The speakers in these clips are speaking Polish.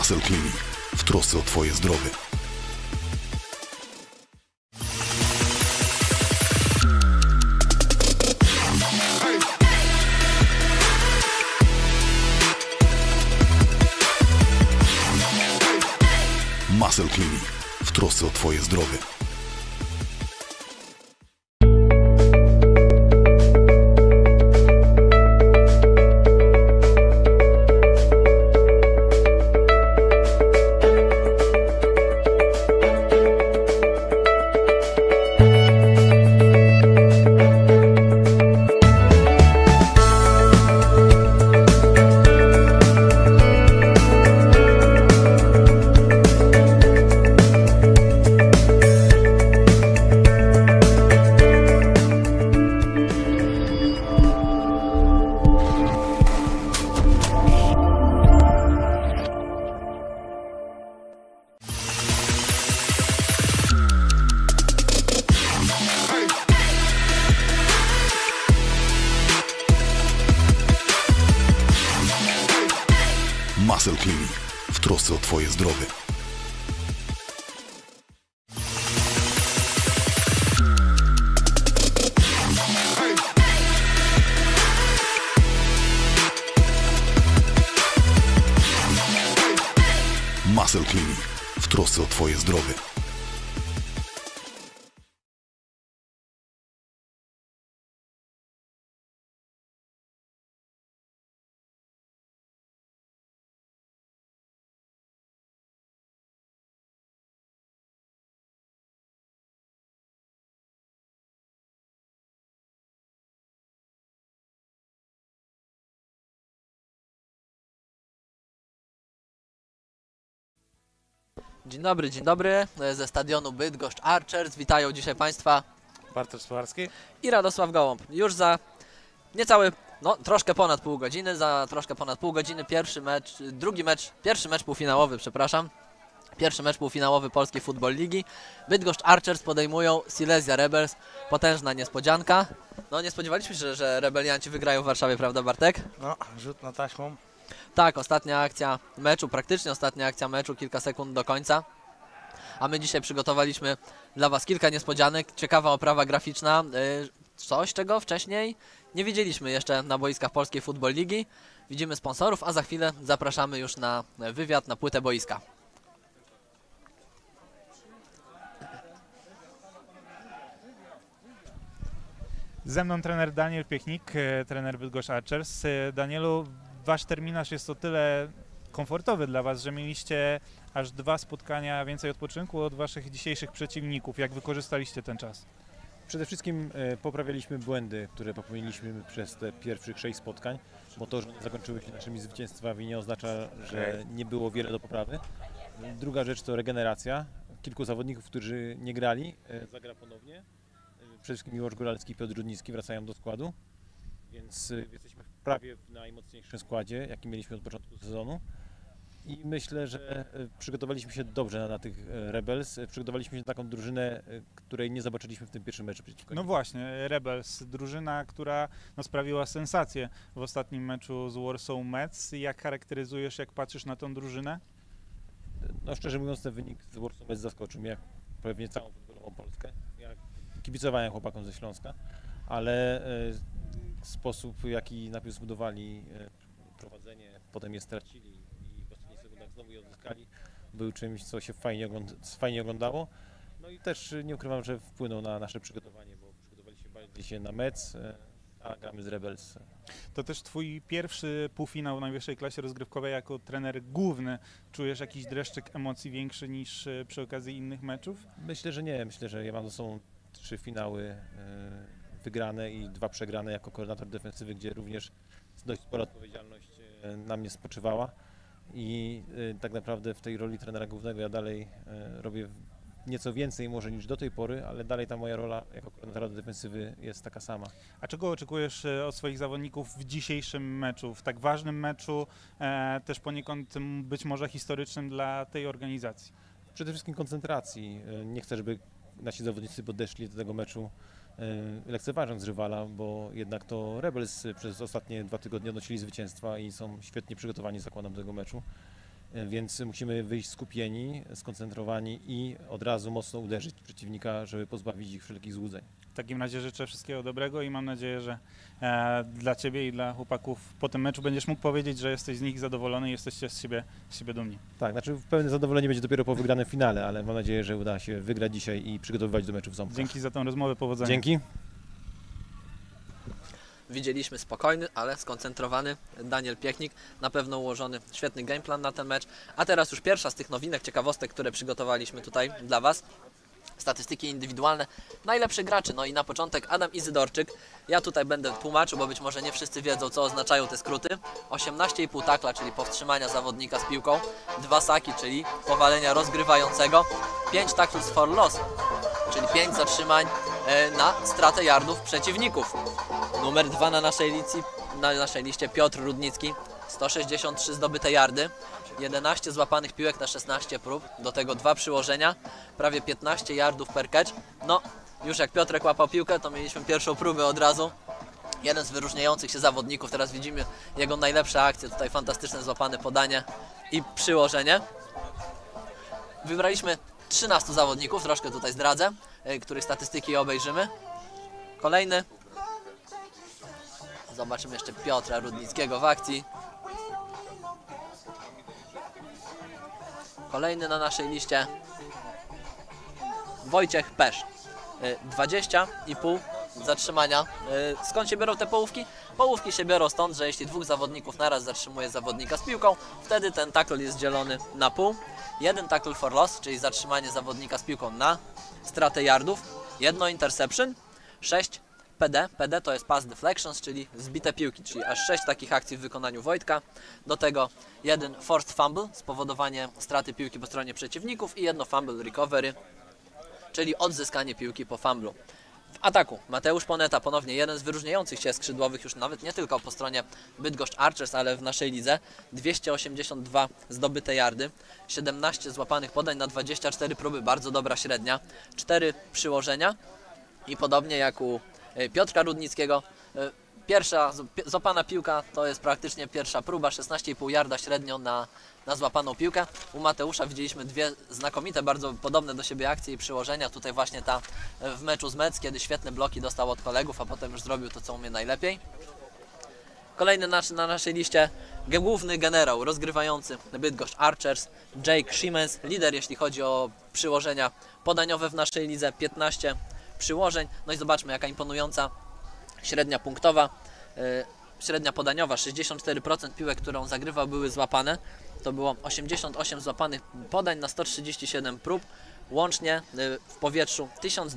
Muscle Clinic w trosce o Twoje zdrowie. Muscle Clinic w trosce o Twoje zdrowie. Muscle Clinic w trosce o Twoje zdrowie. Muscle Clinic w trosce o Twoje zdrowie. Dzień dobry, ze stadionu Bydgoszcz Archers. Witają dzisiaj Państwa Bartosz Sławarski i Radosław Gołąb. Już za niecałe, troszkę ponad pół godziny, pierwszy mecz półfinałowy, przepraszam. Pierwszy mecz półfinałowy Polskiej Football Ligi. Bydgoszcz Archers podejmują Silesia Rebels. Potężna niespodzianka. Nie spodziewaliśmy się, że rebelianci wygrają w Warszawie, prawda Bartek? Rzut na taśmą. Tak, ostatnia akcja meczu, praktycznie ostatnia akcja meczu, kilka sekund do końca. A my dzisiaj przygotowaliśmy dla Was kilka niespodzianek, ciekawa oprawa graficzna, coś czego wcześniej nie widzieliśmy jeszcze na boiskach Polskiej Football Ligi. Widzimy sponsorów, a za chwilę zapraszamy już na wywiad, na płytę boiska. Ze mną trener Daniel Piechnik, trener Bydgoszcz Archers. Danielu, Wasz terminarz jest o tyle komfortowy dla Was, że mieliście aż 2 spotkania więcej odpoczynku od Waszych dzisiejszych przeciwników. Jak wykorzystaliście ten czas? Przede wszystkim poprawialiśmy błędy, które popełniliśmy przez te pierwszych 6 spotkań, bo to, że zakończyły się naszymi zwycięstwami, nie oznacza, że nie było wiele do poprawy. Druga rzecz to regeneracja. Kilku zawodników, którzy nie grali, zagra ponownie. Przede wszystkim Miłosz Góralski i Piotr Rudnicki wracają do składu, więc jesteśmy prawie w najmocniejszym składzie, jaki mieliśmy od początku sezonu. I myślę, że przygotowaliśmy się dobrze na tych Rebels. Przygotowaliśmy się na taką drużynę, której nie zobaczyliśmy w tym pierwszym meczu przeciwko nim. No właśnie, Rebels, drużyna, która sprawiła sensację w ostatnim meczu z Warsaw Mets. Jak charakteryzujesz, jak patrzysz na tą drużynę? Szczerze mówiąc, ten wynik z Warsaw Mets zaskoczył mnie, jak pewnie całą futbolową Polskę. Ja kibicowałem chłopakom ze Śląska, ale sposób, w jaki najpierw zbudowali prowadzenie, potem je stracili i w ostatnich sekundach znowu je odzyskali, był czymś, co się fajnie oglądało. No i też nie ukrywam, że wpłynął na nasze przygotowanie, bo przygotowaliśmy bardziej się na mecz, a gramy z Rebels. To też Twój pierwszy półfinał w najwyższej klasie rozgrywkowej jako trener główny. Czujesz jakiś dreszczyk emocji większy niż przy okazji innych meczów? Myślę, że nie. Myślę, że ja mam ze sobą 3 finały wygrane i 2 przegrane jako koordynator defensywy, gdzie również dość spora odpowiedzialność na mnie spoczywała i tak naprawdę w tej roli trenera głównego ja dalej robię nieco więcej może niż do tej pory, ale dalej ta moja rola jako koordynatora defensywy jest taka sama. A czego oczekujesz od swoich zawodników w dzisiejszym meczu, w tak ważnym meczu, też poniekąd być może historycznym dla tej organizacji? Przede wszystkim koncentracji. Nie chcę, żeby nasi zawodnicy podeszli do tego meczu lekceważąc rywala, bo jednak to Rebels przez ostatnie 2 tygodnie odnosili zwycięstwa i są świetnie przygotowani, zakładam, do tego meczu. więc musimy wyjść skupieni, skoncentrowani i od razu mocno uderzyć przeciwnika, żeby pozbawić ich wszelkich złudzeń. W takim razie życzę wszystkiego dobrego i mam nadzieję, że dla Ciebie i dla chłopaków po tym meczu będziesz mógł powiedzieć, że jesteś z nich zadowolony i jesteście z siebie dumni. Tak, znaczy pełne zadowolenie będzie dopiero po wygranym finale, ale mam nadzieję, że uda się wygrać dzisiaj i przygotowywać do meczu w Ząbkach. Dzięki za tą rozmowę, powodzenia. Dzięki. Widzieliśmy spokojny, ale skoncentrowany Daniel Piechnik, na pewno ułożony świetny gameplan na ten mecz. A teraz już pierwsza z tych nowinek, ciekawostek, które przygotowaliśmy tutaj dla Was. Statystyki indywidualne, najlepszy graczy. No i na początek Adam Izydorczyk. Ja tutaj będę tłumaczył, bo być może nie wszyscy wiedzą, co oznaczają te skróty. 18,5 takla, czyli powstrzymania zawodnika z piłką. 2 saki, czyli powalenia rozgrywającego. 5 tackles for loss, czyli 5 zatrzymań na stratę yardów przeciwników. Numer 2 na naszej liście Piotr Rudnicki. 163 zdobyte yardy. 11 złapanych piłek na 16 prób, do tego 2 przyłożenia, prawie 15 yardów per catch. No, już jak Piotrek łapał piłkę, to mieliśmy pierwszą próbę od razu. Jeden z wyróżniających się zawodników, teraz widzimy jego najlepsze akcje, tutaj fantastyczne złapane podanie i przyłożenie. Wybraliśmy 13 zawodników, troszkę tutaj zdradzę, których statystyki obejrzymy. Kolejny. Zobaczymy jeszcze Piotra Rudnickiego w akcji. Kolejny na naszej liście Wojciech Pesz. 20,5 zatrzymania. Skąd się biorą te połówki? Połówki się biorą stąd, że jeśli 2 zawodników naraz zatrzymuje zawodnika z piłką, wtedy ten tackle jest dzielony na pół. 1 tackle for loss, czyli zatrzymanie zawodnika z piłką na stratę yardów. 1 interception. 6 PD. PD to jest pass deflections, czyli zbite piłki, czyli aż 6 takich akcji w wykonaniu Wojtka. Do tego 1 forced fumble, spowodowanie straty piłki po stronie przeciwników i 1 fumble recovery, czyli odzyskanie piłki po fumblu. W ataku Mateusz Poneta, ponownie jeden z wyróżniających się skrzydłowych, już nawet nie tylko po stronie Bydgoszcz Archers, ale w naszej lidze. 282 zdobyte yardy, 17 złapanych podań na 24 próby, bardzo dobra średnia, 4 przyłożenia i podobnie jak u Piotra Rudnickiego, pierwsza złapana piłka to jest praktycznie pierwsza próba, 16,5 yarda średnio na złapaną piłkę. U Mateusza widzieliśmy 2 znakomite, bardzo podobne do siebie akcje i przyłożenia. Tutaj właśnie ta w meczu z Mets, kiedy świetne bloki dostał od kolegów, a potem już zrobił to, co umie najlepiej. Kolejny na naszej liście główny generał rozgrywający Bydgoszcz Archers, Jake Siemens, lider jeśli chodzi o przyłożenia podaniowe w naszej lidze, 15 przyłożeń. No i zobaczmy, jaka imponująca średnia punktowa, średnia podaniowa. 64% piłek, którą zagrywał, były złapane. To było 88 złapanych podań na 137 prób. Łącznie w powietrzu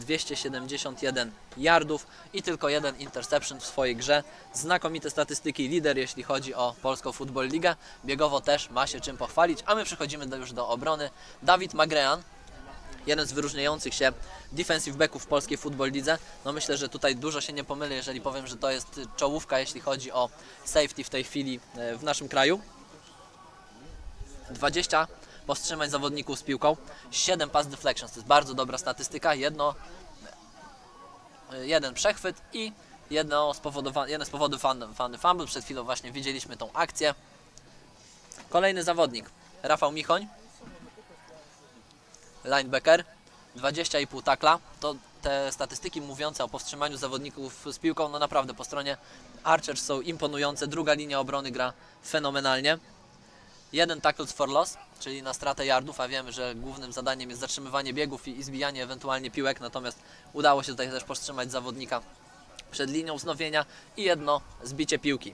1271 yardów i tylko 1 interception w swojej grze. Znakomite statystyki, lider jeśli chodzi o polską Football Ligę. Biegowo też ma się czym pochwalić, a my przechodzimy już do obrony. Dawid Magrean, jeden z wyróżniających się defensive backów w polskiej Football Lidze. No myślę, że tutaj dużo się nie pomylę, jeżeli powiem, że to jest czołówka, jeśli chodzi o safety w tej chwili w naszym kraju. 20 powstrzymań zawodników z piłką, 7 pass deflections, to jest bardzo dobra statystyka, jeden przechwyt i jeden z powodów fumble. Przed chwilą właśnie widzieliśmy tą akcję. Kolejny zawodnik, Rafał Michoń, linebacker, 20,5 takla. To te statystyki mówiące o powstrzymaniu zawodników z piłką, no naprawdę po stronie Archers są imponujące. Druga linia obrony gra fenomenalnie. 1 tackles for loss, czyli na stratę yardów, a wiemy, że głównym zadaniem jest zatrzymywanie biegów i zbijanie ewentualnie piłek, natomiast udało się tutaj też powstrzymać zawodnika przed linią wznowienia i 1 zbicie piłki.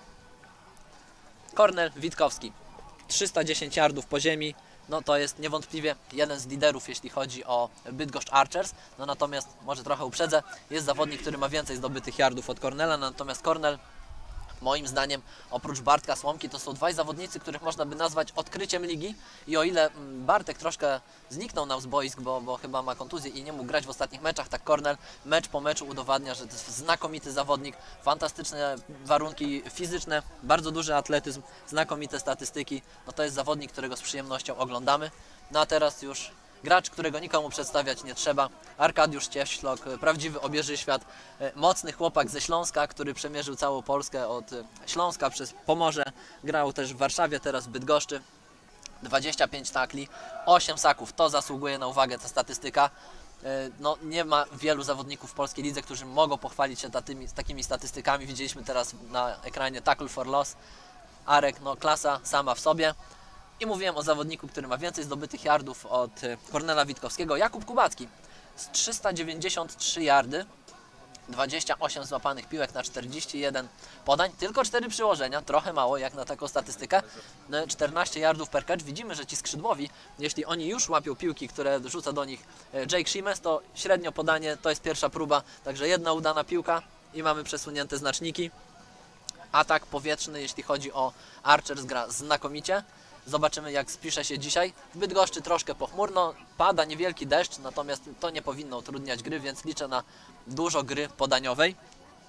Kornel Witkowski, 310 yardów po ziemi, no to jest niewątpliwie jeden z liderów, jeśli chodzi o Bydgoszcz Archers, no natomiast, może trochę uprzedzę, jest zawodnik, który ma więcej zdobytych yardów od Kornela, natomiast Kornel, moim zdaniem, oprócz Bartka Słomki, to są 2 zawodnicy, których można by nazwać odkryciem ligi i o ile Bartek troszkę zniknął nam z boisk, bo chyba ma kontuzję i nie mógł grać w ostatnich meczach, tak Kornel mecz po meczu udowadnia, że to jest znakomity zawodnik, fantastyczne warunki fizyczne, bardzo duży atletyzm, znakomite statystyki, no to jest zawodnik, którego z przyjemnością oglądamy. No a teraz już gracz, którego nikomu przedstawiać nie trzeba, Arkadiusz Cieślok, prawdziwy obieży świat, mocny chłopak ze Śląska, który przemierzył całą Polskę od Śląska przez Pomorze, grał też w Warszawie, teraz w Bydgoszczy. 25 takli, 8 saków. To zasługuje na uwagę ta statystyka. No, nie ma wielu zawodników w polskiej lidze, którzy mogą pochwalić się takimi statystykami. Widzieliśmy teraz na ekranie tackle for loss. Arek, no klasa sama w sobie. I mówiłem o zawodniku, który ma więcej zdobytych yardów od Kornela Witkowskiego, Jakub Kubacki. Z 393 yardy, 28 złapanych piłek na 41 podań, tylko 4 przyłożenia, trochę mało jak na taką statystykę, 14 yardów per catch. Widzimy, że ci skrzydłowi, jeśli oni już łapią piłki, które rzuca do nich Jake Shimes, to średnio podanie to jest pierwsza próba, także jedna udana piłka i mamy przesunięte znaczniki. Atak powietrzny, jeśli chodzi o Archers, gra znakomicie. Zobaczymy, jak spisze się dzisiaj. W Bydgoszczy troszkę pochmurno, pada niewielki deszcz, natomiast to nie powinno utrudniać gry, więc liczę na dużo gry podaniowej.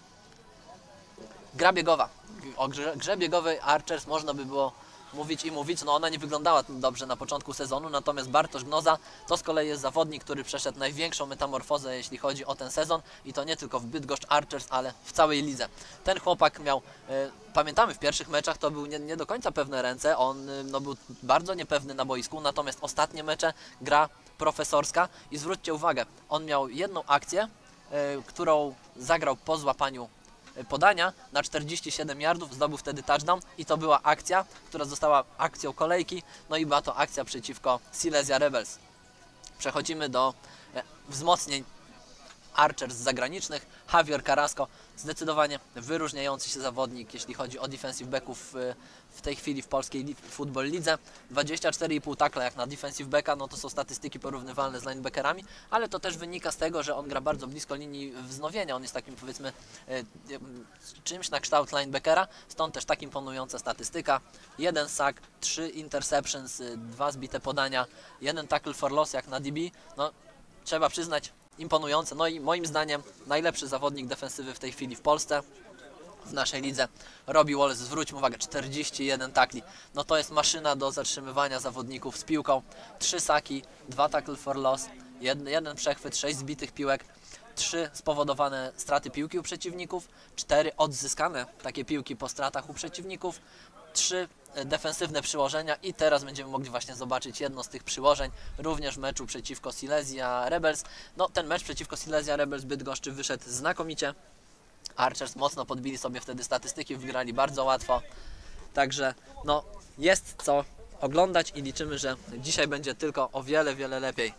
Gra biegowa. O grze biegowej Archers można by było mówić i mówić. No ona nie wyglądała dobrze na początku sezonu, natomiast Bartosz Gnoza to z kolei jest zawodnik, który przeszedł największą metamorfozę, jeśli chodzi o ten sezon i to nie tylko w Bydgoszcz Archers, ale w całej lidze. Ten chłopak miał, pamiętamy w pierwszych meczach to był nie do końca pewne ręce, on no, był bardzo niepewny na boisku, natomiast ostatnie mecze gra profesorska i zwróćcie uwagę, on miał jedną akcję, którą zagrał po złapaniu podania na 47 yardów, zdobył wtedy touchdown i to była akcja, która została akcją kolejki, no i była to akcja przeciwko Silesia Rebels. Przechodzimy do wzmocnień Archers zagranicznych. Javier Carrasco, zdecydowanie wyróżniający się zawodnik, jeśli chodzi o defensive backów w tej chwili w polskiej football lidze. 24,5 tackla jak na defensive backa, no to są statystyki porównywalne z linebackerami, ale to też wynika z tego, że on gra bardzo blisko linii wznowienia. On jest takim, powiedzmy, czymś na kształt linebackera, stąd też tak imponująca statystyka. 1 sack, 3 interceptions, 2 zbite podania, 1 tackle for loss jak na DB. No, trzeba przyznać, imponujące. No i moim zdaniem najlepszy zawodnik defensywy w tej chwili w Polsce, w naszej lidze. Robbie Wallace, zwróćmy uwagę, 41 takli. No to jest maszyna do zatrzymywania zawodników z piłką. 3 saki, 2 tackle for loss, jeden przechwyt, 6 zbitych piłek, 3 spowodowane straty piłki u przeciwników, 4 odzyskane takie piłki po stratach u przeciwników, 3 defensywne przyłożenia i teraz będziemy mogli właśnie zobaczyć jedno z tych przyłożeń również w meczu przeciwko Silesia Rebels. No ten mecz przeciwko Silesia Rebels Bydgoszczy wyszedł znakomicie. Archers mocno podbili sobie wtedy statystyki, wygrali bardzo łatwo. Także no jest co oglądać i liczymy, że dzisiaj będzie tylko o wiele, wiele lepiej.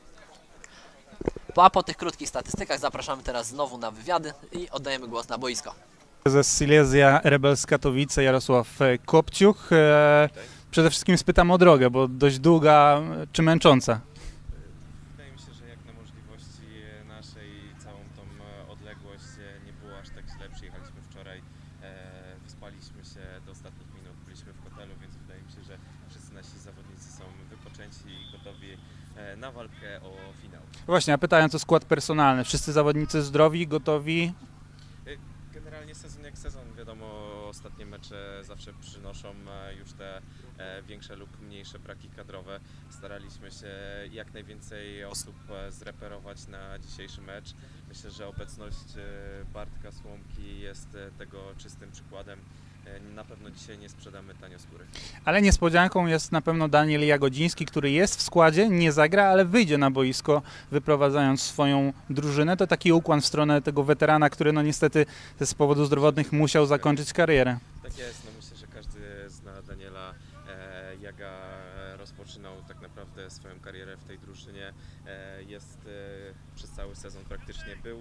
A po tych krótkich statystykach zapraszamy teraz znowu na wywiady i oddajemy głos na boisko. Prezes Silesia Rebels Katowice Jarosław Kopciuch. Przede wszystkim spytam o drogę, bo dość długa czy męcząca? Wydaje mi się, że jak na możliwości nasze i całą tą odległość nie było aż tak źle. Przyjechaliśmy wczoraj, wyspaliśmy się do ostatnich minut, byliśmy w hotelu, więc wydaje mi się, że wszyscy nasi zawodnicy są wypoczęci i gotowi na walkę o finał. Właśnie, a pytając o skład personalny, wszyscy zawodnicy zdrowi, gotowi? Generalnie sezon jak sezon, wiadomo, ostatnie mecze zawsze przynoszą już te większe lub mniejsze braki kadrowe. Staraliśmy się jak najwięcej osób zreperować na dzisiejszy mecz. Myślę, że obecność Bartka Słomki jest tego czystym przykładem. Na pewno dzisiaj nie sprzedamy tanio skóry. Ale niespodzianką jest na pewno Daniel Jagodziński, który jest w składzie, nie zagra, ale wyjdzie na boisko, wyprowadzając swoją drużynę. To taki ukłon w stronę tego weterana, który no niestety z powodów zdrowotnych musiał zakończyć karierę. Tak jest, no myślę, że każdy zna Daniela. Jaga rozpoczynał tak naprawdę swoją karierę w tej drużynie. Jest przez cały sezon praktycznie był.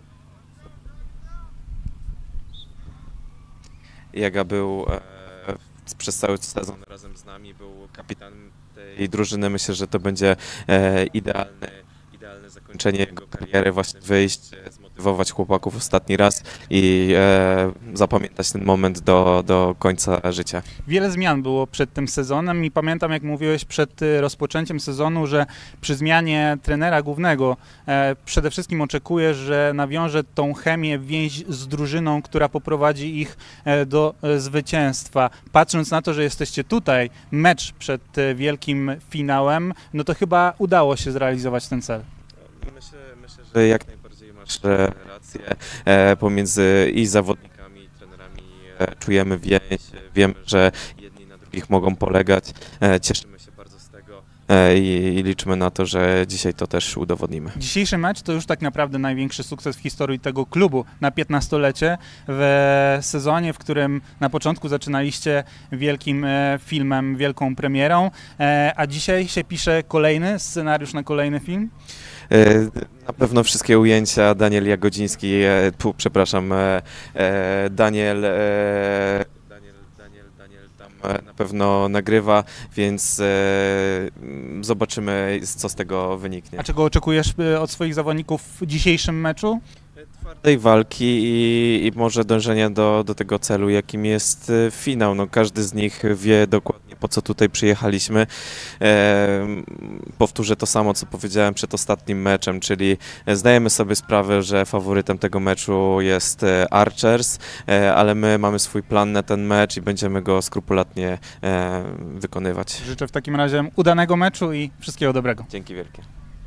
Jaga był przez cały sezon razem z nami, był kapitanem tej drużyny. Myślę, że to będzie idealne zakończenie jego kariery, właśnie wyjść, zmotywować chłopaków ostatni raz i zapamiętać ten moment do końca życia. Wiele zmian było przed tym sezonem i pamiętam, jak mówiłeś przed rozpoczęciem sezonu, że przy zmianie trenera głównego przede wszystkim oczekujesz, że nawiąże tą chemię, więź z drużyną, która poprowadzi ich do zwycięstwa. Patrząc na to, że jesteście tutaj, mecz przed wielkim finałem, no to chyba udało się zrealizować ten cel. Myślę, że jak najbardziej masz rację. Pomiędzy i zawodnikami, i trenerami czujemy więź, wiemy, że jedni na drugich mogą polegać. Cieszymy się bardzo z tego. i liczymy na to, że dzisiaj to też udowodnimy. Dzisiejszy mecz to już tak naprawdę największy sukces w historii tego klubu na 15-lecie, w sezonie, w którym na początku zaczynaliście wielkim filmem, wielką premierą, a dzisiaj się pisze kolejny scenariusz na kolejny film. Na pewno wszystkie ujęcia Daniel Jagodziński, Daniel tam na pewno nagrywa, więc zobaczymy, co z tego wyniknie. A czego oczekujesz od swoich zawodników w dzisiejszym meczu? Twardej walki i może dążenia do tego celu, jakim jest finał. No, każdy z nich wie dokładnie, po co tutaj przyjechaliśmy. Powtórzę to samo, co powiedziałem przed ostatnim meczem, czyli zdajemy sobie sprawę, że faworytem tego meczu jest Archers, ale my mamy swój plan na ten mecz i będziemy go skrupulatnie wykonywać. Życzę w takim razie udanego meczu i wszystkiego dobrego. Dzięki wielkie.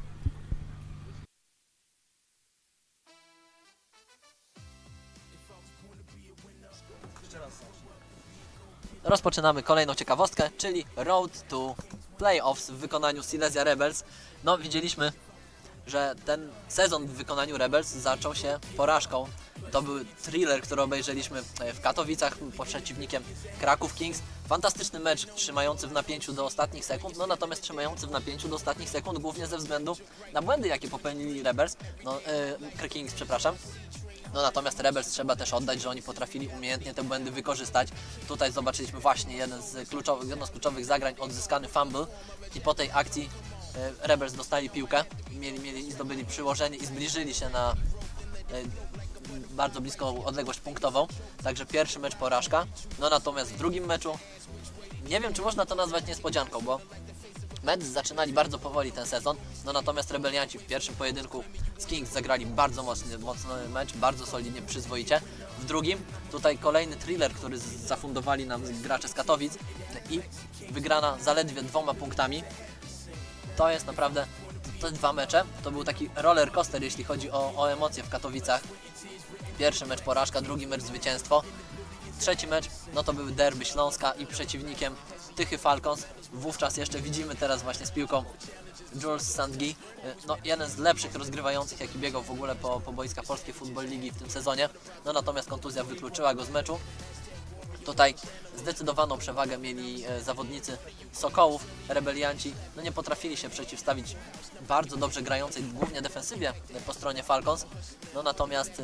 Rozpoczynamy kolejną ciekawostkę, czyli Road to Playoffs w wykonaniu Silesia Rebels. No, widzieliśmy, że ten sezon w wykonaniu Rebels zaczął się porażką. To był thriller, który obejrzeliśmy w Katowicach pod przeciwnikiem Kraków Kings. Fantastyczny mecz, trzymający w napięciu do ostatnich sekund, no natomiast trzymający w napięciu do ostatnich sekund głównie ze względu na błędy, jakie popełnili Rebels, Kings, przepraszam. No natomiast Rebels trzeba też oddać, że oni potrafili umiejętnie te błędy wykorzystać. Tutaj zobaczyliśmy właśnie jedno z kluczowych zagrań, odzyskany fumble i po tej akcji Rebels dostali piłkę, zdobyli przyłożenie i zbliżyli się na bardzo bliską odległość punktową. Także pierwszy mecz porażka. No natomiast w drugim meczu nie wiem, czy można to nazwać niespodzianką, bo Mets zaczynali bardzo powoli ten sezon, no natomiast rebelianci w pierwszym pojedynku z Kings zagrali bardzo mocny mecz, bardzo solidnie, przyzwoicie. W drugim tutaj kolejny thriller, który zafundowali nam gracze z Katowic i wygrana zaledwie 2 punktami. To jest naprawdę, te 2 mecze to był taki roller coaster, jeśli chodzi o emocje w Katowicach. Pierwszy mecz porażka, drugi mecz zwycięstwo. Trzeci mecz, no to były derby Śląska i przeciwnikiem Tychy Falcons. Wówczas jeszcze widzimy teraz właśnie z piłką Jules Sandgi, no jeden z lepszych rozgrywających, jaki biegał w ogóle po boiskach Polskiej Football Ligi w tym sezonie. No natomiast kontuzja wykluczyła go z meczu. Tutaj zdecydowaną przewagę mieli zawodnicy Sokołów. Rebelianci no nie potrafili się przeciwstawić bardzo dobrze grającej, głównie defensywie po stronie Falcons. No natomiast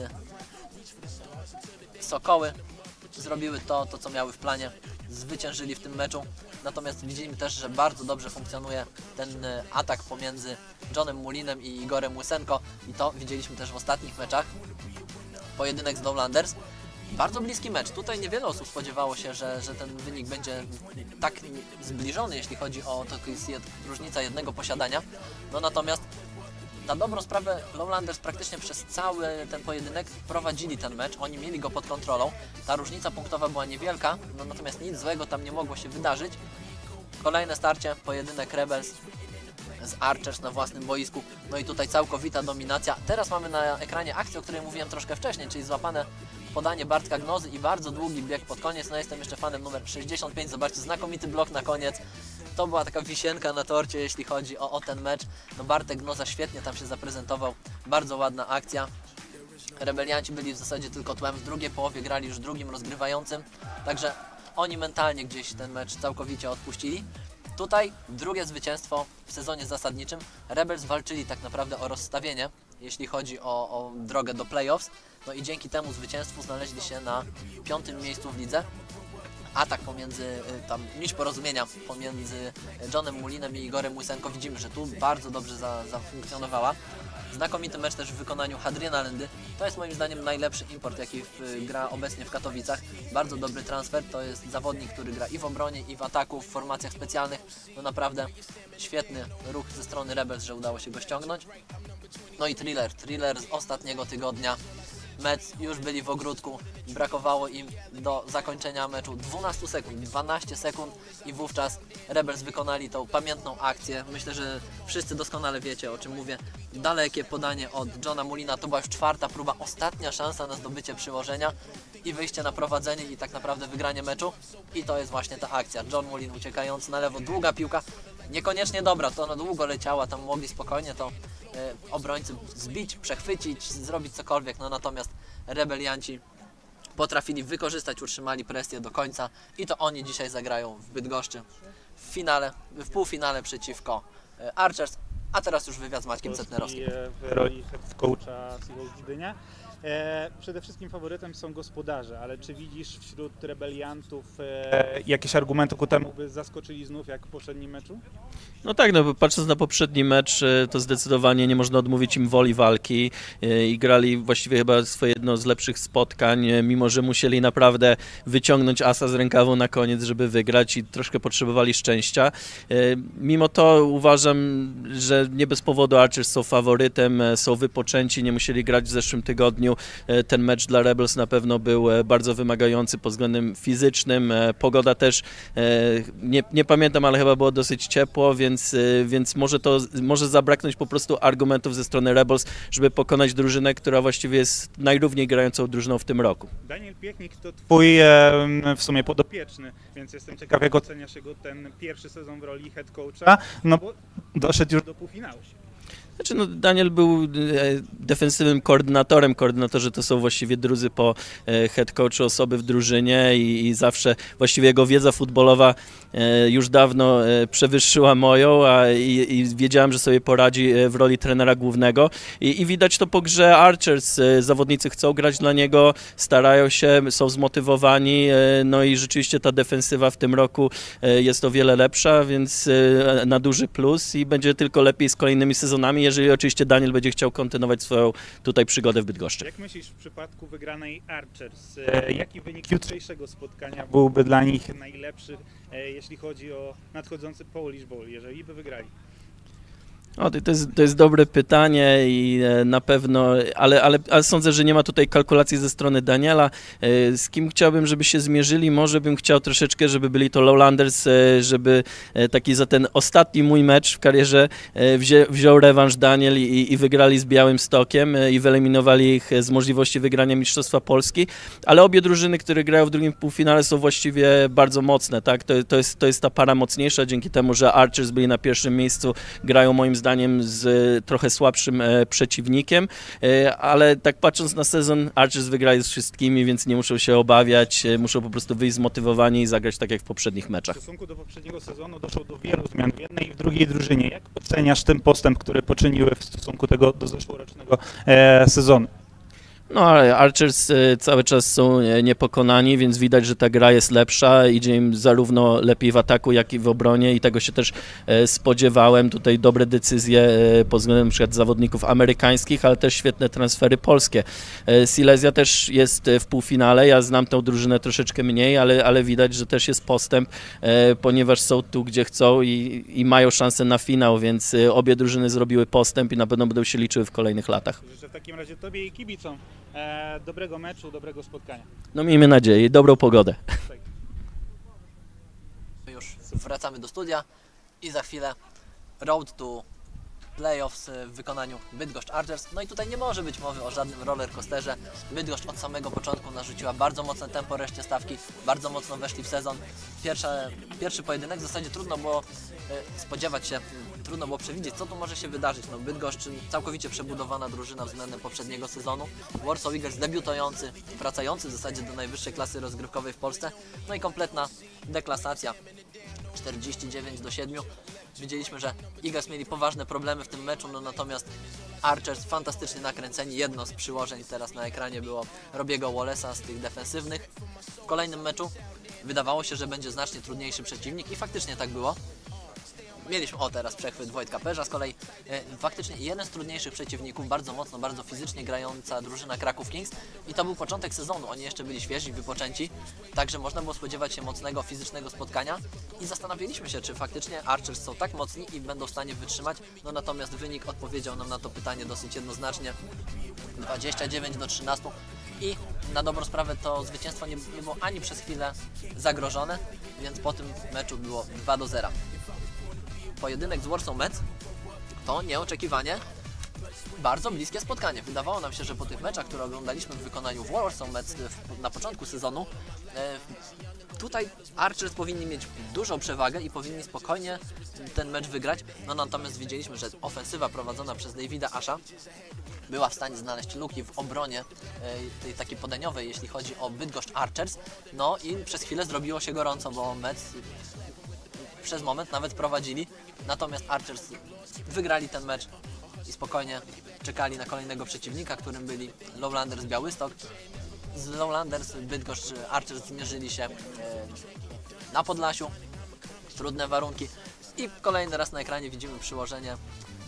Sokoły zrobiły to, co miały w planie, zwyciężyli w tym meczu. Natomiast widzimy też, że bardzo dobrze funkcjonuje ten atak pomiędzy Johnem Mulinem i Igorem Łysenko i to widzieliśmy też w ostatnich meczach. Pojedynek z Lowlanders. Bardzo bliski mecz. Tutaj niewiele osób spodziewało się, że ten wynik będzie tak zbliżony, jeśli chodzi o to, jest różnica jednego posiadania. No natomiast na dobrą sprawę Lowlanders praktycznie przez cały ten pojedynek prowadzili ten mecz, oni mieli go pod kontrolą, ta różnica punktowa była niewielka, no natomiast nic złego tam nie mogło się wydarzyć. Kolejne starcie, pojedynek Rebels z Archers na własnym boisku, no i tutaj całkowita dominacja. Teraz mamy na ekranie akcję, o której mówiłem troszkę wcześniej, czyli złapane podanie Bartka Gnozy i bardzo długi bieg pod koniec. No jestem jeszcze fanem numer 65, zobaczcie, znakomity blok na koniec. To była taka wisienka na torcie, jeśli chodzi o ten mecz. No Bartek Gnoza świetnie tam się zaprezentował, bardzo ładna akcja. Rebelianci byli w zasadzie tylko tłem, w drugiej połowie grali już drugim rozgrywającym, także oni mentalnie gdzieś ten mecz całkowicie odpuścili. Tutaj drugie zwycięstwo w sezonie zasadniczym. Rebels walczyli tak naprawdę o rozstawienie, jeśli chodzi o drogę do playoffs. No i dzięki temu zwycięstwu znaleźli się na 5. miejscu w lidze. Atak pomiędzy, nić porozumienia pomiędzy Johnem Mulinem i Igorem Łysenko, widzimy, że tu bardzo dobrze zafunkcjonowała. Znakomity mecz też w wykonaniu Hadriana Lendy. To jest moim zdaniem najlepszy import, jaki gra obecnie w Katowicach. Bardzo dobry transfer, to jest zawodnik, który gra i w obronie, i w ataku, w formacjach specjalnych. No naprawdę świetny ruch ze strony Rebels, że udało się go ściągnąć. No i thriller z ostatniego tygodnia. Mets już byli w ogródku, brakowało im do zakończenia meczu 12 sekund, 12 sekund i wówczas Rebels wykonali tą pamiętną akcję. Myślę, że wszyscy doskonale wiecie, o czym mówię. Dalekie podanie od Johna Mulina, to była już 4. próba, ostatnia szansa na zdobycie przyłożenia i wyjście na prowadzenie i tak naprawdę wygranie meczu. I to jest właśnie ta akcja. John Mulin uciekający na lewo, długa piłka. niekoniecznie dobra, to ona długo leciała, tam mogli spokojnie to obrońcy zbić, przechwycić, zrobić cokolwiek, no natomiast rebelianci potrafili wykorzystać, utrzymali presję do końca i to oni dzisiaj zagrają w Bydgoszczy w półfinale przeciwko Archers, a teraz już wywiad z Maćkiem Cetnerowskim. W roli head coacha Seahawks Gdynia. Przede wszystkim faworytem są gospodarze, ale czy widzisz wśród rebeliantów jakieś argumenty ku temu, by zaskoczyli znów jak w poprzednim meczu? No tak, no patrząc na poprzedni mecz, to zdecydowanie nie można odmówić im woli walki i grali właściwie chyba swoje jedno z lepszych spotkań, mimo że musieli naprawdę wyciągnąć asa z rękawu na koniec, żeby wygrać i troszkę potrzebowali szczęścia. Mimo to uważam, że nie bez powodu Archers są faworytem, są wypoczęci, nie musieli grać w zeszłym tygodniu. Ten mecz dla Rebels na pewno był bardzo wymagający pod względem fizycznym. Pogoda też, nie pamiętam, ale chyba było dosyć ciepło, więc może zabraknąć po prostu argumentów ze strony Rebels, żeby pokonać drużynę, która właściwie jest najrówniej grającą drużyną w tym roku. Daniel Piechnik to twój w sumie podopieczny, więc jestem ciekaw, jak oceniasz jego ten pierwszy sezon w roli head coacha, no bo doszedł już do półfinału. Znaczy, no, Daniel był defensywnym koordynatorem. Koordynatorzy to są właściwie drudzy po head coachu osoby w drużynie i zawsze właściwie jego wiedza futbolowa już dawno przewyższyła moją i wiedziałem, że sobie poradzi w roli trenera głównego i widać to po grze Archers. Zawodnicy chcą grać dla niego, starają się, są zmotywowani, no i rzeczywiście ta defensywa w tym roku jest o wiele lepsza, więc na duży plus i będzie tylko lepiej z kolejnymi sezonami, jeżeli oczywiście Daniel będzie chciał kontynuować swoją tutaj przygodę w Bydgoszczy. Jak myślisz w przypadku wygranej Archers, jaki wynik jutrzejszego spotkania byłby dla nich najlepszy, jeśli chodzi o nadchodzący Polish Bowl, jeżeli by wygrali? O, to jest dobre pytanie i na pewno, ale sądzę, że nie ma tutaj kalkulacji ze strony Daniela. Z kim chciałbym, żeby się zmierzyli? Może bym chciał troszeczkę, żeby byli to Lowlanders, żeby taki za ten ostatni mój mecz w karierze wziął rewanż Daniel i wygrali z Białymstokiem i wyeliminowali ich z możliwości wygrania Mistrzostwa Polski, ale obie drużyny, które grają w drugim półfinale, są właściwie bardzo mocne, tak? To jest ta para mocniejsza, dzięki temu, że Archers byli na pierwszym miejscu, grają moim zdaniem z trochę słabszym przeciwnikiem, ale tak patrząc na sezon, Archers wygrali z wszystkimi, więc nie muszą się obawiać, muszą po prostu wyjść zmotywowani i zagrać tak jak w poprzednich meczach. W stosunku do poprzedniego sezonu doszło do wielu zmian w jednej i w drugiej drużynie. Jak oceniasz ten postęp, który poczyniły w stosunku do zeszłorocznego sezonu? No ale Archers cały czas są niepokonani, więc widać, że ta gra jest lepsza, idzie im zarówno lepiej w ataku, jak i w obronie i tego się też spodziewałem. Tutaj dobre decyzje pod względem np. zawodników amerykańskich, ale też świetne transfery polskie. Silesia też jest w półfinale, ja znam tę drużynę troszeczkę mniej, ale widać, że też jest postęp, ponieważ są tu, gdzie chcą i mają szansę na finał, więc obie drużyny zrobiły postęp i na pewno będą się liczyły w kolejnych latach. Życzę w takim razie Tobie i kibicom dobrego meczu, dobrego spotkania. No miejmy nadzieję i dobrą pogodę. Już wracamy do studia i za chwilę road to playoffs w wykonaniu Bydgoszcz Archers. No i tutaj nie może być mowy o żadnym rollercoasterze. Bydgoszcz od samego początku narzuciła bardzo mocne tempo reszcie stawki, bardzo mocno weszli w sezon. Pierwszy pojedynek w zasadzie trudno było spodziewać się, trudno było przewidzieć, co tu może się wydarzyć. No, Bydgoszcz całkowicie przebudowana drużyna względem poprzedniego sezonu. Warsaw Eagles debiutujący, wracający w zasadzie do najwyższej klasy rozgrywkowej w Polsce. No i kompletna deklasacja. 49-7. Widzieliśmy, że Eagles mieli poważne problemy w tym meczu, no natomiast Archers fantastycznie nakręceni. Jedno z przyłożeń teraz na ekranie było Robiego Wallace'a z tych defensywnych. W kolejnym meczu wydawało się, że będzie znacznie trudniejszy przeciwnik i faktycznie tak było. Mieliśmy teraz przechwyt Wojtka Perza, z kolei faktycznie jeden z trudniejszych przeciwników, bardzo mocno, bardzo fizycznie grająca drużyna Kraków Kings i to był początek sezonu, oni jeszcze byli świeżi, wypoczęci, także można było spodziewać się mocnego, fizycznego spotkania i zastanawialiśmy się, czy faktycznie Archers są tak mocni i będą w stanie wytrzymać, no natomiast wynik odpowiedział nam na to pytanie dosyć jednoznacznie, 29-13 i na dobrą sprawę to zwycięstwo nie było ani przez chwilę zagrożone, więc po tym meczu było 2-0. Pojedynek z Warsaw Mets to nieoczekiwanie bardzo bliskie spotkanie. Wydawało nam się, że po tych meczach, które oglądaliśmy w wykonaniu Warsaw Mets na początku sezonu, tutaj Archers powinni mieć dużą przewagę i powinni spokojnie ten mecz wygrać. No natomiast widzieliśmy, że ofensywa prowadzona przez Davida Asha była w stanie znaleźć luki w obronie tej takiej podaniowej, jeśli chodzi o Bydgoszcz Archers. No i przez chwilę zrobiło się gorąco, bo Mets przez moment nawet prowadzili. Natomiast Archers wygrali ten mecz i spokojnie czekali na kolejnego przeciwnika, którym byli Lowlanders Białystok. Z Lowlanders Bydgoszcz Archers zmierzyli się na Podlasiu. Trudne warunki. I kolejny raz na ekranie widzimy przyłożenie.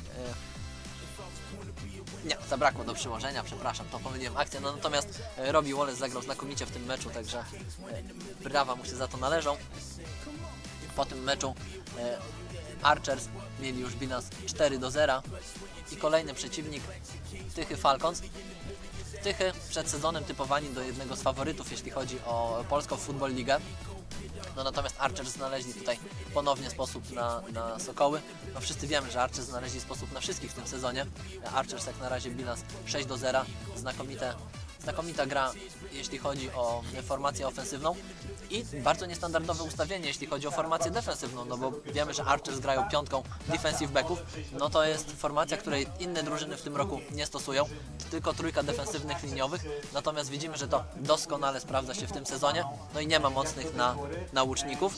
Nie, zabrakło do przyłożenia, przepraszam, to pomyliłem akcję. No, natomiast Robbie Wallace zagrał znakomicie w tym meczu, także brawa mu się za to należą. Po tym meczu Archers mieli już bilans 4-0 i kolejny przeciwnik Tychy Falcons. Tychy przed sezonem typowani do jednego z faworytów, jeśli chodzi o polską Football Ligę. No natomiast Archers znaleźli tutaj ponownie sposób na Sokoły. No wszyscy wiemy, że Archers znaleźli sposób na wszystkich w tym sezonie. Archers jak na razie bilans 6-0, znakomita gra, jeśli chodzi o formację ofensywną i bardzo niestandardowe ustawienie, jeśli chodzi o formację defensywną, no bo wiemy, że Archers grają piątką defensive backów, no to jest formacja, której inne drużyny w tym roku nie stosują, tylko trójka defensywnych liniowych, natomiast widzimy, że to doskonale sprawdza się w tym sezonie, no i nie ma mocnych na łuczników.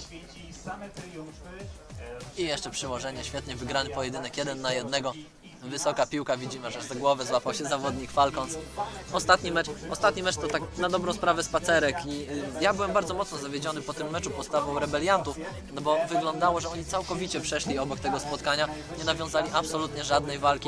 I jeszcze przyłożenie, świetnie wygrany pojedynek 1-1. Wysoka piłka, widzimy, że za głowę złapał się zawodnik Falcons. Ostatni mecz to tak na dobrą sprawę spacerek i ja byłem bardzo mocno zawiedziony po tym meczu postawą rebeliantów, no bo wyglądało, że oni całkowicie przeszli obok tego spotkania, nie nawiązali absolutnie żadnej walki.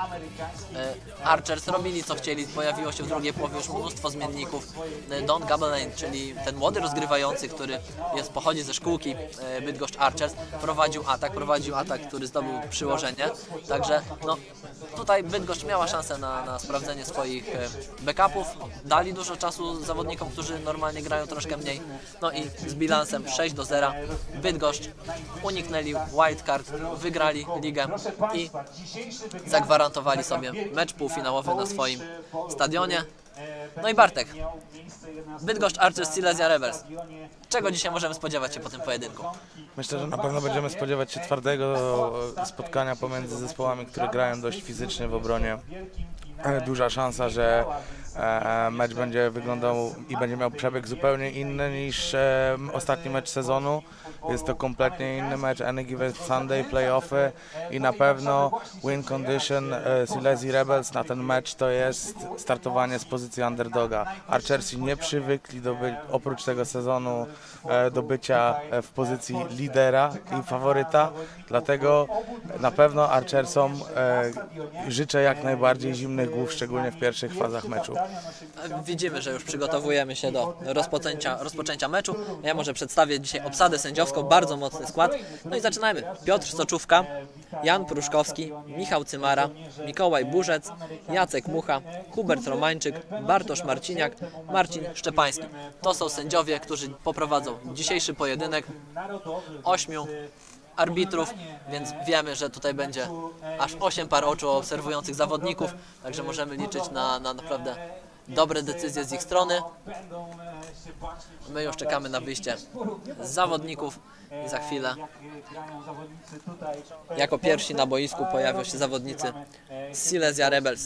Archers robili co chcieli, pojawiło się w drugiej połowie już mnóstwo zmienników. Don Gabelin, czyli ten młody rozgrywający, który pochodzi ze szkółki Bydgoszcz Archers, prowadził atak, który zdobył przyłożenie, także no, tutaj Bydgoszcz miała szansę na sprawdzenie swoich backupów, dali dużo czasu zawodnikom, którzy normalnie grają troszkę mniej, no i z bilansem 6-0 Bydgoszcz uniknęli wildcard, wygrali ligę i zagwarantowali sobie mecz półfinałowy na swoim stadionie. No i Bartek, Bydgoszcz Archers Silesia Rebels. Czego dzisiaj możemy spodziewać się po tym pojedynku? Myślę, że na pewno będziemy spodziewać się twardego spotkania pomiędzy zespołami, które grają dość fizycznie w obronie. Duża szansa, że mecz będzie wyglądał i będzie miał przebieg zupełnie inny niż ostatni mecz sezonu. Jest to kompletnie inny mecz, Any Given Sunday, playoffy i na pewno win condition Silesii Rebels na ten mecz to jest startowanie z pozycji underdoga. Archersi nie przywykli oprócz tego sezonu do bycia w pozycji lidera i faworyta, dlatego na pewno Archersom życzę jak najbardziej zimnych głów, szczególnie w pierwszych fazach meczu. Widzimy, że już przygotowujemy się do rozpoczęcia meczu. Ja może przedstawię dzisiaj obsadę sędziowską, bardzo mocny skład. No i zaczynajmy. Piotr Soczówka, Jan Pruszkowski, Michał Cymara, Mikołaj Burzec, Jacek Mucha, Hubert Romańczyk, Bartosz Marciniak, Marcin Szczepański. To są sędziowie, którzy poprowadzą dzisiejszy pojedynek. 8 arbitrów, więc wiemy, że tutaj będzie aż 8 par oczu obserwujących zawodników, także możemy liczyć na naprawdę dobre decyzje z ich strony. My już czekamy na wyjście z zawodników i za chwilę jako pierwsi na boisku pojawią się zawodnicy z Silesia Rebels.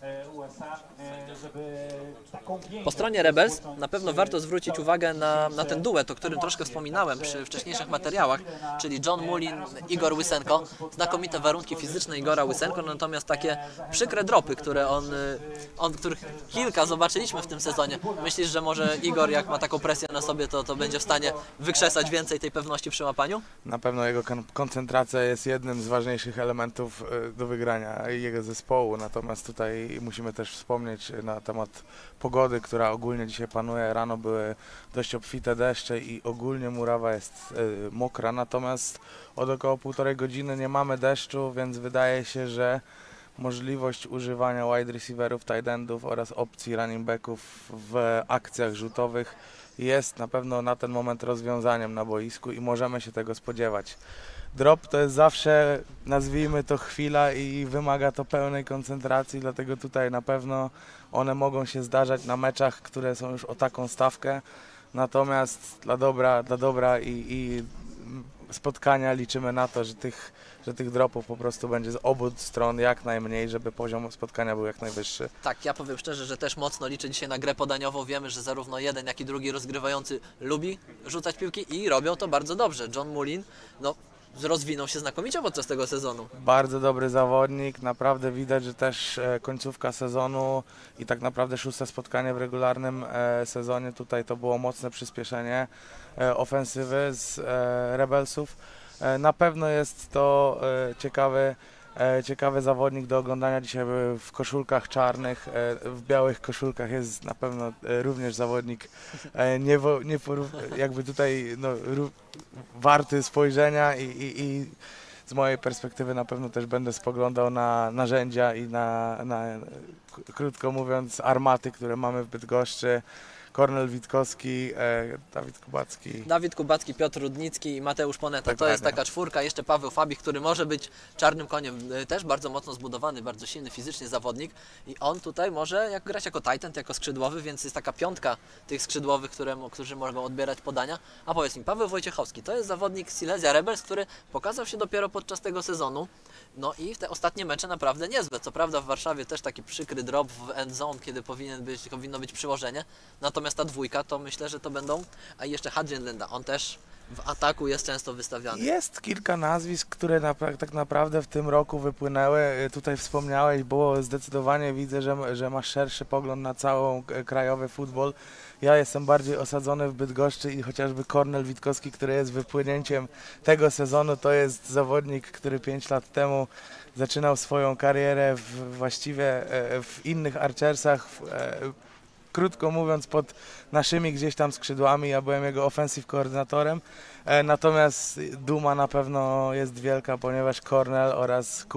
Po stronie Rebels na pewno warto zwrócić uwagę na ten duet, o którym troszkę wspominałem przy wcześniejszych materiałach, czyli John Mullin, Igor Łysenko. Znakomite warunki fizyczne Igora Łysenko, natomiast takie przykre dropy, których kilka zobaczyliśmy w tym sezonie. Myślisz, że może Igor, jak ma taką presję na sobie, to będzie w stanie wykrzesać więcej tej pewności przy łapaniu? Na pewno jego koncentracja jest jednym z ważniejszych elementów do wygrania jego zespołu, natomiast tutaj musimy też wspomnieć na temat pogody, która ogólnie dzisiaj panuje. Rano były dość obfite deszcze i ogólnie murawa jest mokra, natomiast od około 1,5 godziny nie mamy deszczu, więc wydaje się, że możliwość używania wide receiverów, tight endów oraz opcji running backów w akcjach rzutowych jest na pewno na ten moment rozwiązaniem na boisku i możemy się tego spodziewać. Drop to jest zawsze, nazwijmy to, chwila i wymaga to pełnej koncentracji, dlatego tutaj na pewno one mogą się zdarzać na meczach, które są już o taką stawkę. Natomiast dla dobra i spotkania liczymy na to, że tych dropów po prostu będzie z obu stron jak najmniej, żeby poziom spotkania był jak najwyższy. Tak, ja powiem szczerze, że też mocno liczę dzisiaj na grę podaniową. Wiemy, że zarówno jeden, jak i drugi rozgrywający lubi rzucać piłki i robią to bardzo dobrze. John Mullin, no, rozwinął się znakomicie podczas tego sezonu. Bardzo dobry zawodnik, naprawdę widać, że też końcówka sezonu i tak naprawdę 6. spotkanie w regularnym sezonie, tutaj to było mocne przyspieszenie ofensywy z Rebelsów. Na pewno jest to ciekawy zawodnik do oglądania. Dzisiaj w koszulkach czarnych, w białych koszulkach jest na pewno również zawodnik jakby tutaj no, warty spojrzenia i z mojej perspektywy na pewno też będę spoglądał na narzędzia i na krótko mówiąc armaty, które mamy w Bydgoszczy. Kornel Witkowski, Dawid Kubacki, Piotr Rudnicki i Mateusz Poneta. Dokładnie. To jest taka czwórka. Jeszcze Paweł Fabich, który może być czarnym koniem. Też bardzo mocno zbudowany, bardzo silny fizycznie zawodnik. I on tutaj może grać jako tight end, jako skrzydłowy, więc jest taka piątka tych skrzydłowych, którzy mogą odbierać podania. A powiedz mi, Paweł Wojciechowski to jest zawodnik Silesia Rebels, który pokazał się dopiero podczas tego sezonu. No i te ostatnie mecze naprawdę niezłe. Co prawda w Warszawie też taki przykry drop w end zone, kiedy powinno być przyłożenie. Natomiast ta dwójka to myślę, że to będą, a jeszcze Hadrian Lenda, on też w ataku jest często wystawiany. Jest kilka nazwisk, które tak naprawdę w tym roku wypłynęły. Tutaj wspomniałeś, bo zdecydowanie widzę, że masz szerszy pogląd na cały krajowy futbol. Ja jestem bardziej osadzony w Bydgoszczy i chociażby Kornel Witkowski, który jest wypłynięciem tego sezonu, to jest zawodnik, który 5 lat temu zaczynał swoją karierę właściwie w innych Archersach, krótko mówiąc pod naszymi gdzieś tam skrzydłami. Ja byłem jego offensive koordynatorem, natomiast duma na pewno jest wielka, ponieważ Kornel oraz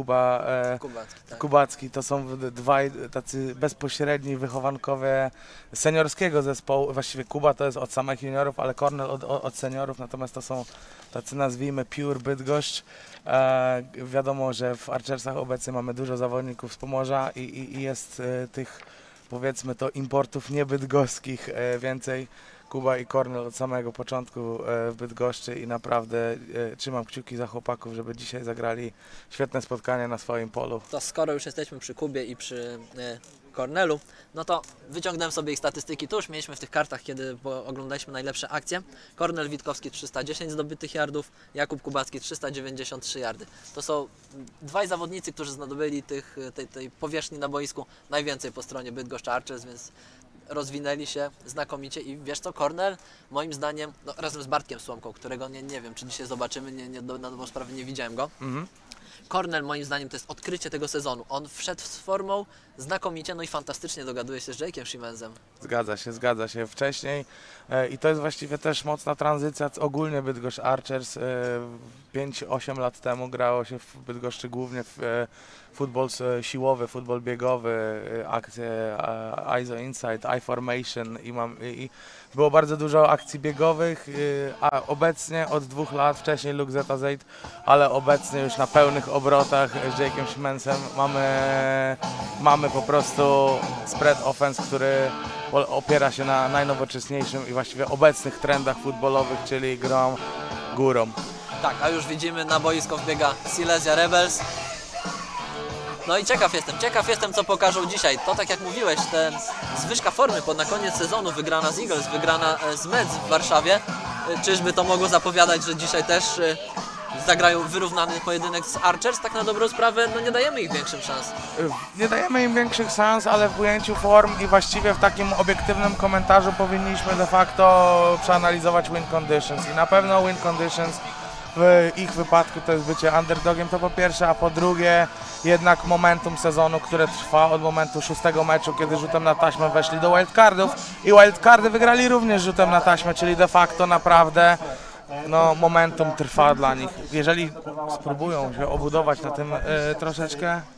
Kubacki to są dwaj tacy bezpośredni wychowankowie seniorskiego zespołu. Właściwie Kuba to jest od samych juniorów, ale Kornel od seniorów, natomiast to są tacy, nazwijmy, pure Bydgoszcz. Wiadomo, że w Archersach obecnie mamy dużo zawodników z Pomorza i jest tych, powiedzmy to, importów niebydgoskich więcej. Kuba i Kornel od samego początku w Bydgoszczy i naprawdę trzymam kciuki za chłopaków, żeby dzisiaj zagrali świetne spotkanie na swoim polu. To skoro już jesteśmy przy Kubie i przy Kornelu, no to wyciągnąłem sobie ich statystyki. To już mieliśmy w tych kartach, kiedy oglądaliśmy najlepsze akcje. Kornel Witkowski 310 zdobytych yardów, Jakub Kubacki 393 yardy. To są dwaj zawodnicy, którzy zdobyli tej powierzchni na boisku najwięcej po stronie Bydgoszcz Archers, więc rozwinęli się znakomicie i wiesz co, Kornel moim zdaniem, no, razem z Bartkiem Słomką, którego nie wiem, czy dzisiaj zobaczymy, na dobrą sprawę nie widziałem go. Kornel moim zdaniem to jest odkrycie tego sezonu. On wszedł z formą znakomicie, no i fantastycznie dogaduje się z Jake'em Siemensem. Zgadza się wcześniej i to jest właściwie też mocna tranzycja ogólnie Bydgoszcz Archers. 5-8 lat temu grało się w Bydgoszczy głównie w futbol siłowy, futbol biegowy, akcje ISO Inside, I-Formation i było bardzo dużo akcji biegowych, a obecnie od 2 lat, wcześniej Luke ZZ, ale obecnie już na pełnych obrotach z Jake'em Siemensem mamy po prostu spread offense, który opiera się na najnowocześniejszym i właściwie obecnych trendach futbolowych, czyli grą górą. Tak, a już widzimy, na boisko wbiega Silesia Rebels. No i ciekaw jestem, co pokażą dzisiaj. To, tak jak mówiłeś, ta zwyżka formy na koniec sezonu, wygrana z Eagles, wygrana z Mets w Warszawie. Czyżby to mogło zapowiadać, że dzisiaj też zagrają wyrównany pojedynek z Archers? Tak na dobrą sprawę, no nie dajemy ich większych szans. Nie dajemy im większych szans, ale w ujęciu form i właściwie w takim obiektywnym komentarzu powinniśmy de facto przeanalizować win conditions. I na pewno win conditions w ich wypadku to jest bycie underdogiem, to po pierwsze, a po drugie jednak momentum sezonu, które trwa od momentu 6. meczu, kiedy rzutem na taśmę weszli do wildcardów i wildcardy wygrali również rzutem na taśmę, czyli de facto naprawdę no, momentum trwa dla nich. Jeżeli spróbują się obudować na tym troszeczkę,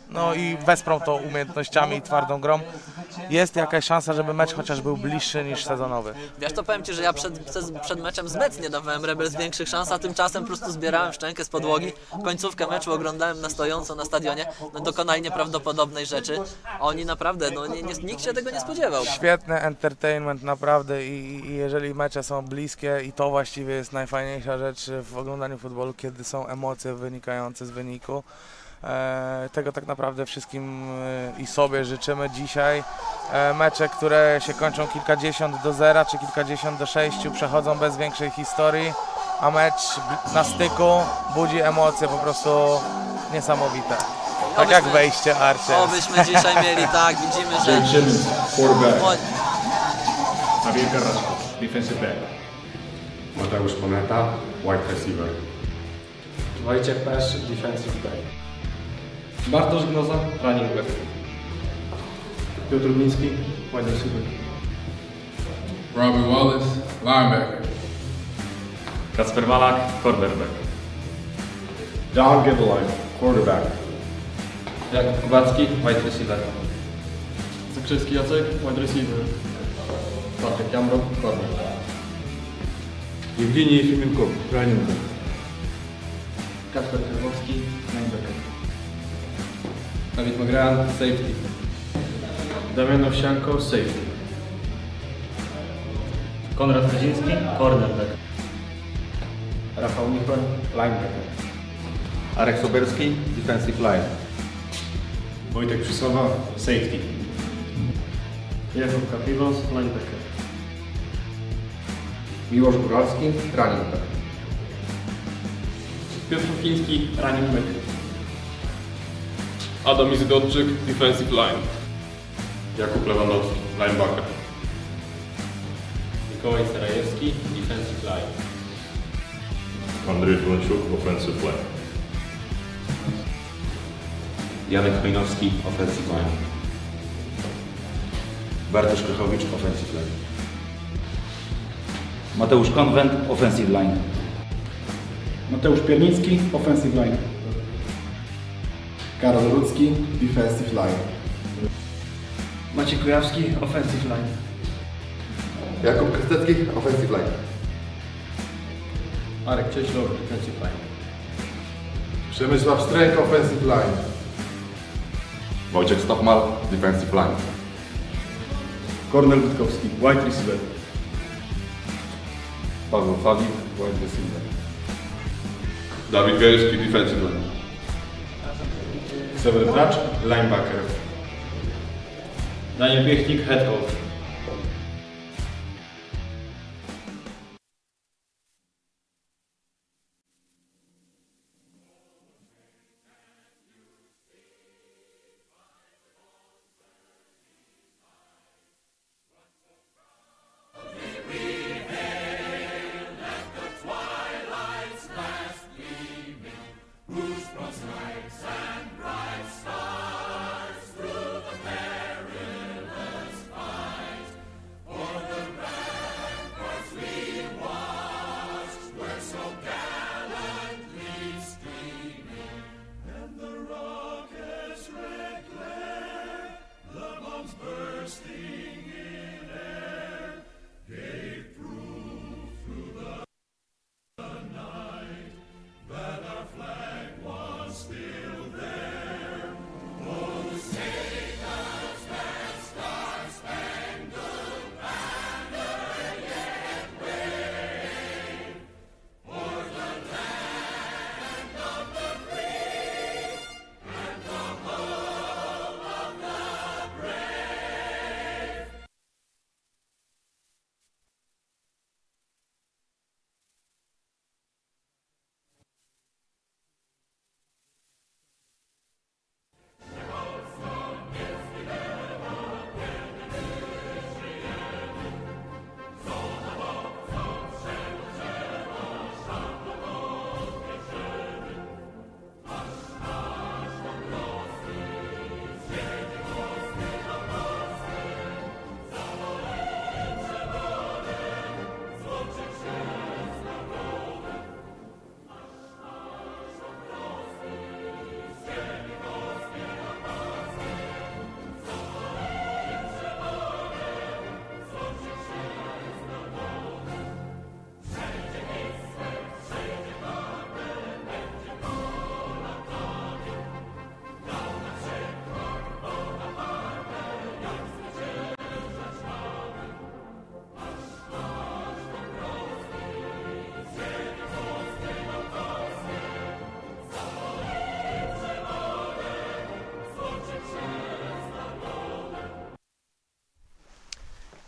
no i wesprą to umiejętnościami i twardą grą, jest jakaś szansa, żeby mecz chociaż był bliższy niż sezonowy. Wiesz, to powiem Ci, że ja przed meczem zbytnie dawałem Rebels większych szans, a tymczasem po prostu zbierałem szczękę z podłogi. Końcówkę meczu oglądałem na stojąco na stadionie. No, dokonali nieprawdopodobnej rzeczy. Oni naprawdę, no nikt się tego nie spodziewał. Świetny entertainment naprawdę i jeżeli mecze są bliskie i to właściwie jest najfajniejsza rzecz w oglądaniu futbolu, kiedy są emocje wynikające z wyniku. Tego tak naprawdę wszystkim i sobie życzymy dzisiaj. Mecze, które się kończą kilkadziesiąt do 0 czy kilkadziesiąt do 6 przechodzą bez większej historii, a mecz na styku budzi emocje po prostu niesamowite. Tak jak wejście Archer. Obyśmy dzisiaj mieli, tak, widzimy, że... Jake Simmons, quarterback. Javier Carrasco, defensive back. Mateusz Poneta, wide receiver. Wojciech Pesz, defensive back. Bartosz Gnoza, running back. Piotr Miński, wide receiver. Robert Wallace, linebacker. Kacper Malak, cornerback. John Gibbeline, quarterback. Jakub Kubacki, wide receiver. Zakrzewski Jacek, wide receiver. Patryk Jamrok, corner. Евгений Ефименков, running back. Kacper Krywowski, linebacker. Dawid Magran, safety. Damian Owsianko, safety. Konrad Kaziński, cornerback. Rafał Michor, linebacker. Arek Soberski, defensive line. Wojtek Przysowa, safety. Jakub Kapilos, linebacker. Miłosz Góralski, running back. Piotr Fiński, running back. Adam Izydorczyk, defensive line. Jakub Lewandowski, linebacker. Mikołaj Serajewski, defensive line. Andrzej Wąciuk, offensive line. Janek Chojnowski, offensive line. Bartosz Krychowicz, offensive line. Mateusz Konwent, offensive line. Mateusz Piernicki, offensive line. Karol Rudzki, defensive line. Maciej Kujawski, offensive line. Jakub Krystecki, offensive line. Arek Cieślor, defensive line. Przemysław Stręk, offensive line. Wojciech Stachmal, defensive line. Kornel Witkowski, wide receiver. Paweł Falik, wide receiver. Dawid Gajewski, defensive line. Sewer Bracz, linebacker. Daniel Piechnik, head coach.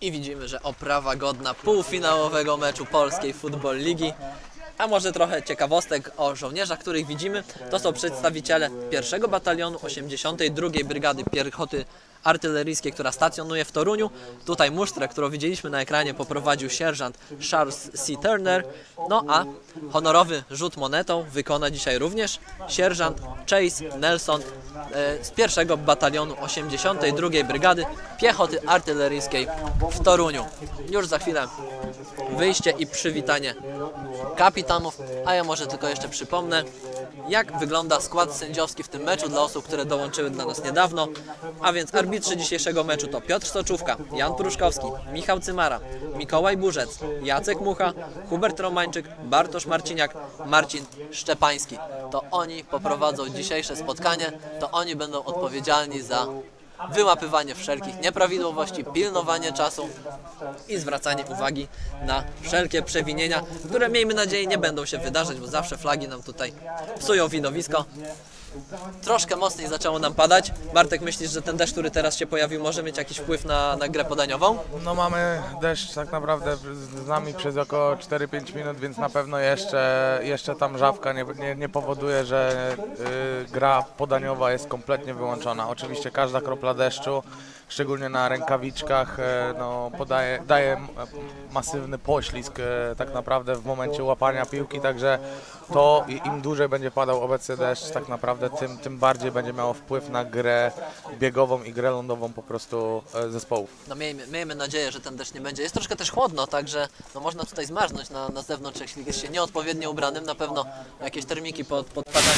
I widzimy, że oprawa godna półfinałowego meczu Polskiej Football Ligi. A może trochę ciekawostek o żołnierzach, których widzimy. To są przedstawiciele 1. Batalionu 82. Brygady Piechoty Artyleryjskiej, która stacjonuje w Toruniu. Tutaj musztrę, którą widzieliśmy na ekranie, poprowadził sierżant Charles C. Turner. No a honorowy rzut monetą wykona dzisiaj również sierżant Chase Nelson z 1. Batalionu 82. Brygady Piechoty Artyleryjskiej w Toruniu. Już za chwilę wyjście i przywitanie kapitanów, a ja może tylko jeszcze przypomnę, jak wygląda skład sędziowski w tym meczu dla osób, które dołączyły do nas niedawno. A więc arbitrzy dzisiejszego meczu to Piotr Soczówka, Jan Pruszkowski, Michał Cymara, Mikołaj Burzec, Jacek Mucha, Hubert Romańczyk, Bartosz Marciniak, Marcin Szczepański. To oni poprowadzą dzisiejsze spotkanie, to oni będą odpowiedzialni za wyłapywanie wszelkich nieprawidłowości, pilnowanie czasu i zwracanie uwagi na wszelkie przewinienia, które miejmy nadzieję nie będą się wydarzać, bo zawsze flagi nam tutaj psują widowisko. Troszkę mocniej zaczęło nam padać. Bartek, myślisz, że ten deszcz, który teraz się pojawił, może mieć jakiś wpływ na grę podaniową? No mamy deszcz tak naprawdę z nami przez około 4-5 minut, więc na pewno jeszcze ta mrzawka nie powoduje, że gra podaniowa jest kompletnie wyłączona. Oczywiście każda kropla deszczu, szczególnie na rękawiczkach, no, daje masywny poślizg tak naprawdę w momencie łapania piłki, także to im dłużej będzie padał obecny deszcz, tak naprawdę tym bardziej będzie miało wpływ na grę biegową i grę lądową po prostu zespołów. No miejmy nadzieję, że ten deszcz nie będzie. Jest troszkę też chłodno, także no można tutaj zmarznąć na zewnątrz, jeśli jest się nieodpowiednio ubranym. Na pewno jakieś termiki pod padami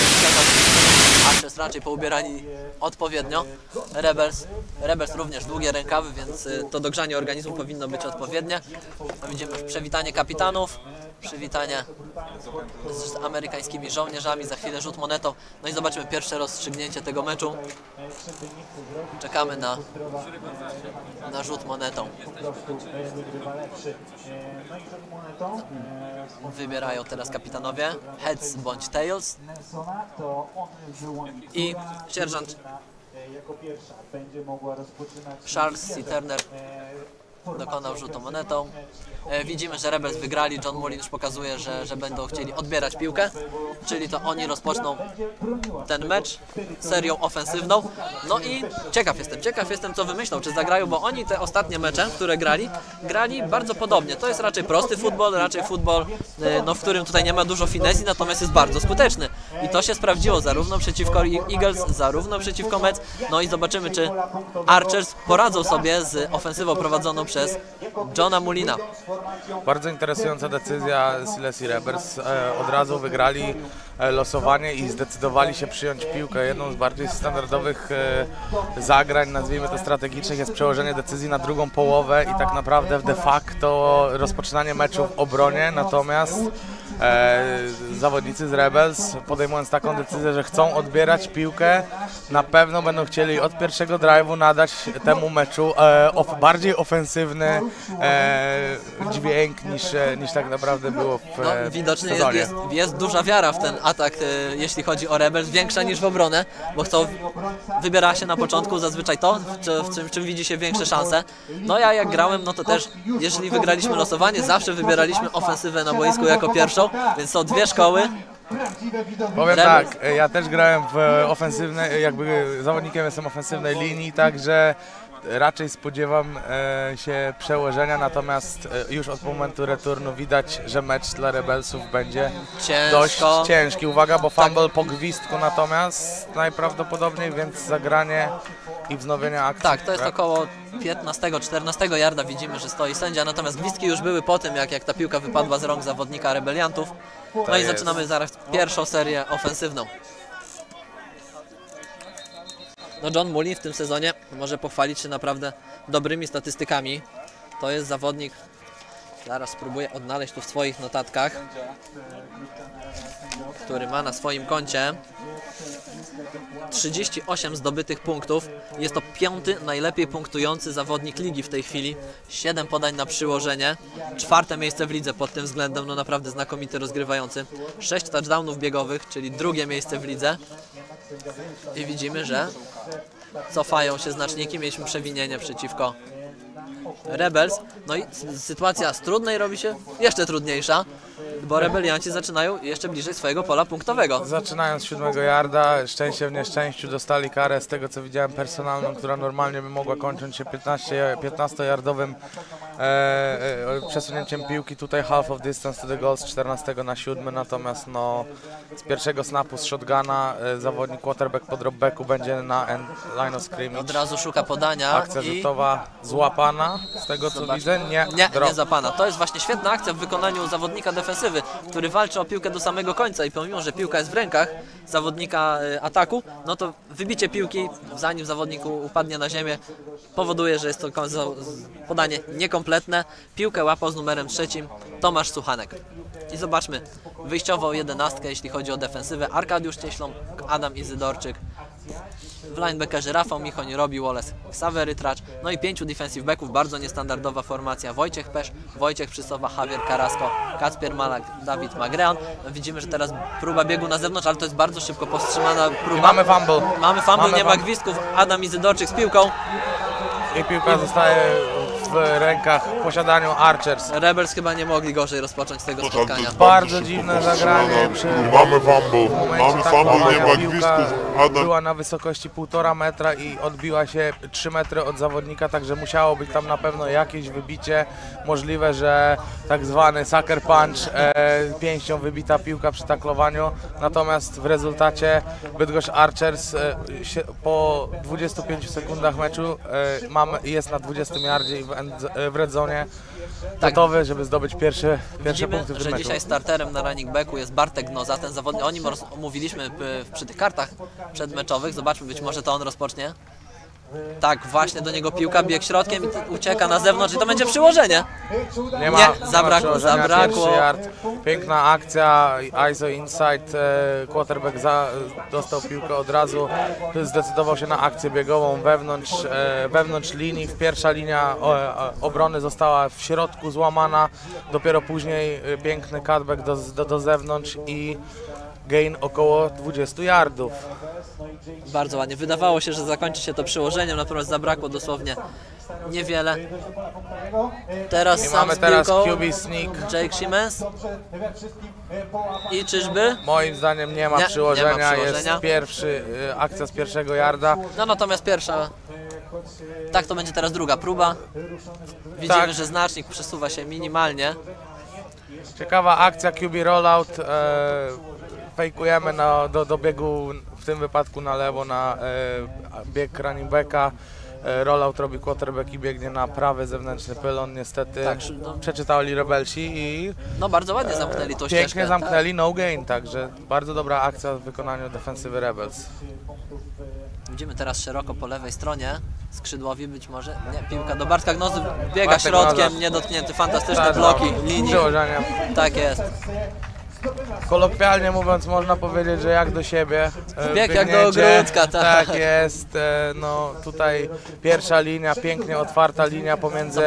Archers raczej poubierani odpowiednio. Rebels również długie rękawy, więc to dogrzanie organizmu powinno być odpowiednie. Widzimy już przywitanie kapitanów, przywitanie z amerykańskimi żołnierzami, za chwilę rzut monetą. No i zobaczymy pierwsze rozstrzygnięcie tego meczu. Czekamy na rzut monetą. Wybierają teraz kapitanowie heads bądź tails. I sierżant Charles C. Turner dokonał rzutu monetą. Widzimy, że Rebels wygrali. John Mullin już pokazuje, że będą chcieli odbierać piłkę, czyli to oni rozpoczną ten mecz serią ofensywną. No i ciekaw jestem co wymyślą, czy zagrają, bo oni te ostatnie mecze, które grali bardzo podobnie. To jest raczej prosty futbol, no, w którym tutaj nie ma dużo finezji, natomiast jest bardzo skuteczny. I to się sprawdziło zarówno przeciwko Eagles, zarówno przeciwko Mets. No i zobaczymy, czy Archers poradzą sobie z ofensywą prowadzoną przez Johna Mullina. Bardzo interesująca decyzja Silesia Rebels. Od razu wygrali losowanie i zdecydowali się przyjąć piłkę. Jedną z bardziej standardowych zagrań, nazwijmy to strategicznych, jest przełożenie decyzji na drugą połowę i tak naprawdę de facto rozpoczynanie meczu w obronie, natomiast zawodnicy z Rebels, podejmując taką decyzję, że chcą odbierać piłkę, na pewno będą chcieli od pierwszego drive'u nadać temu meczu bardziej ofensywny dźwięk niż tak naprawdę było w widocznie sezonie. Jest duża wiara w ten atak, jeśli chodzi o Rebels, większa niż w obronę, bo wybiera się na początku zazwyczaj to, w czym widzi się większe szanse. No ja jak grałem, no to też, jeżeli wygraliśmy losowanie, zawsze wybieraliśmy ofensywę na boisku jako pierwszą, więc są dwie szkoły. Powiem tak, ja też grałem w ofensywnej, jakby zawodnikiem jestem ofensywnej linii, także raczej spodziewam się przełożenia, natomiast już od momentu returnu widać, że mecz dla Rebelsów będzie dość ciężki. Uwaga, bo fumble po gwizdku natomiast najprawdopodobniej, więc zagranie i wznowienie akcji. Tak, to jest około 15-14 yarda, widzimy, że stoi sędzia, natomiast gwizdki już były po tym, jak ta piłka wypadła z rąk zawodnika rebeliantów. No i zaczynamy zaraz pierwszą serię ofensywną. No John Mullin w tym sezonie może pochwalić się naprawdę dobrymi statystykami. To jest zawodnik, zaraz spróbuję odnaleźć tu w swoich notatkach, który ma na swoim koncie 38 zdobytych punktów. Jest to 5. najlepiej punktujący zawodnik ligi w tej chwili. 7 podań na przyłożenie. 4. miejsce w lidze pod tym względem, no naprawdę znakomity rozgrywający. 6 touchdownów biegowych, czyli 2. miejsce w lidze. I widzimy, że cofają się znaczniki. Mieliśmy przewinienie przeciwko Rebels. No i sytuacja z trudnej robi się jeszcze trudniejsza, bo rebelianci zaczynają jeszcze bliżej swojego pola punktowego. Zaczynając 7 yarda, szczęście w nieszczęściu, dostali karę z tego co widziałem personalną, która normalnie by mogła kończyć się 15-yardowym przesunięciem piłki. Tutaj half of distance to the goal z 14 na 7, natomiast no, z pierwszego snapu z shotguna zawodnik quarterback po dropbacku będzie na end line of scrimmage. Od razu szuka podania. Akcja rzutowa złapana, z tego co widzę, nie złapana. To jest właśnie świetna akcja w wykonaniu zawodnika defensywy, który walczy o piłkę do samego końca i pomimo, że piłka jest w rękach zawodnika ataku, no to wybicie piłki, zanim zawodnik upadnie na ziemię, powoduje, że jest to podanie niekompletne. Piłkę łapał z numerem 3 Tomasz Suchanek. I zobaczmy, wyjściową 11, jeśli chodzi o defensywę, Arkadiusz Cieślą, Adam Izydorczyk. W linebackerze Rafał Michoń, Robi Wallace, Ksawery Tracz, no i 5 defensive backów, bardzo niestandardowa formacja. Wojciech Pesz, Wojciech Przysowa, Javier Carrasco, Kacper Malak, Dawid Magreon. No widzimy, że teraz próba biegu na zewnątrz, ale to jest bardzo szybko powstrzymana próba. I mamy fumble. Mamy fumble, nie ma gwizdków. Adam Izydorczyk z piłką. I piłka zostaje w rękach, w posiadaniu Archers. Rebels chyba nie mogli gorzej rozpocząć tego spotkania. Bardzo dziwne zagranie. Mamy fumble, nie ma gwizdków. Była na wysokości 1,5 metra i odbiła się 3 metry od zawodnika, także musiało być tam na pewno jakieś wybicie. Możliwe, że tak zwany sucker punch, pięścią wybita piłka przy taklowaniu. Natomiast w rezultacie Bydgoszcz Archers po 25 sekundach meczu jest na 20 yardzie i w red zone gotowy, żeby zdobyć pierwsze punkty w tym że meczu. Dzisiaj starterem na running backu jest Bartek Gnoza, ten zawodnik, o nim omówiliśmy przy tych kartach przedmeczowych. Zobaczmy, być może to on rozpocznie. Tak, właśnie do niego piłka, bieg środkiem i ucieka na zewnątrz i to będzie przyłożenie. Nie, zabrakło. Piękna akcja, ISO inside, quarterback dostał piłkę od razu, zdecydował się na akcję biegową wewnątrz linii. Pierwsza linia obrony została w środku złamana, dopiero później piękny cutback do zewnątrz i gain około 20 yardów. Bardzo ładnie. Wydawało się, że zakończy się to przyłożeniem, natomiast zabrakło dosłownie niewiele. Teraz I sam mamy z teraz piłką QB sneak. Jake Siemens. I czyżby? Moim zdaniem nie ma przyłożenia, jest akcja z pierwszego yarda. No natomiast pierwsza, tak to będzie teraz druga próba. Widzimy, że znacznik przesuwa się minimalnie. Ciekawa akcja QB rollout. Fejkujemy do biegu, w tym wypadku na lewo, na bieg running backa. Rollout robi quarterback i biegnie na prawy zewnętrzny pylon. Niestety przeczytali Rebelsi i no bardzo ładnie zamknęli tą ścieżkę. Pięknie zamknęli, no gain, także bardzo dobra akcja w wykonaniu defensywy Rebels. Widzimy teraz szeroko po lewej stronie, skrzydłowi być może, nie, piłka do Bartka Gnozy, biega środkiem, niedotknięty, fantastyczne bloki, linii. Tak jest. Kolokwialnie mówiąc, można powiedzieć, że jak do siebie. Bieg jak do ogródka, tak jest. No tutaj pierwsza linia, pięknie otwarta linia pomiędzy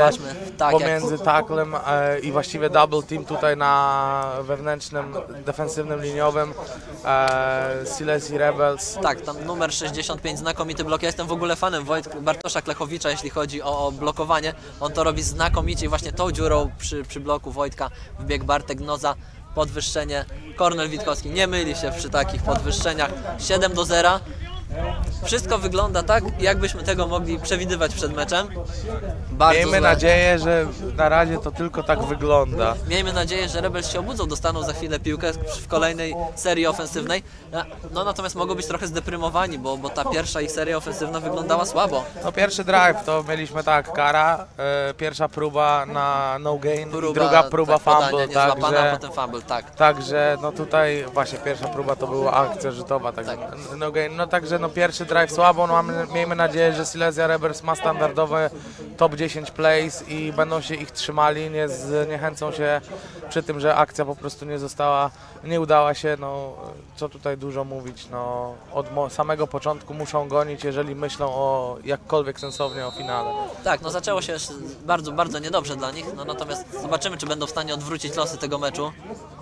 tacklem i właściwie double team tutaj na wewnętrznym, defensywnym liniowym Silesia Rebels. Tak, tam numer 65, znakomity blok. Ja jestem w ogóle fanem Bartosza Klechowicza, jeśli chodzi o blokowanie. On to robi znakomicie i właśnie tą dziurą przy bloku Wojtka wbiegł Bartek Gnoza. Podwyższenie, Kornel Witkowski nie myli się przy takich podwyższeniach, 7-0. Wszystko wygląda tak, jakbyśmy tego mogli przewidywać przed meczem. Miejmy nadzieję, że na razie to tylko tak wygląda. Miejmy nadzieję, że Rebels się obudzą, dostaną za chwilę piłkę w kolejnej serii ofensywnej. No natomiast mogą być trochę zdeprymowani, bo ta pierwsza ich seria ofensywna wyglądała słabo. No pierwszy drive to mieliśmy kara, pierwsza próba na no gain i druga próba fumble. Także, potem fumble, tak. Także no tutaj właśnie pierwsza próba to była akcja rzutowa, także no gain, no także no pierwszy drive słabo, no miejmy nadzieję, że Silesia Rebels ma standardowe top 10 plays i będą się ich trzymali, nie zniechęcą się przy tym, że akcja po prostu nie udała się, no co tutaj dużo mówić, no od samego początku muszą gonić, jeżeli myślą o jakkolwiek sensownie o finale. Tak, no zaczęło się bardzo, bardzo niedobrze dla nich, no natomiast zobaczymy, czy będą w stanie odwrócić losy tego meczu.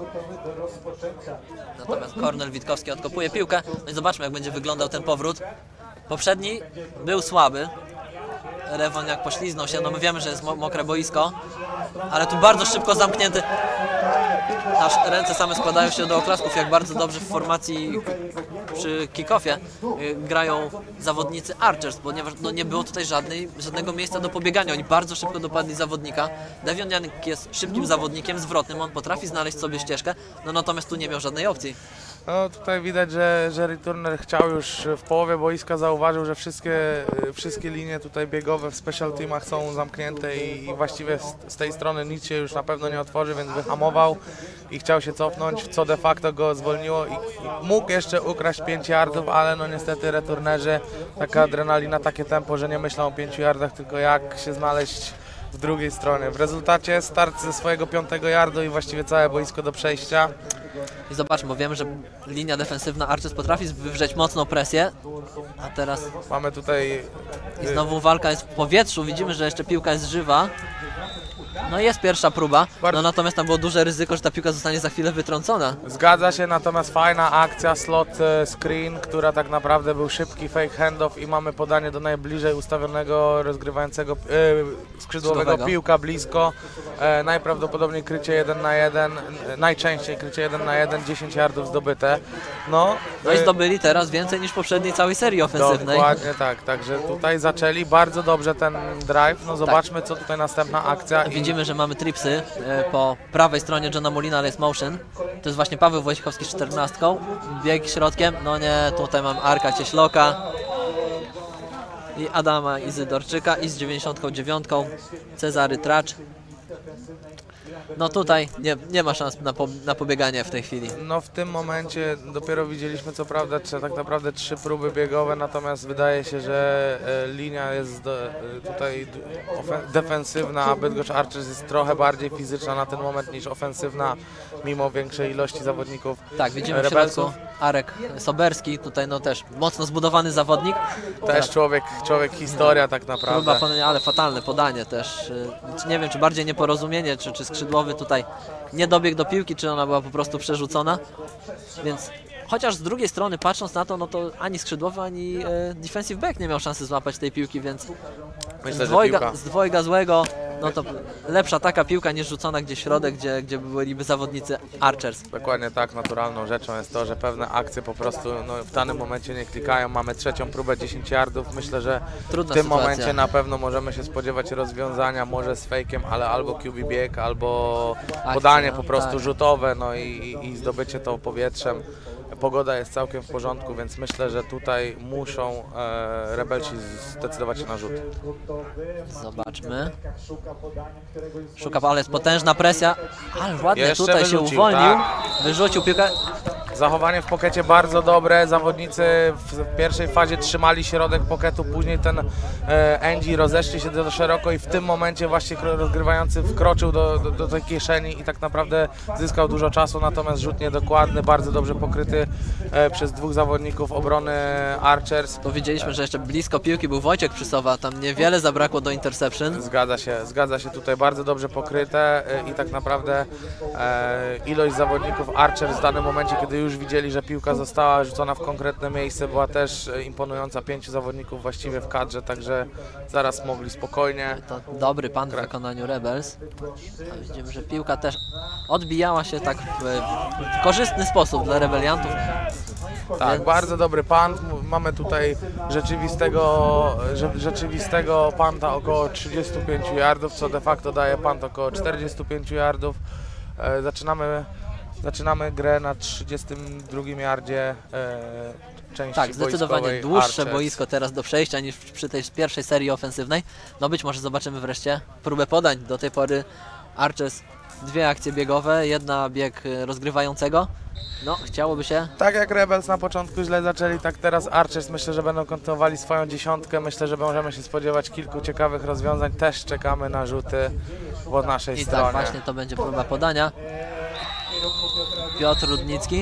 Natomiast Kornel Witkowski odkopuje piłkę, no i zobaczmy, jak będzie wyglądał ten powrót. Poprzedni był słaby, Rewoniak pośliznął się, no my wiemy, że jest mokre boisko, ale tu bardzo szybko zamknięty. Aż ręce same składają się do oklasków, jak bardzo dobrze w formacji przy kick-offie grają zawodnicy Archers, ponieważ no, nie było tutaj żadnego miejsca do pobiegania. Oni bardzo szybko dopadli zawodnika. Davion Janik jest szybkim zawodnikiem, zwrotnym, on potrafi znaleźć sobie ścieżkę, no natomiast tu nie miał żadnej opcji. No tutaj widać, że returner chciał już w połowie boiska, zauważył, że wszystkie linie tutaj biegowe w special teamach są zamknięte i właściwie z tej strony nic się już na pewno nie otworzy, więc wyhamował i chciał się cofnąć, co de facto go zwolniło i mógł jeszcze ukraść 5 yardów, ale no niestety returnerzy, taka adrenalina, takie tempo, że nie myślą o 5 yardach, tylko jak się znaleźć w drugiej stronie. W rezultacie start ze swojego 5 yardu i właściwie całe boisko do przejścia. I zobaczmy, bo wiemy, że linia defensywna Archers potrafi wywrzeć mocną presję, a teraz mamy tutaj... I znowu walka jest w powietrzu, widzimy, że jeszcze piłka jest żywa. No jest pierwsza próba, no natomiast tam było duże ryzyko, że ta piłka zostanie za chwilę wytrącona. Zgadza się, natomiast fajna akcja, slot screen, która tak naprawdę był szybki fake handoff i mamy podanie do najbliżej ustawionego rozgrywającego skrzydłowego, piłka blisko, najprawdopodobniej krycie 1 na 1, najczęściej krycie 1 na 1, 10 yardów zdobyte. No i zdobyli teraz więcej niż w poprzedniej całej serii ofensywnej. Dokładnie tak, także tutaj zaczęli bardzo dobrze ten drive, no zobaczmy co tutaj następna akcja. Widzimy, że mamy tripsy po prawej stronie Johna Molina, ale jest motion. To jest właśnie Paweł Wojciechowski z 14. Bieg środkiem, no nie, tutaj mam Arka Cieśloka i Adama Izydorczyka i z 99. Cezary Tracz. No tutaj nie ma szans na pobieganie w tej chwili. No w tym momencie dopiero widzieliśmy co prawda tak naprawdę 3 próby biegowe, natomiast wydaje się, że linia jest tutaj defensywna, a Bydgoszcz Archers jest trochę bardziej fizyczna na ten moment niż ofensywna, mimo większej ilości zawodników. Tak, widzimy w środku Arek Soberski, tutaj no też mocno zbudowany zawodnik. Też człowiek historia tak naprawdę. Próba, ale fatalne podanie też. Nie wiem, czy bardziej nieporozumienie, czy skrzydłowy tutaj nie dobiegł do piłki, czy ona była po prostu przerzucona. Więc chociaż z drugiej strony patrząc na to, no to ani skrzydłowy, ani defensive back nie miał szansy złapać tej piłki, więc myślę, z dwojga złego, no to lepsza taka piłka niż rzucona gdzieś w środek, gdzie byliby zawodnicy Archers. Dokładnie tak, naturalną rzeczą jest to, że pewne akcje po prostu w danym momencie nie klikają. Mamy trzecią próbę 10 yardów. Myślę, że w tym momencie na pewno możemy się spodziewać rozwiązania, może z fejkiem, ale albo QB bieg, albo podanie po prostu rzutowe, no i zdobycie to powietrzem. Pogoda jest całkiem w porządku, więc myślę, że tutaj muszą rebelci zdecydować się na rzut. Zobaczmy. Ale jest potężna presja, ale ładnie jeszcze tutaj wyrzucił, się uwolnił, tak. Wyrzucił piłkę. Zachowanie w pokecie bardzo dobre, zawodnicy w pierwszej fazie trzymali środek poketu, później ten Angie rozeszli się do szeroko i w tym momencie właśnie rozgrywający wkroczył do tej kieszeni i tak naprawdę zyskał dużo czasu, natomiast rzut niedokładny, bardzo dobrze pokryty przez 2 zawodników obrony Archers. To widzieliśmy, że jeszcze blisko piłki był Wojciech Przysowa, tam niewiele zabrakło do interception. Zgadza się tutaj, bardzo dobrze pokryte i tak naprawdę ilość zawodników Archers w danym momencie, kiedy już widzieli, że piłka została rzucona w konkretne miejsce, była też imponująca, 5 zawodników właściwie w kadrze, także zaraz mogli spokojnie. To dobry pan w wykonaniu Rebels. A widzimy, że piłka też odbijała się tak w korzystny sposób dla rebeliantów. Tak, więc bardzo dobry punt. Mamy tutaj rzeczywistego punta około 35 yardów, co de facto daje punt około 45 yardów. Zaczynamy grę na 32 yardzie części tak, zdecydowanie dłuższe Archers. Boisko teraz do przejścia niż przy tej pierwszej serii ofensywnej. No być może zobaczymy wreszcie próbę podań. Do tej pory Archers 2 akcje biegowe, 1 bieg rozgrywającego. No, chciałoby się. Tak jak Rebels na początku źle zaczęli, tak teraz Archers myślę, że będą kontynuowali swoją 10. Myślę, że możemy się spodziewać kilku ciekawych rozwiązań. Też czekamy na rzuty po naszej stronie. Tak, właśnie to będzie próba podania. Piotr Rudnicki.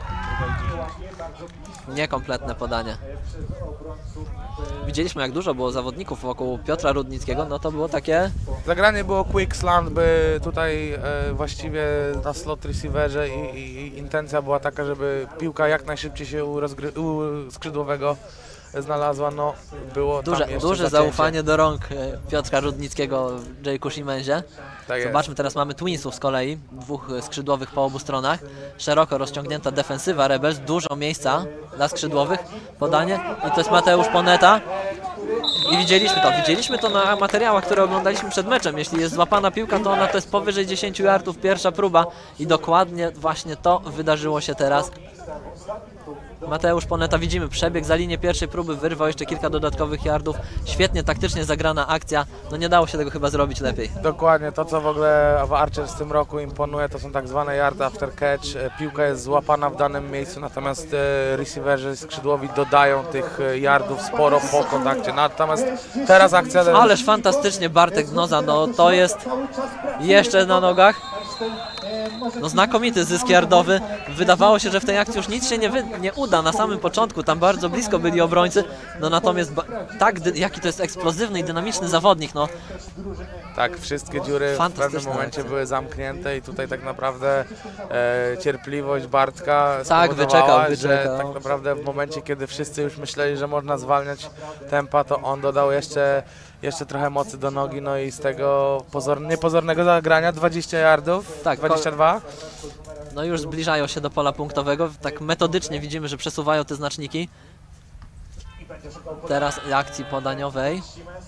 Niekompletne podanie. Widzieliśmy, jak dużo było zawodników wokół Piotra Rudnickiego, no to było takie... Zagranie było quick slant, by tutaj właściwie na slot receiverze i intencja była taka, żeby piłka jak najszybciej się u skrzydłowego znalazła, no było tam jeszcze Duże zacięcie. zaufanie do rąk Piotra Rudnickiego w Jayku Simenzie. Tak jest. Zobaczmy, teraz mamy Twinsów z kolei, dwóch skrzydłowych po obu stronach. Szeroko rozciągnięta defensywa Rebels, dużo miejsca dla skrzydłowych. Podanie i to jest Mateusz Poneta. I widzieliśmy to na materiałach, które oglądaliśmy przed meczem. Jeśli jest złapana piłka, to ona to jest powyżej 10 yardów, pierwsza próba i dokładnie właśnie to wydarzyło się teraz. Mateusz Poneta, widzimy przebieg za linię pierwszej próby, wyrwał jeszcze kilka dodatkowych yardów. Świetnie taktycznie zagrana akcja, no nie dało się tego chyba zrobić lepiej. Dokładnie, to co w ogóle w Archers w tym roku imponuje, to są tak zwane yard after catch. Piłka jest złapana w danym miejscu, natomiast receiverzy skrzydłowi dodają tych yardów sporo po kontakcie. Natomiast teraz akcja... Ależ fantastycznie Bartek Gnoza, no to jest jeszcze na nogach. No znakomity zysk yardowy. Wydawało się, że w tej akcji już nic się nie uda na samym początku. Tam bardzo blisko byli obrońcy. No natomiast jaki to jest eksplozywny i dynamiczny zawodnik. No. Tak, wszystkie dziury w pewnym momencie były zamknięte i tutaj tak naprawdę cierpliwość Bartka spowodowała, że tak naprawdę w momencie, kiedy wszyscy już myśleli, że można zwalniać tempa, to on dodał jeszcze trochę mocy do nogi, no i z tego niepozornego zagrania 20 yardów, tak, 22. No już zbliżają się do pola punktowego, tak metodycznie widzimy, że przesuwają te znaczniki. Teraz akcji podaniowej.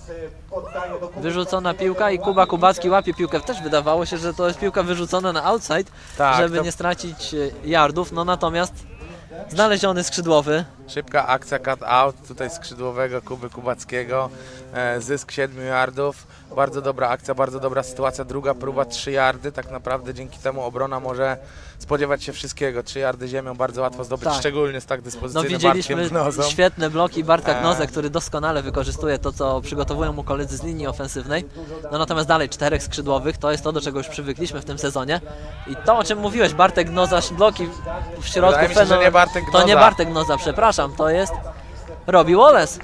Wyrzucona piłka i Kuba Kubacki łapie piłkę. Też wydawało się, że to jest piłka wyrzucona na outside, tak, żeby nie stracić yardów, no natomiast znaleziony skrzydłowy. Szybka akcja cut out tutaj skrzydłowego Kuby Kubackiego, zysk 7 yardów, bardzo dobra akcja, bardzo dobra sytuacja, druga próba 3 yardy, tak naprawdę dzięki temu obrona może spodziewać się wszystkiego, 3 yardy ziemią bardzo łatwo zdobyć, tak, szczególnie z tak dyspozycyjnym widzieliśmy Bartkiem świetne bloki Bartka Gnozę, który doskonale wykorzystuje to, co przygotowują mu koledzy z linii ofensywnej. No natomiast dalej 4 skrzydłowych, to jest to, do czego już przywykliśmy w tym sezonie. I to, o czym mówiłeś, Bartek Gnoza, bloki w środku, mi się, że nie Bartek Gnoza. To nie Bartek Gnoza, przepraszam, to jest Robbie Wallace.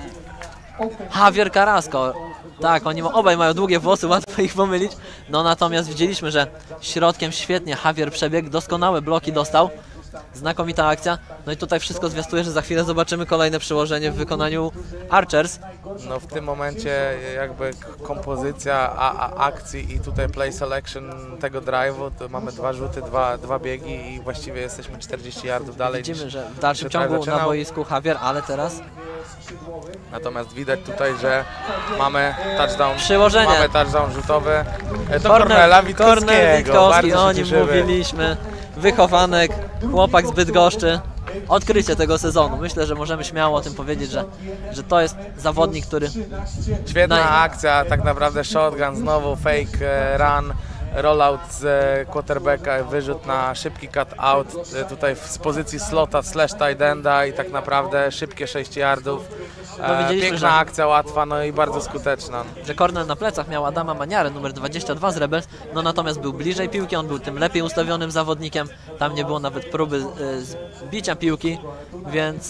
Javier Carrasco. Tak, oni obaj mają długie włosy, łatwo ich pomylić. No natomiast widzieliśmy, że środkiem świetnie Javier przebiegł, doskonałe bloki dostał. Znakomita akcja. No i tutaj wszystko zwiastuje, że za chwilę zobaczymy kolejne przyłożenie w wykonaniu Archers. No w tym momencie jakby kompozycja akcji i tutaj play selection tego drive'u, to mamy 2 rzuty, dwa biegi i właściwie jesteśmy 40 yardów dalej. Widzimy, że w dalszym ciągu na boisku Javier, ale teraz... Natomiast widać tutaj, że mamy touchdown, przyłożenie. Mamy touchdown rzutowy do Kornela Witkowskiego. O nim mówiliśmy. Wychowanek, chłopak z Bydgoszczy. Odkrycie tego sezonu. Myślę, że możemy śmiało o tym powiedzieć, że to jest zawodnik, który... Świetna akcja, tak naprawdę shotgun, znowu fake run, rollout z quarterbacka, wyrzut na szybki cut out, tutaj z pozycji slota / tight enda i tak naprawdę szybkie 6 yardów. No, piękna akcja, łatwa, no i bardzo skuteczna. Że Cornell na plecach miał Adama Maniarę, numer 22 z Rebels, no natomiast był bliżej piłki, on był tym lepiej ustawionym zawodnikiem, tam nie było nawet próby zbicia piłki, więc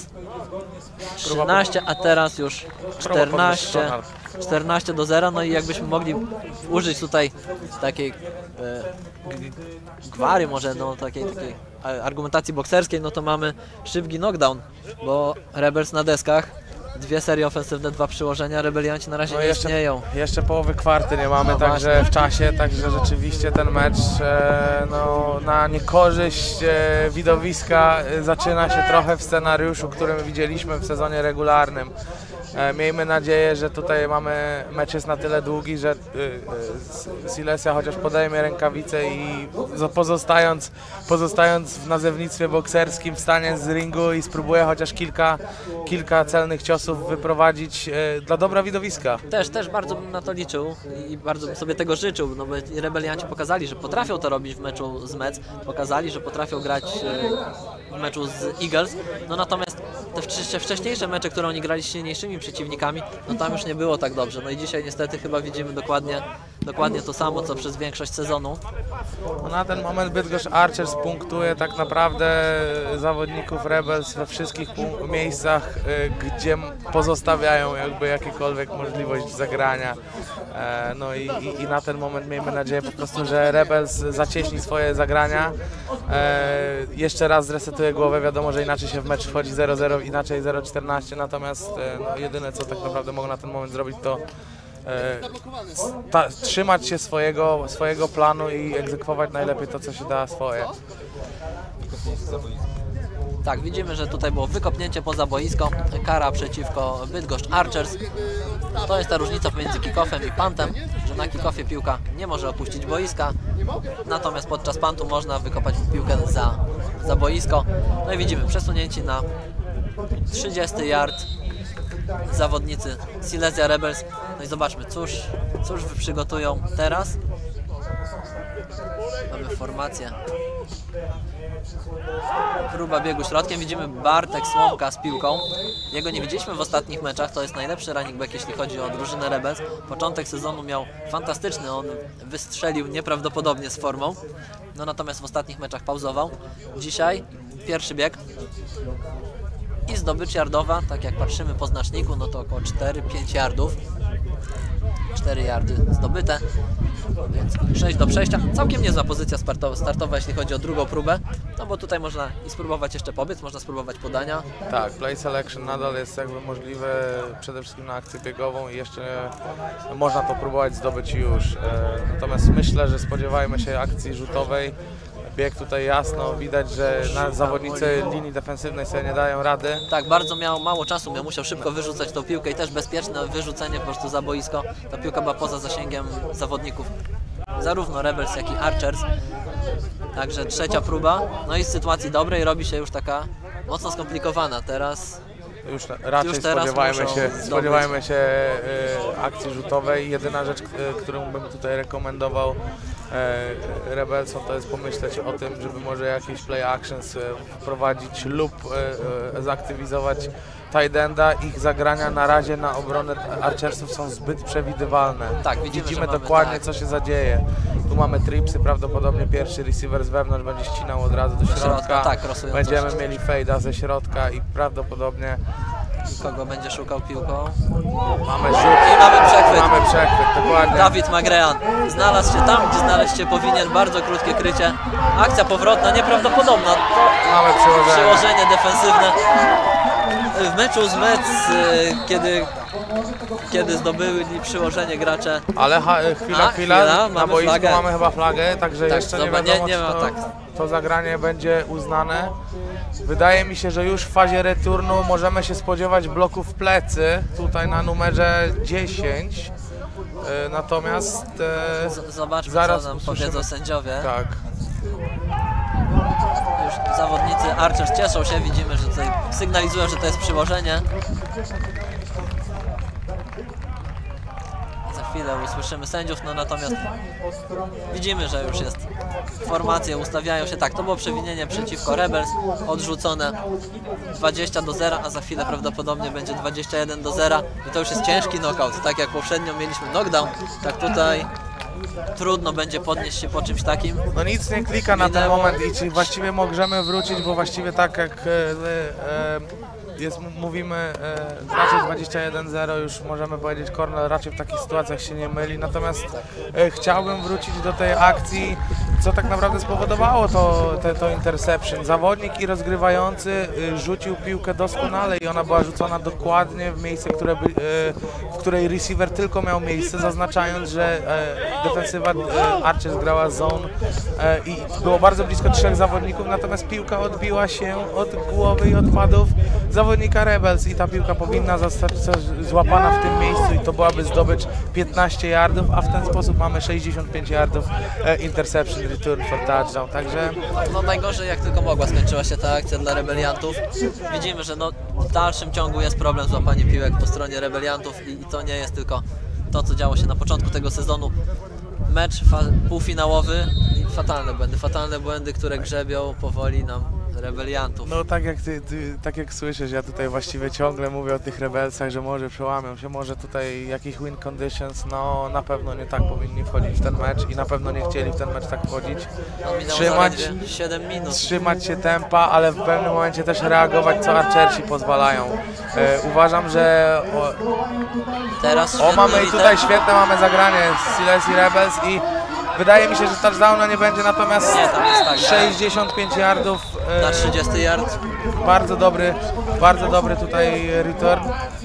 13, a teraz już 14-0, no i jakbyśmy mogli użyć tutaj takiej gwary może, no takiej argumentacji bokserskiej, no to mamy szybki knockdown, bo Rebels na deskach. 2 serie ofensywne, 2 przyłożenia, rebelianci na razie nie istnieją. Jeszcze połowy kwarty nie mamy, także w czasie, także rzeczywiście ten mecz na niekorzyść widowiska zaczyna się trochę w scenariuszu, który widzieliśmy w sezonie regularnym. Miejmy nadzieję, że tutaj mecz jest na tyle długi, że Silesia chociaż podejmie rękawice i pozostając w nazewnictwie bokserskim wstanie z ringu i spróbuje chociaż kilka celnych ciosów wyprowadzić dla dobra widowiska. Też bardzo bym na to liczył i bardzo bym sobie tego życzył, no bo rebelianci pokazali, że potrafią to robić w meczu z Mets, pokazali, że potrafią grać w meczu z Eagles, no natomiast te wcześniejsze mecze, które oni grali z silniejszymi przeciwnikami, no tam już nie było tak dobrze. No i dzisiaj niestety chyba widzimy dokładnie dokładnie to samo, co przez większość sezonu. No na ten moment Bydgoszcz Archers punktuje tak naprawdę zawodników Rebels we wszystkich miejscach, gdzie pozostawiają jakby jakiekolwiek możliwość zagrania. No i na ten moment miejmy nadzieję po prostu, że Rebels zacieśni swoje zagrania. Jeszcze raz zresetuje głowę, wiadomo, że inaczej się w mecz wchodzi 0-0, inaczej 0-14, natomiast no, jedyne co tak naprawdę mogą na ten moment zrobić to trzymać się swojego planu i egzekwować najlepiej to, co się da swoje. Tak, widzimy, że tutaj było wykopnięcie poza boisko, kara przeciwko Bydgoszcz Archers. To jest ta różnica pomiędzy kick-offem i puntem, że na kick-offie piłka nie może opuścić boiska, natomiast podczas puntu można wykopać piłkę za boisko. No i widzimy przesunięci na 30 yard zawodnicy Silesia Rebels. No i zobaczmy, cóż przygotują teraz. Mamy formację. Próba biegu środkiem. Widzimy Bartek Słomka z piłką. Jego nie widzieliśmy w ostatnich meczach. To jest najlepszy running back, jeśli chodzi o drużynę Rebels. Początek sezonu miał fantastyczny. On wystrzelił nieprawdopodobnie z formą. No natomiast w ostatnich meczach pauzował. Dzisiaj pierwszy bieg. I zdobycz yardowa, tak jak patrzymy po znaczniku, no to około 4-5 yardów. 4 yardy zdobyte, więc 6 do przejścia. Całkiem niezła pozycja startowa, jeśli chodzi o drugą próbę. No bo tutaj można i spróbować jeszcze pobiec, można spróbować podania. Tak, play selection nadal jest jakby możliwe przede wszystkim na akcję biegową i jeszcze można to próbować zdobyć już. Natomiast myślę, że spodziewajmy się akcji rzutowej. Bieg tutaj jasno, widać, że zawodnicy linii defensywnej sobie nie dają rady. Tak, bardzo miał mało czasu, musiał szybko wyrzucać tą piłkę i też bezpieczne wyrzucenie po prostu za boisko. Ta piłka była poza zasięgiem zawodników zarówno Rebels, jak i Archers. Także trzecia próba, no i z sytuacji dobrej robi się już taka mocno skomplikowana. Teraz już raczej spodziewajmy się akcji rzutowej. Jedyna rzecz, którą bym tutaj rekomendował Rebelsom, to jest pomyśleć o tym, żeby może jakieś play actions wprowadzić lub zaktywizować tight enda. Ich zagrania na razie na obronę Archersów są zbyt przewidywalne. Tak, widzimy dokładnie, co się zadzieje. Tu mamy tripsy, prawdopodobnie pierwszy receiver z wewnątrz będzie ścinał od razu do środka. Tak, będziemy mieli fade'a ze środka i prawdopodobnie kogo będzie szukał piłką. Mamy rzut i mamy przechwyt, dokładnie. Dawid Magrean znalazł się tam, gdzie znaleźć się powinien. Bardzo krótkie krycie. Akcja powrotna, nieprawdopodobna. Mamy przyłożenie defensywne. W meczu z Mets, kiedy zdobyli przyłożenie gracze. Ale chwila, na boisku flagę. mamy chyba flagę, także tak, jeszcze nie wiadomo, czy to zagranie będzie uznane. Wydaje mi się, że już w fazie returnu możemy się spodziewać bloku w plecy, tutaj na numerze 10. Natomiast zobaczmy, zaraz co nam powiedzą sędziowie. Tak. Już zawodnicy Archers cieszą się, widzimy, że tutaj sygnalizują, że to jest przyłożenie. Za chwilę usłyszymy sędziów, no natomiast widzimy, że już jest formacje, ustawiają się. Tak, to było przewinienie przeciwko Rebels, odrzucone 20-0, a za chwilę prawdopodobnie będzie 21-0 i to już jest ciężki knockout. Tak jak poprzednio mieliśmy knockdown, tak tutaj trudno będzie podnieść się po czymś takim. No nic nie klika na ten moment i czy właściwie możemy wrócić, bo właściwie tak jak mówimy raczej 21-0, już możemy powiedzieć, Cornell raczej w takich sytuacjach się nie myli, natomiast chciałbym wrócić do tej akcji, co tak naprawdę spowodowało to interception. Zawodnik i rozgrywający rzucił piłkę doskonale i ona była rzucona dokładnie w miejsce, w której receiver tylko miał miejsce, zaznaczając, że defensywa Archers grała zone i było bardzo blisko 3 zawodników, natomiast piłka odbiła się od głowy i od padów zawodnika Rebels i ta piłka powinna zostać złapana w tym miejscu i to byłaby zdobycz 15 yardów, a w ten sposób mamy 65 yardów interception, return for touchdown, także... No najgorzej jak tylko mogła skończyła się ta akcja dla rebeliantów. Widzimy, że no, w dalszym ciągu jest problem z łapaniem piłek po stronie rebeliantów i to nie jest tylko to, co działo się na początku tego sezonu. Mecz półfinałowy fatalne błędy, które grzebią powoli nam rebeliantów. No tak jak słyszysz, ja tutaj właściwie ciągle mówię o tych rebelsach, że może przełamią się, może tutaj jakieś win conditions, no na pewno nie tak powinni wchodzić w ten mecz i na pewno nie chcieli w ten mecz tak wchodzić. Zaledwie 7 minut. Trzymać się tempa, ale w pewnym momencie też reagować, co Archersi pozwalają. Uważam, że mamy i tutaj świetne mamy zagranie z Silesia Rebels i wydaje mi się, że touchdowna nie będzie, natomiast nie, tam jest tak, 65 yardów na 30 yard. Bardzo dobry tutaj return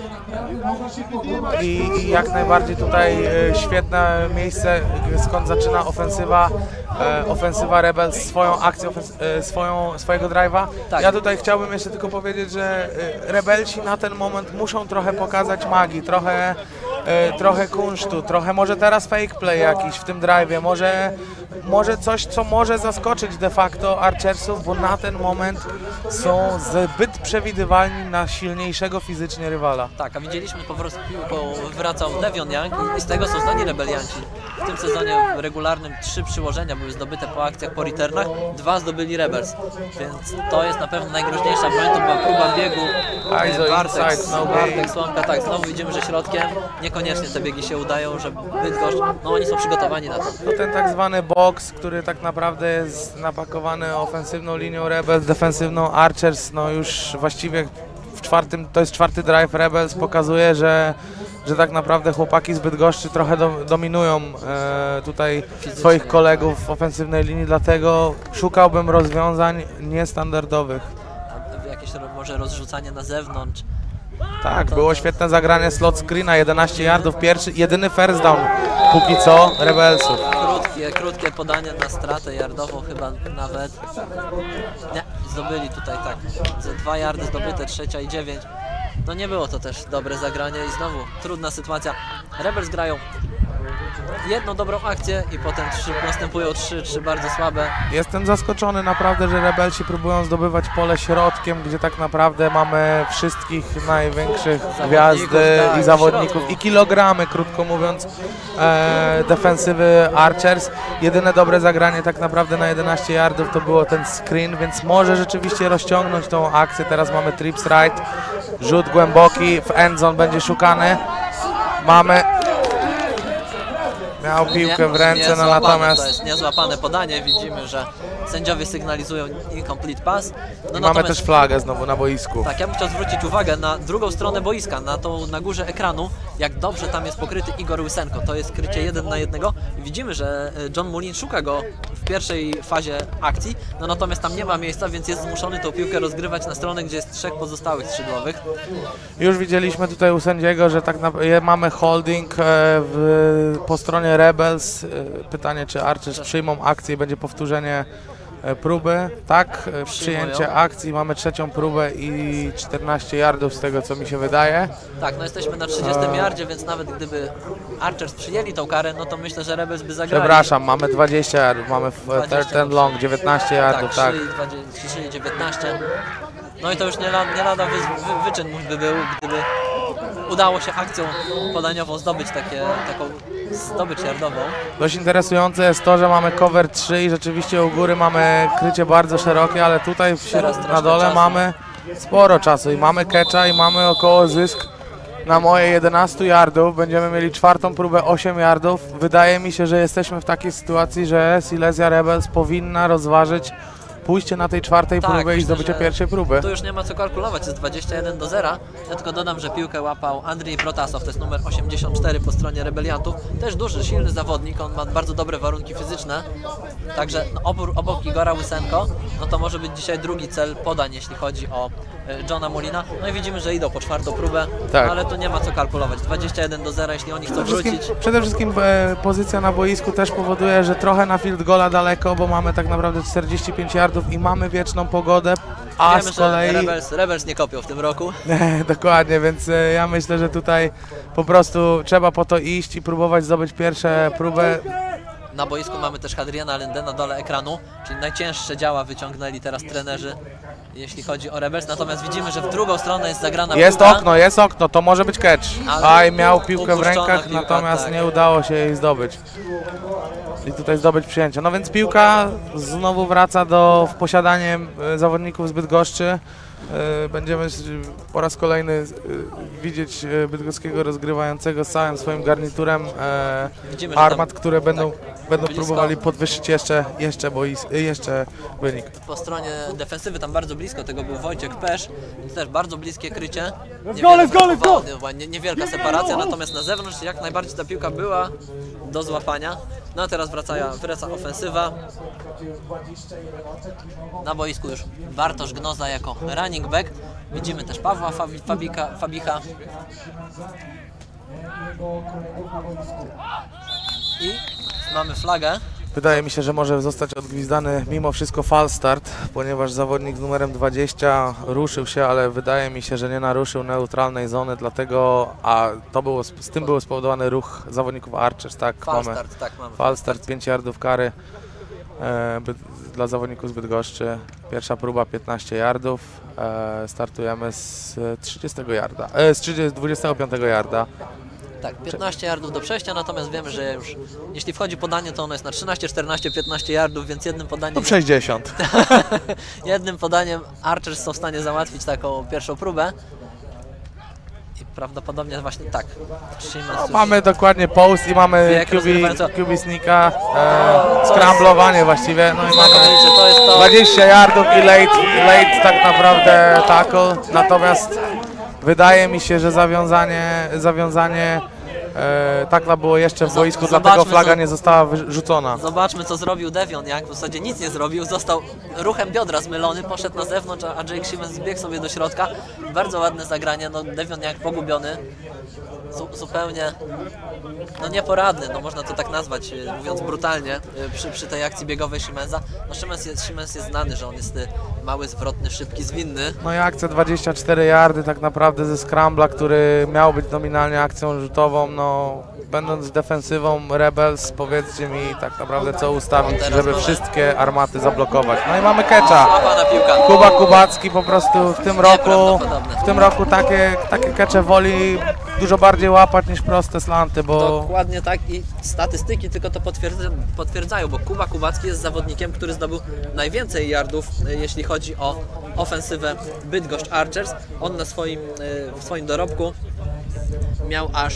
i jak najbardziej tutaj świetne miejsce, skąd zaczyna ofensywa Rebels swoją akcję, swojego drive'a. Tak. Ja tutaj chciałbym jeszcze tylko powiedzieć, że Rebelsi na ten moment muszą trochę pokazać magii, trochę kunsztu, trochę może teraz fake play jakiś w tym drive'ie, może coś, co może zaskoczyć de facto Archersów, bo na ten moment są zbyt przewidywalni na silniejszego fizycznie rywala. Tak, a widzieliśmy po prostu piłką wracał Devion Young i z tego są znani rebelianci. W tym sezonie regularnym 3 przyłożenia były zdobyte po akcjach, po returnach, 2 zdobyli Rebels, więc to jest na pewno najgroźniejsza broń, to była próba biegu. Bartek Słomka, tak, znowu widzimy, że środkiem niekoniecznie te biegi się udają, że Bydgoszcz, no oni są przygotowani na to. No ten tak zwany box, który tak naprawdę jest napakowany ofensywną linią Rebels, defensywną Archers, no już właściwie to jest 4. drive Rebels, pokazuje, że tak naprawdę chłopaki z Bydgoszczy trochę dominują tutaj swoich kolegów w ofensywnej linii, dlatego szukałbym rozwiązań niestandardowych. Jakieś może rozrzucanie na zewnątrz. Tak, było świetne zagranie slot screena, 11 yardów, jedyny first down póki co Rebelsów. Krótkie podanie na stratę yardową chyba nawet. Nie, zdobyli tutaj tak, ze 2 yardy zdobyte, 3 i 9. No nie było to też dobre zagranie i znowu trudna sytuacja. Rebels grają jedną dobrą akcję i potem następują 3 bardzo słabe. Jestem zaskoczony naprawdę, że Rebelsi próbują zdobywać pole środkiem, gdzie tak naprawdę mamy wszystkich największych gwiazd i zawodników i kilogramy, krótko mówiąc, defensywy Archers. Jedyne dobre zagranie tak naprawdę na 11 yardów to było ten screen, więc może rzeczywiście rozciągnąć tą akcję. Teraz mamy trips right, rzut głęboki, w endzone będzie szukany. Miał piłkę w ręce, no natomiast... To jest niezłapane podanie, widzimy, że sędziowie sygnalizują incomplete pass. No mamy też flagę znowu na boisku. Tak, ja bym chciał zwrócić uwagę na drugą stronę boiska, na górze ekranu, jak dobrze tam jest pokryty Igor Łysenko. To jest krycie 1 na 1 i widzimy, że John Mullin szuka go w pierwszej fazie akcji, no natomiast tam nie ma miejsca, więc jest zmuszony tą piłkę rozgrywać na stronę, gdzie jest 3 pozostałych skrzydłowych. Już widzieliśmy tutaj u sędziego, że tak mamy holding po stronie Rebels. Pytanie, czy Archers przyjmą akcję i będzie powtórzenie próby. Tak, przyjęcie akcji. Mamy 3. próbę i 14 yardów z tego, co mi się wydaje. Tak, no jesteśmy na 30 yardzie, więc nawet gdyby Archers przyjęli tą karę, no to myślę, że Rebels by zagrali. Przepraszam, mamy 20 yardów, mamy third and long, 19 yardów, tak. 3 i 19. No i to już nie lada wyczyn by był, gdyby udało się akcją podaniową zdobyć taką zdobycz yardową. Dość interesujące jest to, że mamy cover 3 i rzeczywiście u góry mamy krycie bardzo szerokie, ale tutaj na dole czasu. Mamy sporo czasu i mamy catcha i mamy około zysk na moje 11 yardów. Będziemy mieli 4. próbę 8 yardów. Wydaje mi się, że jesteśmy w takiej sytuacji, że Silesia Rebels powinna rozważyć pójście na tej 4. próbę i zdobycie pierwszej próby. Tu już nie ma co kalkulować, jest 21-0. Ja tylko dodam, że piłkę łapał Andrzej Protasow, to jest numer 84 po stronie rebeliantów. Też duży, silny zawodnik, on ma bardzo dobre warunki fizyczne. Także no, obok Igora Łysenko, no to może być dzisiaj drugi cel podań, jeśli chodzi o Johna Mullina. No i widzimy, że idą po 4. próbę, tak. Ale tu nie ma co kalkulować. 21-0, jeśli oni chcą wrócić. Przede wszystkim pozycja na boisku też powoduje, że trochę na field goala daleko, bo mamy tak naprawdę 45 yardów i mamy wieczną pogodę, a wiemy, z kolei... Rebels nie kopią w tym roku. Dokładnie, więc ja myślę, że tutaj po prostu trzeba po to iść i próbować zdobyć pierwsze próbę. Na boisku mamy też Hadriana Lyndę na dole ekranu, czyli najcięższe działa wyciągnęli teraz trenerzy, jeśli chodzi o Rebels, natomiast widzimy, że w drugą stronę jest zagrana piłka. Jest okno, to może być catch. Aj miał piłkę w rękach, natomiast tak. Nie udało się jej zdobyć. i tutaj zdobyć przyjęcia. No więc piłka znowu wraca w posiadanie zawodników z Bydgoszczy. Będziemy po raz kolejny widzieć bydgoskiego rozgrywającego z całym swoim garniturem armat, które będą próbowali podwyższyć jeszcze wynik. Po stronie defensywy tam bardzo blisko tego był Wojciech Pesz, też bardzo bliskie krycie. Niewielka separacja, natomiast na zewnątrz jak najbardziej ta piłka była do złapania. No a teraz wraca ofensywa. Na boisku już Bartosz Gnoza jako running back. Widzimy też Pawła Fabicha. I mamy flagę. Wydaje mi się, że może zostać odgwizdany mimo wszystko false start, ponieważ zawodnik z numerem 20 ruszył się, ale wydaje mi się, że nie naruszył neutralnej zony, dlatego, z tym był spowodowany ruch zawodników Archers, tak? Mamy false start, 5 yardów kary dla zawodników z Bydgoszczy. Pierwsza próba 15 yardów, startujemy z 30 yarda, z 25 yarda. Tak, 15 yardów do przejścia, natomiast wiemy, że już jeśli wchodzi podanie, to ono jest na 13, 14, 15 yardów, więc jednym podaniem... To 60. Jednym podaniem Archers są w stanie załatwić taką pierwszą próbę. I prawdopodobnie właśnie tak. Mamy dokładnie post i mamy QB sneaka, scramblowanie właściwie. No i mamy 20 yardów i late tak naprawdę tackle, natomiast wydaje mi się, że zawiązanie tackla było jeszcze w boisku, dlatego flaga nie została wyrzucona. Zobaczmy, co zrobił Devion, jak w zasadzie nic nie zrobił, został ruchem biodra zmylony, poszedł na zewnątrz, a Jake Siemens zbiegł sobie do środka. Bardzo ładne zagranie, no Devion jak pogubiony, zupełnie nieporadny, no można to tak nazwać, mówiąc brutalnie, przy tej akcji biegowej Siemensa. No Siemens jest znany, że on jest mały, zwrotny, szybki, zwinny. No i akcja 24 yardy tak naprawdę ze scrambla, który miał być nominalnie akcją rzutową, no będąc defensywą Rebels, powiedzcie mi tak naprawdę co ustawić, żeby wszystkie armaty zablokować. No i mamy catcha. Kuba Kubacki po prostu w tym roku takie catche woli dużo bardziej łapać niż proste slanty, bo... Dokładnie tak i statystyki tylko to potwierdzają, bo Kuba Kubacki jest zawodnikiem, który zdobył najwięcej yardów, jeśli chodzi o ofensywę Bydgoszcz Archers. On w swoim dorobku miał aż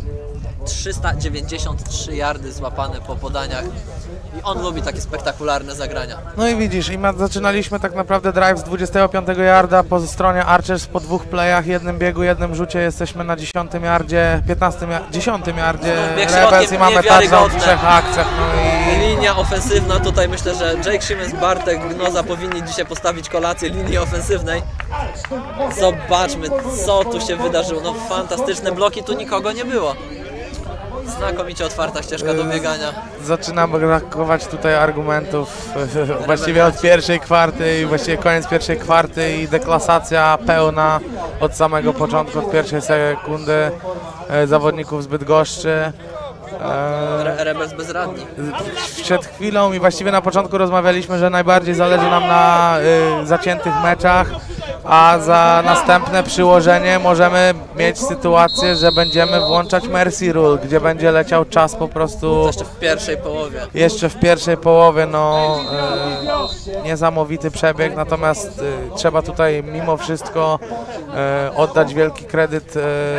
393 yardy złapane po podaniach i on lubi takie spektakularne zagrania. No i widzisz, zaczynaliśmy tak naprawdę drive z 25 yarda po stronie Archers po 2 playach, jednym biegu, jednym rzucie, jesteśmy na 10 yardzie, 10 yardzie Rebels i mamy touchdown w 3 akcjach. No i... Linia ofensywna, tutaj myślę, że Jake Siemens, Bartek Gnoza powinni dzisiaj postawić kolację linii ofensywnej. Zobaczmy, co tu się wydarzyło, no fantastyczne bloki, tu nikogo nie było. Znakomicie otwarta ścieżka do biegania. Zaczynamy brakować tutaj argumentów właściwie od pierwszej kwarty i właściwie koniec pierwszej kwarty i deklasacja pełna od samego początku, od pierwszej sekundy zawodników z Bydgoszczy. Rebels bezradni. Przed chwilą i właściwie na początku rozmawialiśmy, że najbardziej zależy nam na zaciętych meczach, a za następne przyłożenie możemy mieć sytuację, że będziemy włączać Mercy Rule, gdzie będzie leciał czas po prostu... Jeszcze w pierwszej połowie. Jeszcze w pierwszej połowie, no niesamowity przebieg, natomiast trzeba tutaj mimo wszystko oddać wielki kredyt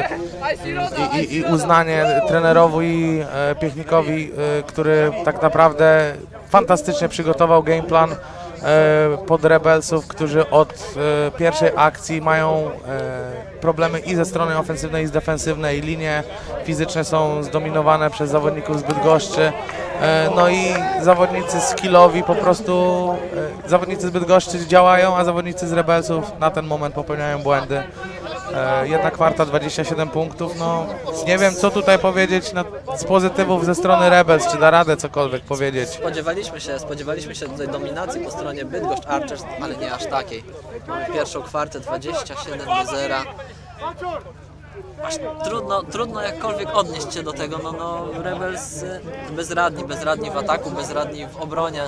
i uznanie trenerowi Piechnikowi, który tak naprawdę fantastycznie przygotował game plan pod Rebelsów, którzy od pierwszej akcji mają problemy i ze strony ofensywnej, i z defensywnej. Linie fizyczne są zdominowane przez zawodników z Bydgoszczy. No i zawodnicy skillowi po prostu, zawodnicy z Bydgoszczy działają, a zawodnicy z Rebelsów na ten moment popełniają błędy. Jedna kwarta, 27 punktów, no nie wiem co tutaj powiedzieć z pozytywów ze strony Rebels, czy da radę cokolwiek powiedzieć. Spodziewaliśmy się tutaj dominacji po stronie Bydgoszcz Archers, ale nie aż takiej. Mamy pierwszą kwartę 27-0. właśnie trudno jakkolwiek odnieść się do tego, no Rebels bezradni w ataku, bezradni w obronie.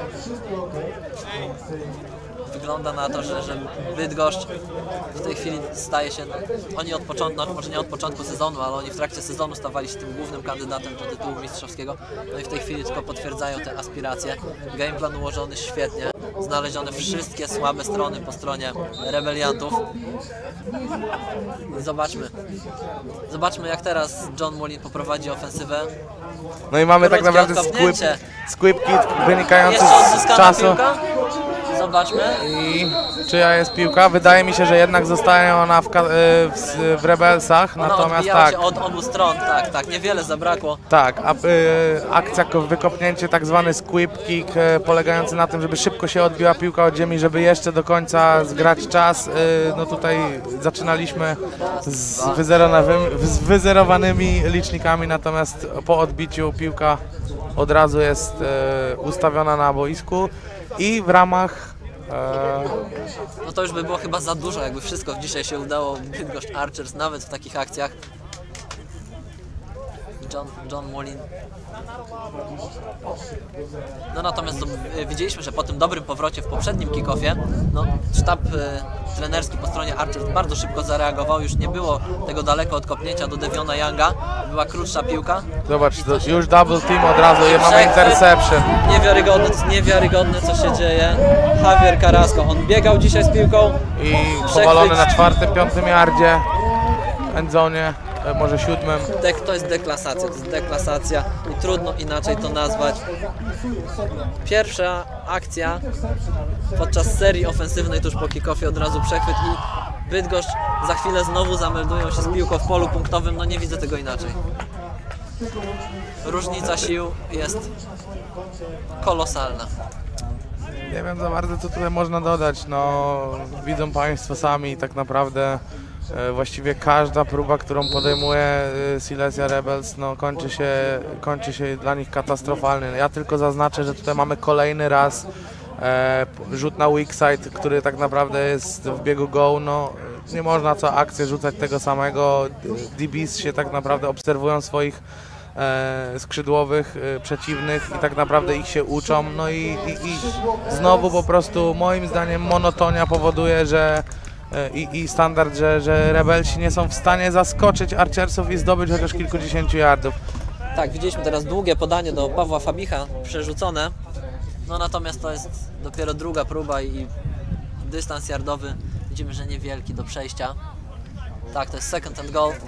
Wygląda na to, że Bydgoszcz w tej chwili staje się, oni od początku, no może nie od początku sezonu, ale oni w trakcie sezonu stawali się tym głównym kandydatem do tytułu mistrzowskiego, no i w tej chwili tylko potwierdzają te aspiracje. Gameplan ułożony świetnie, znalezione wszystkie słabe strony po stronie rebeliantów. I zobaczmy jak teraz John Mullin poprowadzi ofensywę. No i mamy tak naprawdę squib kit wynikający z czasu. Piłka. Zobaczmy. I czyja jest piłka? Wydaje mi się, że jednak zostaje ona w Rebelsach, Ona natomiast tak. się od obu stron, tak, niewiele zabrakło. Tak, akcja wykopnięcie, tak zwany squib kick, polegający na tym, żeby szybko się odbiła piłka od ziemi, żeby jeszcze do końca zgrać czas. No tutaj zaczynaliśmy z wyzerowanymi licznikami, natomiast po odbiciu piłka od razu jest ustawiona na boisku i w ramach no to już by było chyba za dużo, jakby wszystko dzisiaj się udało Bydgoszcz Archers, nawet w takich akcjach. John Mullin. No natomiast widzieliśmy, że po tym dobrym powrocie w poprzednim kick-offie, no sztab trenerski po stronie Archers bardzo szybko zareagował, już nie było tego daleko od kopnięcia do Deviona Younga, była krótsza piłka. Zobacz, już double team od razu, mamy interception. Niewiarygodne co się dzieje. Javier Carrasco, on biegał dzisiaj z piłką. I powalony na 4., 5. yardzie, endzone, może 7. To jest deklasacja i trudno inaczej to nazwać. Pierwsza akcja podczas serii ofensywnej tuż po kick-offie, od razu przechwyt i Bydgoszcz za chwilę znowu zameldują się z piłką w polu punktowym, no nie widzę tego inaczej. Różnica sił jest kolosalna. Nie wiem za bardzo co tutaj można dodać, no widzą Państwo sami tak naprawdę właściwie każda próba, którą podejmuje Silesia Rebels, no kończy się dla nich katastrofalnie. Ja tylko zaznaczę, że tutaj mamy kolejny raz rzut na weak side, który tak naprawdę jest w biegu go, no nie można co akcję rzucać tego samego. DBs się tak naprawdę obserwują swoich skrzydłowych przeciwnych i tak naprawdę ich się uczą, no i znowu po prostu moim zdaniem monotonia powoduje, że i standard, że Rebelsi nie są w stanie zaskoczyć Archersów i zdobyć chociaż kilkudziesięciu yardów. Tak, widzieliśmy teraz długie podanie do Pawła Fabicha, przerzucone, no natomiast to jest dopiero druga próba i dystans yardowy widzimy, że niewielki do przejścia. Tak, to jest second and goal.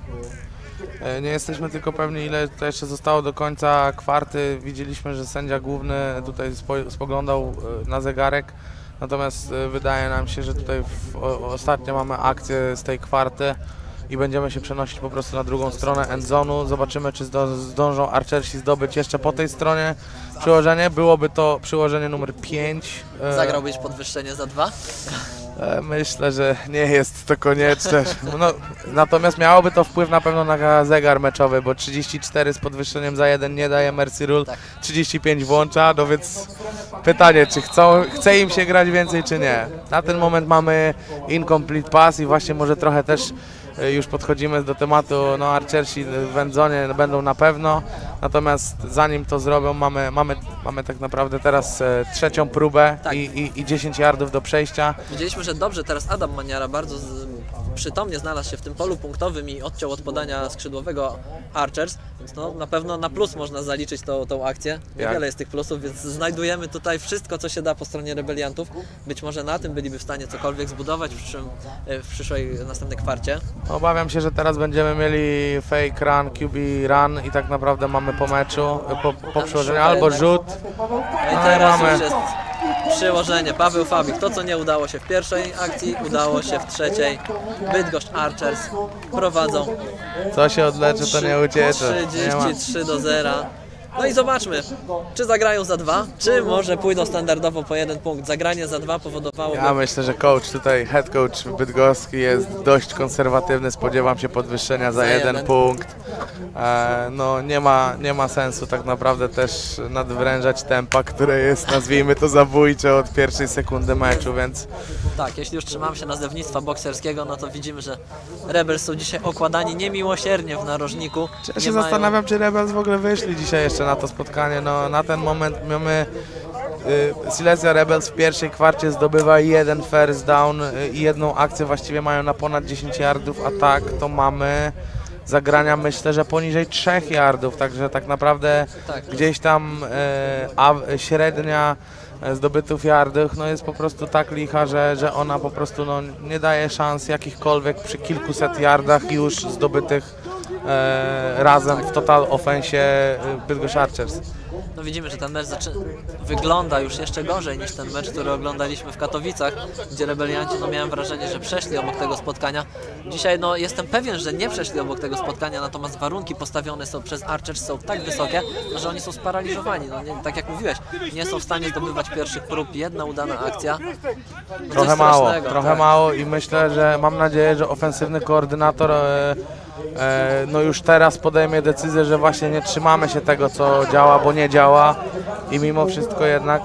Nie jesteśmy tylko pewni, ile to jeszcze zostało do końca kwarty. Widzieliśmy, że sędzia główny tutaj spoglądał na zegarek. Natomiast wydaje nam się, że tutaj ostatnio mamy akcję z tej kwarty i będziemy się przenosić po prostu na drugą stronę endzonu. Zobaczymy, czy zdążą Archersi zdobyć jeszcze po tej stronie przyłożenie. Byłoby to przyłożenie numer 5. Zagrałbyś podwyższenie za 2? Myślę, że nie jest to konieczne. No, natomiast miałoby to wpływ na pewno na zegar meczowy, bo 34 z podwyższeniem za 1 nie daje Mercy Rule, tak. 35 włącza, no więc pytanie, czy chce im się grać więcej, czy nie. Na ten moment mamy incomplete pass i właśnie może trochę też już podchodzimy do tematu, no Archersi w endzonie będą na pewno, natomiast zanim to zrobią, mamy tak naprawdę teraz trzecią próbę, tak. i 10 yardów do przejścia. Widzieliśmy, że dobrze teraz Adam Maniara bardzo przytomnie znalazł się w tym polu punktowym i odciął od podania skrzydłowego Archers, więc no, na pewno na plus można zaliczyć tą akcję. Wiele jest tych plusów, więc znajdujemy tutaj wszystko, co się da po stronie rebeliantów. Być może na tym byliby w stanie cokolwiek zbudować w przyszłej następnej kwarcie. Obawiam się, że teraz będziemy mieli fake run, QB run i tak naprawdę mamy po meczu, po przyłożeniu albo rzut. I teraz już jest przyłożenie. Paweł Fabik, to co nie udało się w pierwszej akcji, udało się w trzeciej. Bydgoszcz Archers prowadzą. Co się odleczy, to nie uciecze. 33-0. No i zobaczmy, czy zagrają za 2, czy może pójdą standardowo po 1 punkt. Zagranie za 2 powodowałoby... Ja myślę, że coach tutaj, head coach bydgoski jest dość konserwatywny, spodziewam się podwyższenia za 1 punkt. No nie ma sensu tak naprawdę też nadwrężać tempa, które jest, nazwijmy to, zabójcze od pierwszej sekundy meczu, więc... Tak, jeśli już trzymamy się nazewnictwa bokserskiego, no to widzimy, że Rebels są dzisiaj okładani niemiłosiernie w narożniku. Ja się zastanawiam, czy Rebels w ogóle wyszli dzisiaj jeszcze na to spotkanie. No, na ten moment mamy Silesia Rebels w pierwszej kwarcie zdobywa 1 first down i 1 akcję, właściwie mają na ponad 10 yardów, a tak to mamy zagrania, myślę, że poniżej 3 yardów, także tak naprawdę gdzieś tam średnia zdobytych yardów no jest po prostu tak licha, że ona po prostu no, nie daje szans jakichkolwiek przy kilkuset yardach już zdobytych razem w total offensie Bydgoszcz Archers. No widzimy, że ten mecz wygląda już jeszcze gorzej niż ten mecz, który oglądaliśmy w Katowicach, gdzie rebelianci, no miałem wrażenie, że przeszli obok tego spotkania. Dzisiaj no jestem pewien, że nie przeszli obok tego spotkania, natomiast warunki postawione są przez Archers są tak wysokie, że oni są sparaliżowani. No, nie, tak jak mówiłeś, nie są w stanie zdobywać pierwszych prób, 1 udana akcja. No, trochę mało i myślę, że mam nadzieję, że ofensywny koordynator no już teraz podejmie decyzję, że właśnie nie trzymamy się tego, co działa, bo nie działa i mimo wszystko jednak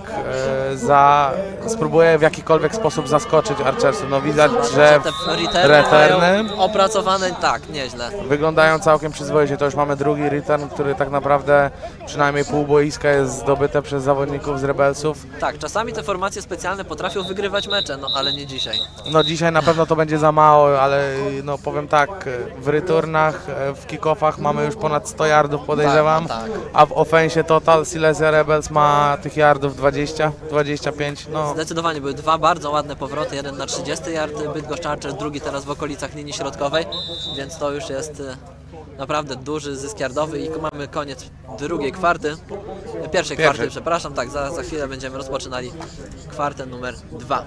spróbuje w jakikolwiek sposób zaskoczyć Archersów. No widać, że returny opracowane tak, nieźle. Wyglądają całkiem przyzwoicie. To już mamy drugi return, który tak naprawdę przynajmniej pół boiska jest zdobyte przez zawodników z Rebelsów. Tak, czasami te formacje specjalne potrafią wygrywać mecze, no ale nie dzisiaj. No dzisiaj na pewno to będzie za mało, ale no powiem tak, w returnach, w kick-offach mamy już ponad 100 yardów, podejrzewam, a w ofensie total Silesia Rebels ma tych yardów 20, 25, no. Zdecydowanie były 2 bardzo ładne powroty, jeden na 30 yard Bydgoszcz Archers, drugi teraz w okolicach linii środkowej, więc to już jest naprawdę duży zysk yardowy i mamy koniec pierwszej kwarty, przepraszam, tak, za chwilę będziemy rozpoczynali kwartę numer 2.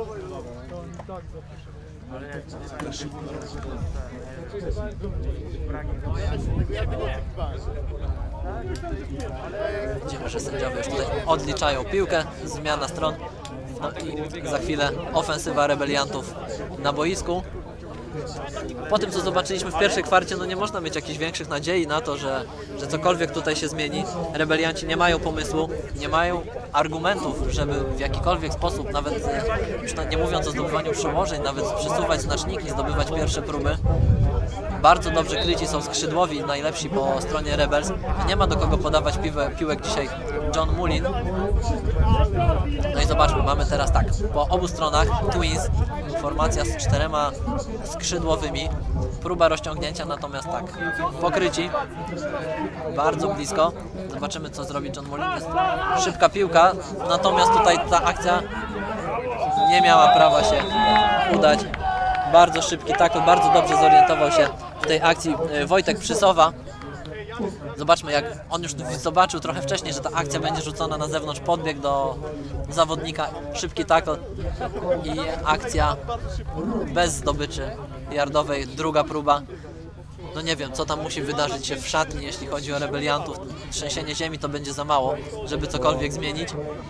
Widzimy, że sędziowie już tutaj odliczają piłkę, zmiana stron, no i za chwilę ofensywa rebeliantów na boisku. Po tym, co zobaczyliśmy w pierwszej kwarcie, no nie można mieć jakichś większych nadziei na to, że cokolwiek tutaj się zmieni. Rebelianci nie mają pomysłu, nie mają argumentów, żeby w jakikolwiek sposób, nawet już nie mówiąc o zdobywaniu przełożeń, nawet przesuwać znaczniki, zdobywać pierwsze próby. Bardzo dobrze kryci są skrzydłowi, najlepsi po stronie Rebels. Nie ma do kogo podawać piłek dzisiaj John Mullin. No i zobaczmy, mamy teraz tak, po obu stronach Twins, formacja z 4 skrzydłowymi, próba rozciągnięcia, natomiast tak, pokryci, bardzo blisko. Zobaczymy, co zrobi John Mullin. Jest szybka piłka, natomiast tutaj ta akcja nie miała prawa się udać. Bardzo szybki tackle, bardzo dobrze zorientował się w tej akcji Wojtek Przysowa. Zobaczmy, jak on już zobaczył trochę wcześniej, że ta akcja będzie rzucona na zewnątrz, podbiegł do zawodnika, szybki tackle i akcja bez zdobyczy yardowej, druga próba. No nie wiem, co tam musi wydarzyć się w szatni, jeśli chodzi o rebeliantów. Trzęsienie ziemi to będzie za mało, żeby cokolwiek zmienić.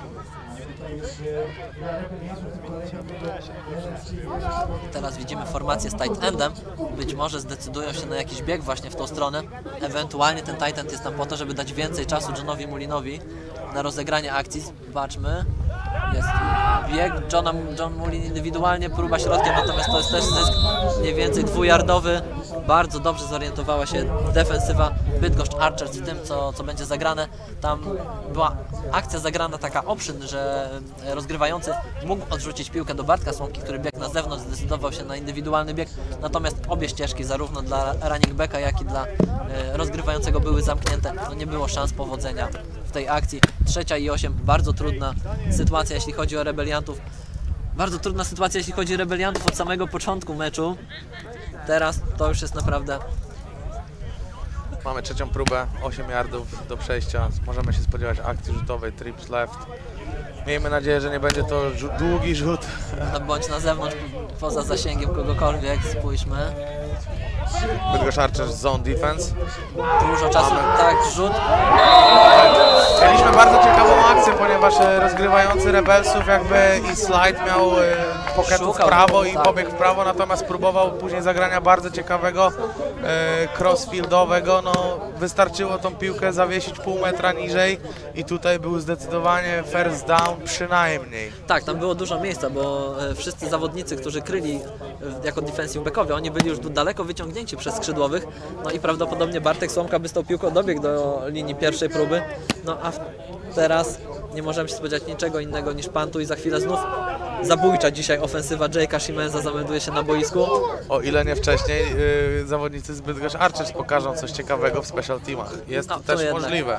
Teraz widzimy formację z tight endem. Być może zdecydują się na jakiś bieg właśnie w tą stronę. Ewentualnie ten tight end jest tam po to, żeby dać więcej czasu Johnowi Mullinowi na rozegranie akcji. Zobaczmy. Jest bieg John Mullin indywidualnie, próba środkiem, natomiast to jest też zysk mniej więcej 2-yardowy. Bardzo dobrze zorientowała się defensywa Bydgoszcz Archers w tym, co będzie zagrane. Tam była akcja zagrana taka option, że rozgrywający mógł odrzucić piłkę do Bartka Słomki, który biegł na zewnątrz, zdecydował się na indywidualny bieg. Natomiast obie ścieżki, zarówno dla running backa, jak i dla rozgrywającego, były zamknięte. No nie było szans powodzenia w tej akcji. 3 i 8, bardzo trudna sytuacja, jeśli chodzi o rebeliantów. Bardzo trudna sytuacja, jeśli chodzi o rebeliantów od samego początku meczu. Teraz to już jest naprawdę... Mamy trzecią próbę, 8 yardów do przejścia. Możemy się spodziewać akcji rzutowej, trips left. Miejmy nadzieję, że nie będzie to długi rzut. No bądź na zewnątrz, poza zasięgiem kogokolwiek, spójrzmy. Bydgoszcz Archers Zone Defense. Dużo czasu, tak, rzut. Mieliśmy bardzo ciekawą akcję, ponieważ rozgrywający Rebelsów jakby i slide miał pocketów w prawo i pobiegł w prawo, natomiast próbował później zagrania bardzo ciekawego crossfieldowego. No, wystarczyło tą piłkę zawiesić pół metra niżej i tutaj był zdecydowanie first down przynajmniej. Tak, tam było dużo miejsca, bo wszyscy zawodnicy, którzy kryli jako defensive backowie, oni byli już daleko wyciągnięci przez skrzydłowych, no i prawdopodobnie Bartek Słomka by z tą piłką dobiegł do linii pierwszej próby, no a teraz nie możemy się spodziewać niczego innego niż pantu i za chwilę znów zabójcza dzisiaj ofensywa Jake'a Shimenza zamelduje się na boisku. O ile nie wcześniej zawodnicy z Bydgoszcz Archers pokażą coś ciekawego w special teamach. Jest to też możliwe.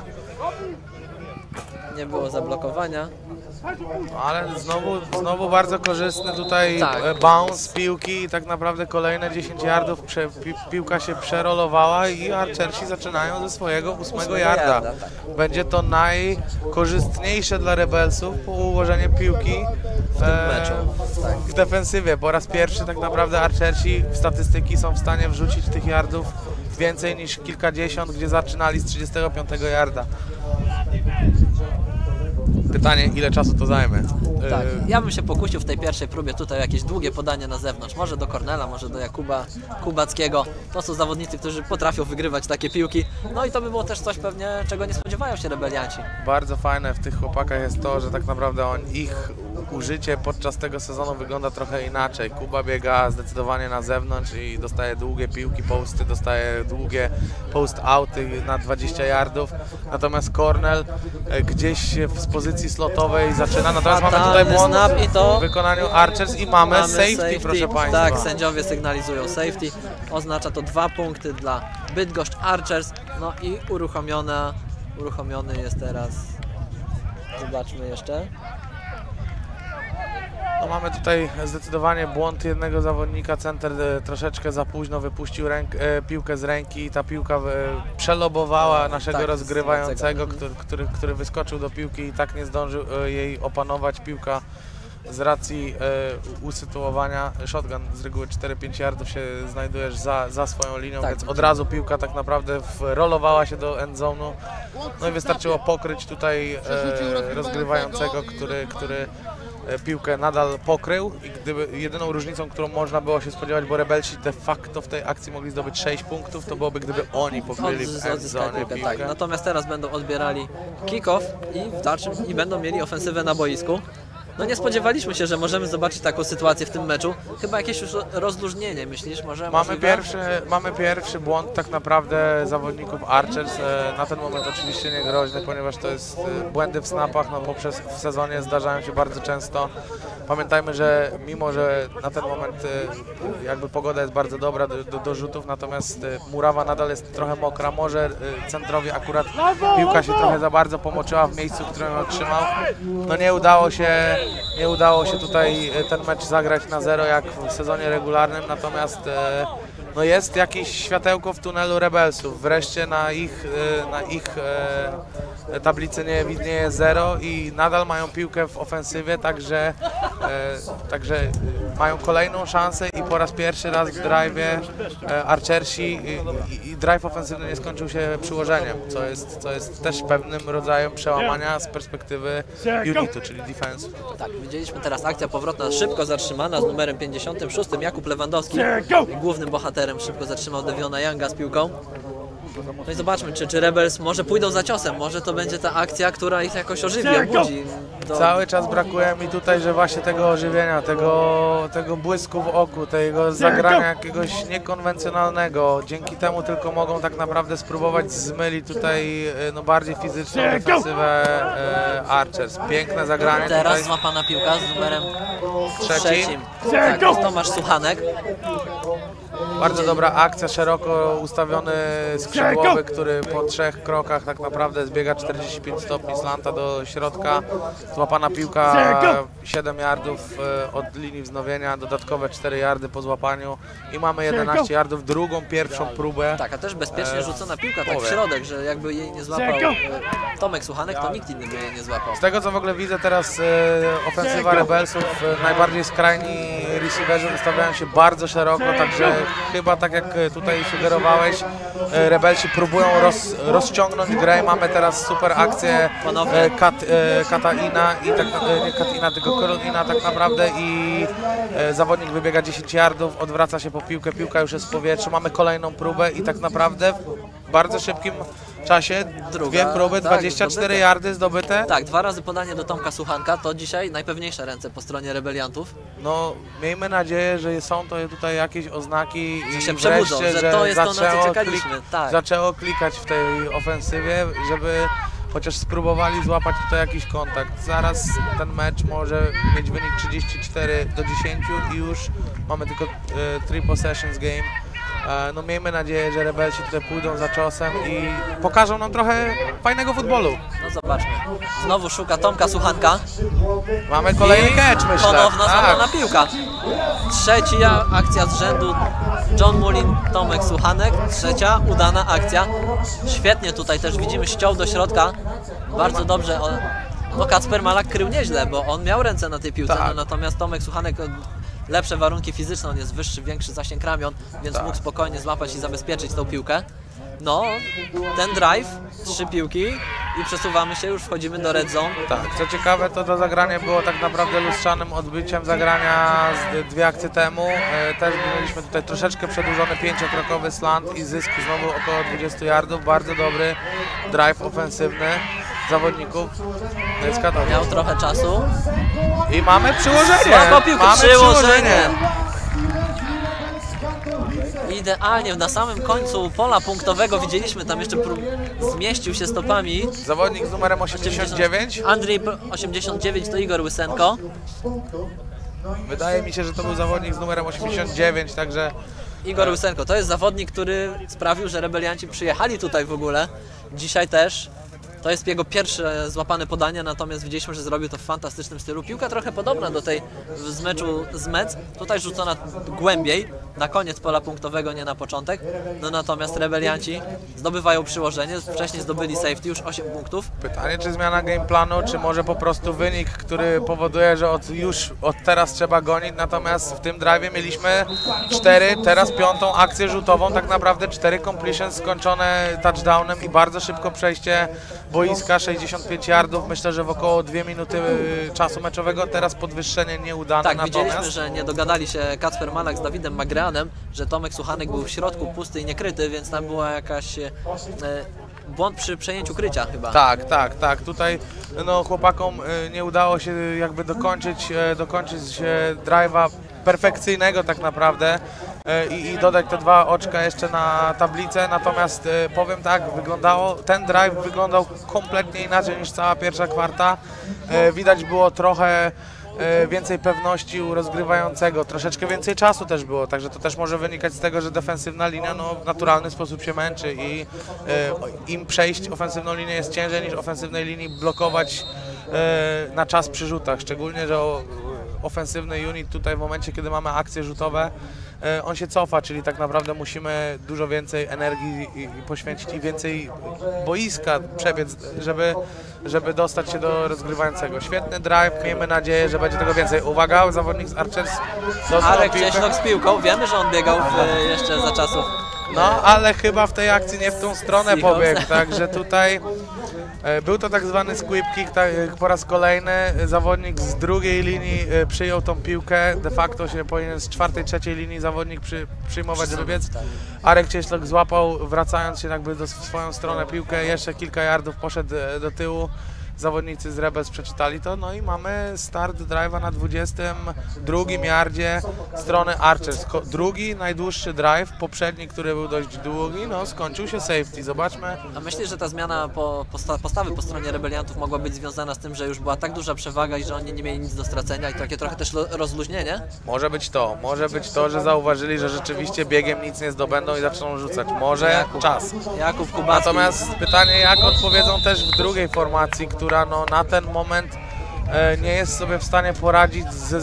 Nie było zablokowania. Ale znowu bardzo korzystny tutaj bounce piłki i tak naprawdę kolejne 10 yardów piłka się przerolowała i Archersi zaczynają ze swojego 8 yarda. Będzie to najkorzystniejsze dla Rebelsów po ułożeniu piłki w defensywie. Po raz pierwszy tak naprawdę Archersi w statystyki są w stanie wrzucić tych yardów więcej niż kilkadziesiąt, gdzie zaczynali z 35 yarda. Pytanie, ile czasu to zajmie? Tak, ja bym się pokusił w tej pierwszej próbie tutaj jakieś długie podanie na zewnątrz, może do Kornela, może do Jakuba Kubackiego. To są zawodnicy, którzy potrafią wygrywać takie piłki, no i to by było też coś pewnie, czego nie spodziewają się rebelianci. Bardzo fajne w tych chłopakach jest to, że tak naprawdę ich użycie podczas tego sezonu wygląda trochę inaczej. Kuba biega zdecydowanie na zewnątrz i dostaje długie piłki, posty, dostaje długie post-outy na 20 yardów, natomiast Kornel gdzieś z pozycji slotowej zaczyna, natomiast mamy tutaj błąd w wykonaniu Archers i mamy safety, proszę Państwa. Tak, sędziowie sygnalizują safety, oznacza to 2 punkty dla Bydgoszcz Archers, no i uruchomiony jest teraz, zobaczmy jeszcze. No mamy tutaj zdecydowanie błąd jednego zawodnika, center troszeczkę za późno wypuścił piłkę z ręki i ta piłka przelobowała naszego rozgrywającego, który wyskoczył do piłki i tak nie zdążył jej opanować. Piłka z racji usytuowania, shotgun z reguły 4-5 yardów się znajdujesz za swoją linią, więc od razu piłka tak naprawdę rolowała się do endzone'u. No i wystarczyło pokryć tutaj rozgrywającego, który piłkę nadal pokrył i gdyby jedyną różnicą, którą można było się spodziewać, bo Rebelsi de facto w tej akcji mogli zdobyć 6 punktów, to byłoby, gdyby oni pokryli w endzone piłkę. Tak. Natomiast teraz będą odbierali kick-off i będą mieli ofensywę na boisku. No nie spodziewaliśmy się, że możemy zobaczyć taką sytuację w tym meczu. Chyba jakieś już rozluźnienie, myślisz? Mamy pierwszy błąd tak naprawdę zawodników Archers. Na ten moment oczywiście nie groźny, ponieważ to jest błędy w snapach, no w sezonie zdarzają się bardzo często. Pamiętajmy, że mimo, że na ten moment jakby pogoda jest bardzo dobra do rzutów, natomiast murawa nadal jest trochę mokra. Może centrowi akurat piłka się trochę za bardzo pomoczyła w miejscu, w którym ją otrzymał. No nie udało się tutaj ten mecz zagrać na 0 jak w sezonie regularnym, natomiast no jest jakieś światełko w tunelu Rebelsów. Wreszcie na ich tablicy nie widnieje 0 i nadal mają piłkę w ofensywie, także mają kolejną szansę i po raz pierwszy raz w drive'ie Archersi i drive ofensywny nie skończył się przyłożeniem, co jest też pewnym rodzajem przełamania z perspektywy unitu, czyli defense. Tak, widzieliśmy teraz akcja powrotna szybko zatrzymana z numerem 56, Jakub Lewandowski, głównym bohaterem, szybko zatrzymał Deviona Younga z piłką. No i zobaczmy, czy Rebels może pójdą za ciosem, może to będzie ta akcja, która ich jakoś ożywi, obudzi. Cały czas brakuje mi tutaj, że właśnie tego ożywienia, tego błysku w oku, tego zagrania jakiegoś niekonwencjonalnego. Dzięki temu tylko mogą tak naprawdę spróbować zmylić tutaj no, bardziej fizyczną defensywę Archers. Piękne zagranie. Teraz tutaj. złapana piłka z numerem 3. Tak, jest Tomasz Suchanek. Bardzo dobra akcja, szeroko ustawiony skrzydłowy, który po 3 krokach tak naprawdę zbiega 45 stopni slanta do środka. Złapana piłka 7 yardów od linii wznowienia, dodatkowe 4 yardy po złapaniu i mamy 11 yardów, pierwszą próbę. Tak, a też bezpiecznie rzucona piłka tak w środek, że jakby jej nie złapał Tomek Suchanek, to nikt inny by jej nie złapał. Z tego co w ogóle widzę teraz ofensywa Rebelsów, najbardziej skrajni receiverzy ustawiają się bardzo szeroko, także chyba tak jak tutaj sugerowałeś, rebelsi próbują rozciągnąć grę. Mamy teraz super akcję Kataina i tak, nie Katina, tylko Korolina tak naprawdę i zawodnik wybiega 10 yardów, odwraca się po piłkę, piłka już jest w powietrzu, mamy kolejną próbę i tak naprawdę w bardzo szybkim czasie dwie próby, tak, 24 yardy zdobyte. Tak, 2 razy podanie do Tomka Suchanka, to dzisiaj najpewniejsze ręce po stronie rebeliantów. No, miejmy nadzieję, że są to tutaj jakieś oznaki że się przebudzą, że to jest to, na co czekaliśmy. Tak. Zaczęło klikać w tej ofensywie, żeby chociaż spróbowali złapać tutaj jakiś kontakt. Zaraz ten mecz może mieć wynik 34-10 i już mamy tylko 3 possessions game. No miejmy nadzieję, że rebelsi tutaj pójdą za ciosem i pokażą nam trochę fajnego futbolu. No zobaczmy. Znowu szuka Tomka Suchanka. Mamy kolejny catch, myślę. Ponowna złapana piłka. Trzecia akcja z rzędu. John Mullin, Tomek Suchanek. Trzecia udana akcja. Świetnie tutaj też widzimy ściął do środka. Bardzo dobrze. No Kacper Malak krył nieźle, bo on miał ręce na tej piłce, tak. No, natomiast Tomek Suchanek lepsze warunki fizyczne, on jest wyższy, większy zasięg ramion, więc mógł spokojnie złapać i zabezpieczyć tą piłkę. No, ten drive, 3 piłki i przesuwamy się, już wchodzimy do red zone. Tak, co ciekawe, to zagranie było tak naprawdę lustrzanym odbyciem zagrania z 2 akcje temu. Też mieliśmy tutaj troszeczkę przedłużony 5-krokowy slant i zysk znowu około 20 yardów. Bardzo dobry drive ofensywny zawodników. Miał trochę czasu. I mamy przyłożenie. Słaba piłka, mamy przyłożenie. Idealnie, na samym końcu pola punktowego widzieliśmy, tam jeszcze zmieścił się stopami. Zawodnik z numerem 89. Andrzej 89 to Igor Łysenko. Wydaje mi się, że to był zawodnik z numerem 89, także... Igor Łysenko, to jest zawodnik, który sprawił, że rebelianci przyjechali tutaj w ogóle. Dzisiaj też. To jest jego pierwsze złapane podanie, natomiast widzieliśmy, że zrobił to w fantastycznym stylu. Piłka trochę podobna do tej z meczu z Mets, tutaj rzucona głębiej, na koniec pola punktowego, nie na początek. No natomiast rebelianci zdobywają przyłożenie, wcześniej zdobyli safety, już 8 punktów. Pytanie, czy zmiana game planu, czy może po prostu wynik, który powoduje, że od teraz trzeba gonić, natomiast w tym drive'ie mieliśmy 4, teraz 5 akcję rzutową, tak naprawdę 4 completions skończone touchdownem i bardzo szybko przejście boiska, 65 yardów, myślę, że w około 2 minuty czasu meczowego, teraz podwyższenie nieudane. Tak, natomiast... widzieliśmy, że nie dogadali się Kacper Malak z Dawidem Magreanem, że Tomek Suchanek był w środku pusty i niekryty, więc tam była jakaś błąd przy przejęciu krycia chyba. Tak. Tutaj no, chłopakom nie udało się jakby dokończyć drive'a perfekcyjnego tak naprawdę i dodać te 2 oczka jeszcze na tablicę, natomiast powiem tak, ten drive wyglądał kompletnie inaczej niż cała pierwsza kwarta. Widać było trochę więcej pewności u rozgrywającego, troszeczkę więcej czasu też było, także to też może wynikać z tego, że defensywna linia no, w naturalny sposób się męczy i im przejść ofensywną linię jest ciężej niż ofensywnej linii blokować na czas przy rzutach, szczególnie, że ofensywny unit tutaj w momencie, kiedy mamy akcje rzutowe, on się cofa, czyli tak naprawdę musimy dużo więcej energii poświęcić i więcej boiska przebiec, żeby dostać się do rozgrywającego. Świetny drive, miejmy nadzieję, że będzie tego więcej. Uwaga, zawodnik z Archers Arek Cieślok z piłką, wiemy, że on biegał jeszcze za czasów. No, ale chyba w tej akcji nie w tą stronę pobiegł, także tutaj był to tak zwany squib kick, po raz kolejny zawodnik z drugiej linii przyjął tą piłkę, de facto się powinien z 4., 3. linii zawodnik przyjmować, żeby biec. Arek Cieślok złapał, wracając się jakby w swoją stronę piłkę, jeszcze kilka yardów poszedł do tyłu. Zawodnicy z Rebels przeczytali to, no i mamy start drive'a na 22 yardzie strony Archers. Drugi najdłuższy drive, poprzedni, który był dość długi, no skończył się safety. Zobaczmy. A myślisz, że ta zmiana postawy po stronie rebeliantów mogła być związana z tym, że już była tak duża przewaga i że oni nie mieli nic do stracenia i takie trochę też rozluźnienie? Może być to, że zauważyli, że rzeczywiście biegiem nic nie zdobędą i zaczną rzucać. Może czas. Jakub Kubacki. Natomiast pytanie, jak odpowiedzą też w drugiej formacji, która no, na ten moment nie jest sobie w stanie poradzić ze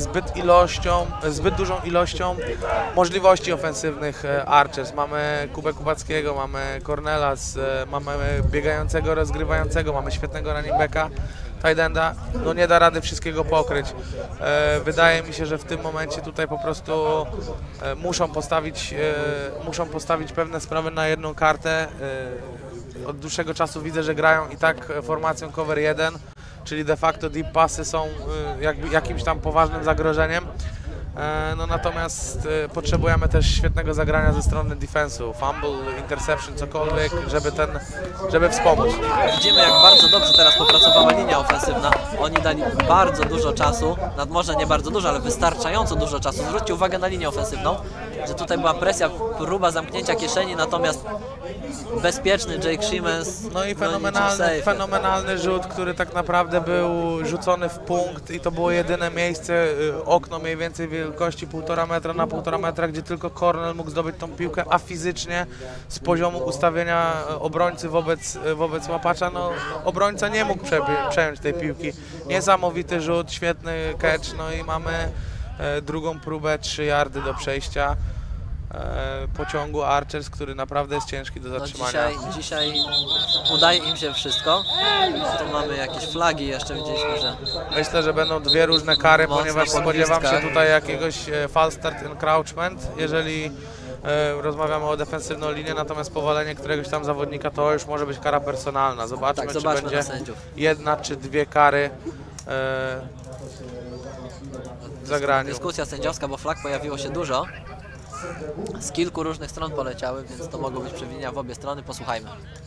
zbyt dużą ilością możliwości ofensywnych Archers. Mamy Kubę Kubackiego, mamy Cornelas, mamy biegającego, rozgrywającego, mamy świetnego running backa. tight enda, no nie da rady wszystkiego pokryć. Wydaje mi się, że w tym momencie tutaj po prostu muszą postawić pewne sprawy na jedną kartę. Od dłuższego czasu widzę, że grają i tak formacją cover 1, czyli de facto deep passy są jakimś tam poważnym zagrożeniem. No natomiast potrzebujemy też świetnego zagrania ze strony defensu, fumble, interception, cokolwiek, żeby wspomóc. Widzimy, jak bardzo dobrze teraz popracowała linia ofensywna. Oni dali bardzo dużo czasu, może nie bardzo dużo, ale wystarczająco dużo czasu. Zwróćcie uwagę na linię ofensywną, że tutaj była presja, próba zamknięcia kieszeni, natomiast bezpieczny Jake Siemens. No i fenomenalny rzut, który tak naprawdę był rzucony w punkt i to było jedyne miejsce, okno mniej więcej wielkości 1,5 metra na 1,5 metra, gdzie tylko Cornell mógł zdobyć tą piłkę, a fizycznie z poziomu ustawienia obrońcy wobec łapacza, no obrońca nie mógł przejąć tej piłki. Niesamowity rzut, świetny catch, no i mamy drugą próbę, 3 yardy do przejścia. Pociągu Archers, który naprawdę jest ciężki do zatrzymania. No dzisiaj udaje im się wszystko. Tu mamy jakieś flagi jeszcze, widzieliśmy, że... Myślę, że będą dwie różne kary, ponieważ spodziewam się tutaj jakiegoś false start encroachment, jeżeli rozmawiamy o defensywną linię, natomiast powalenie któregoś tam zawodnika to już może być kara personalna. Zobaczmy, czy będzie jedna czy dwie kary w zagraniu. Dyskusja sędziowska, bo flag pojawiło się dużo. Z kilku różnych stron poleciały, więc to mogą być przewinienia w obie strony. Posłuchajmy.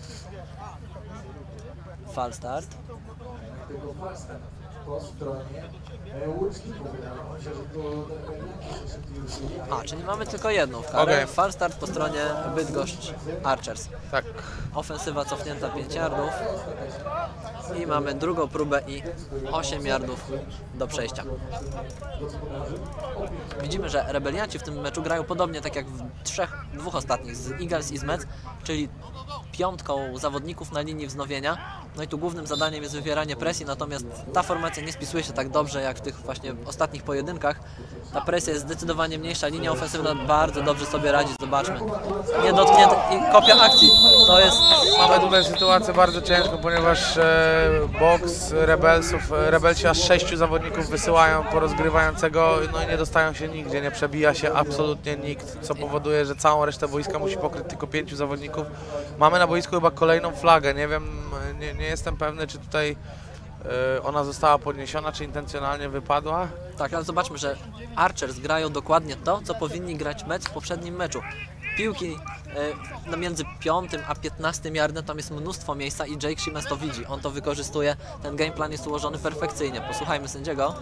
False start. Czyli mamy tylko jedną karę. Okay. False start po stronie Bydgoszcz Archers. Tak. Ofensywa cofnięta 5 yardów. I mamy drugą próbę i 8 yardów do przejścia. Widzimy, że rebelianci w tym meczu grają podobnie tak jak w dwóch ostatnich, z Eagles i z Mets, czyli piątką zawodników na linii wznowienia. No i tu głównym zadaniem jest wywieranie presji, natomiast ta formacja nie spisuje się tak dobrze jak w tych właśnie ostatnich pojedynkach. Ta presja jest zdecydowanie mniejsza, linia ofensywna bardzo dobrze sobie radzi, zobaczmy. Niedotknięte i kopia akcji, to jest... Mamy tutaj sytuację bardzo ciężką, ponieważ boks rebelsi aż 6 zawodników wysyłają po rozgrywającego, no i nie dostają się nigdzie, nie przebija się absolutnie nikt, co powoduje, że całą resztę boiska musi pokryć tylko 5 zawodników. Mamy na boisku chyba kolejną flagę, nie wiem, nie jestem pewny, czy tutaj ona została podniesiona, czy intencjonalnie wypadła. Tak, ale zobaczmy, że Archers grają dokładnie to, co powinni grać Mets w poprzednim meczu. Piłki między 5 a 15 yardem, tam jest mnóstwo miejsca i Jake Siemens to widzi, on to wykorzystuje, ten game plan jest ułożony perfekcyjnie. Posłuchajmy sędziego.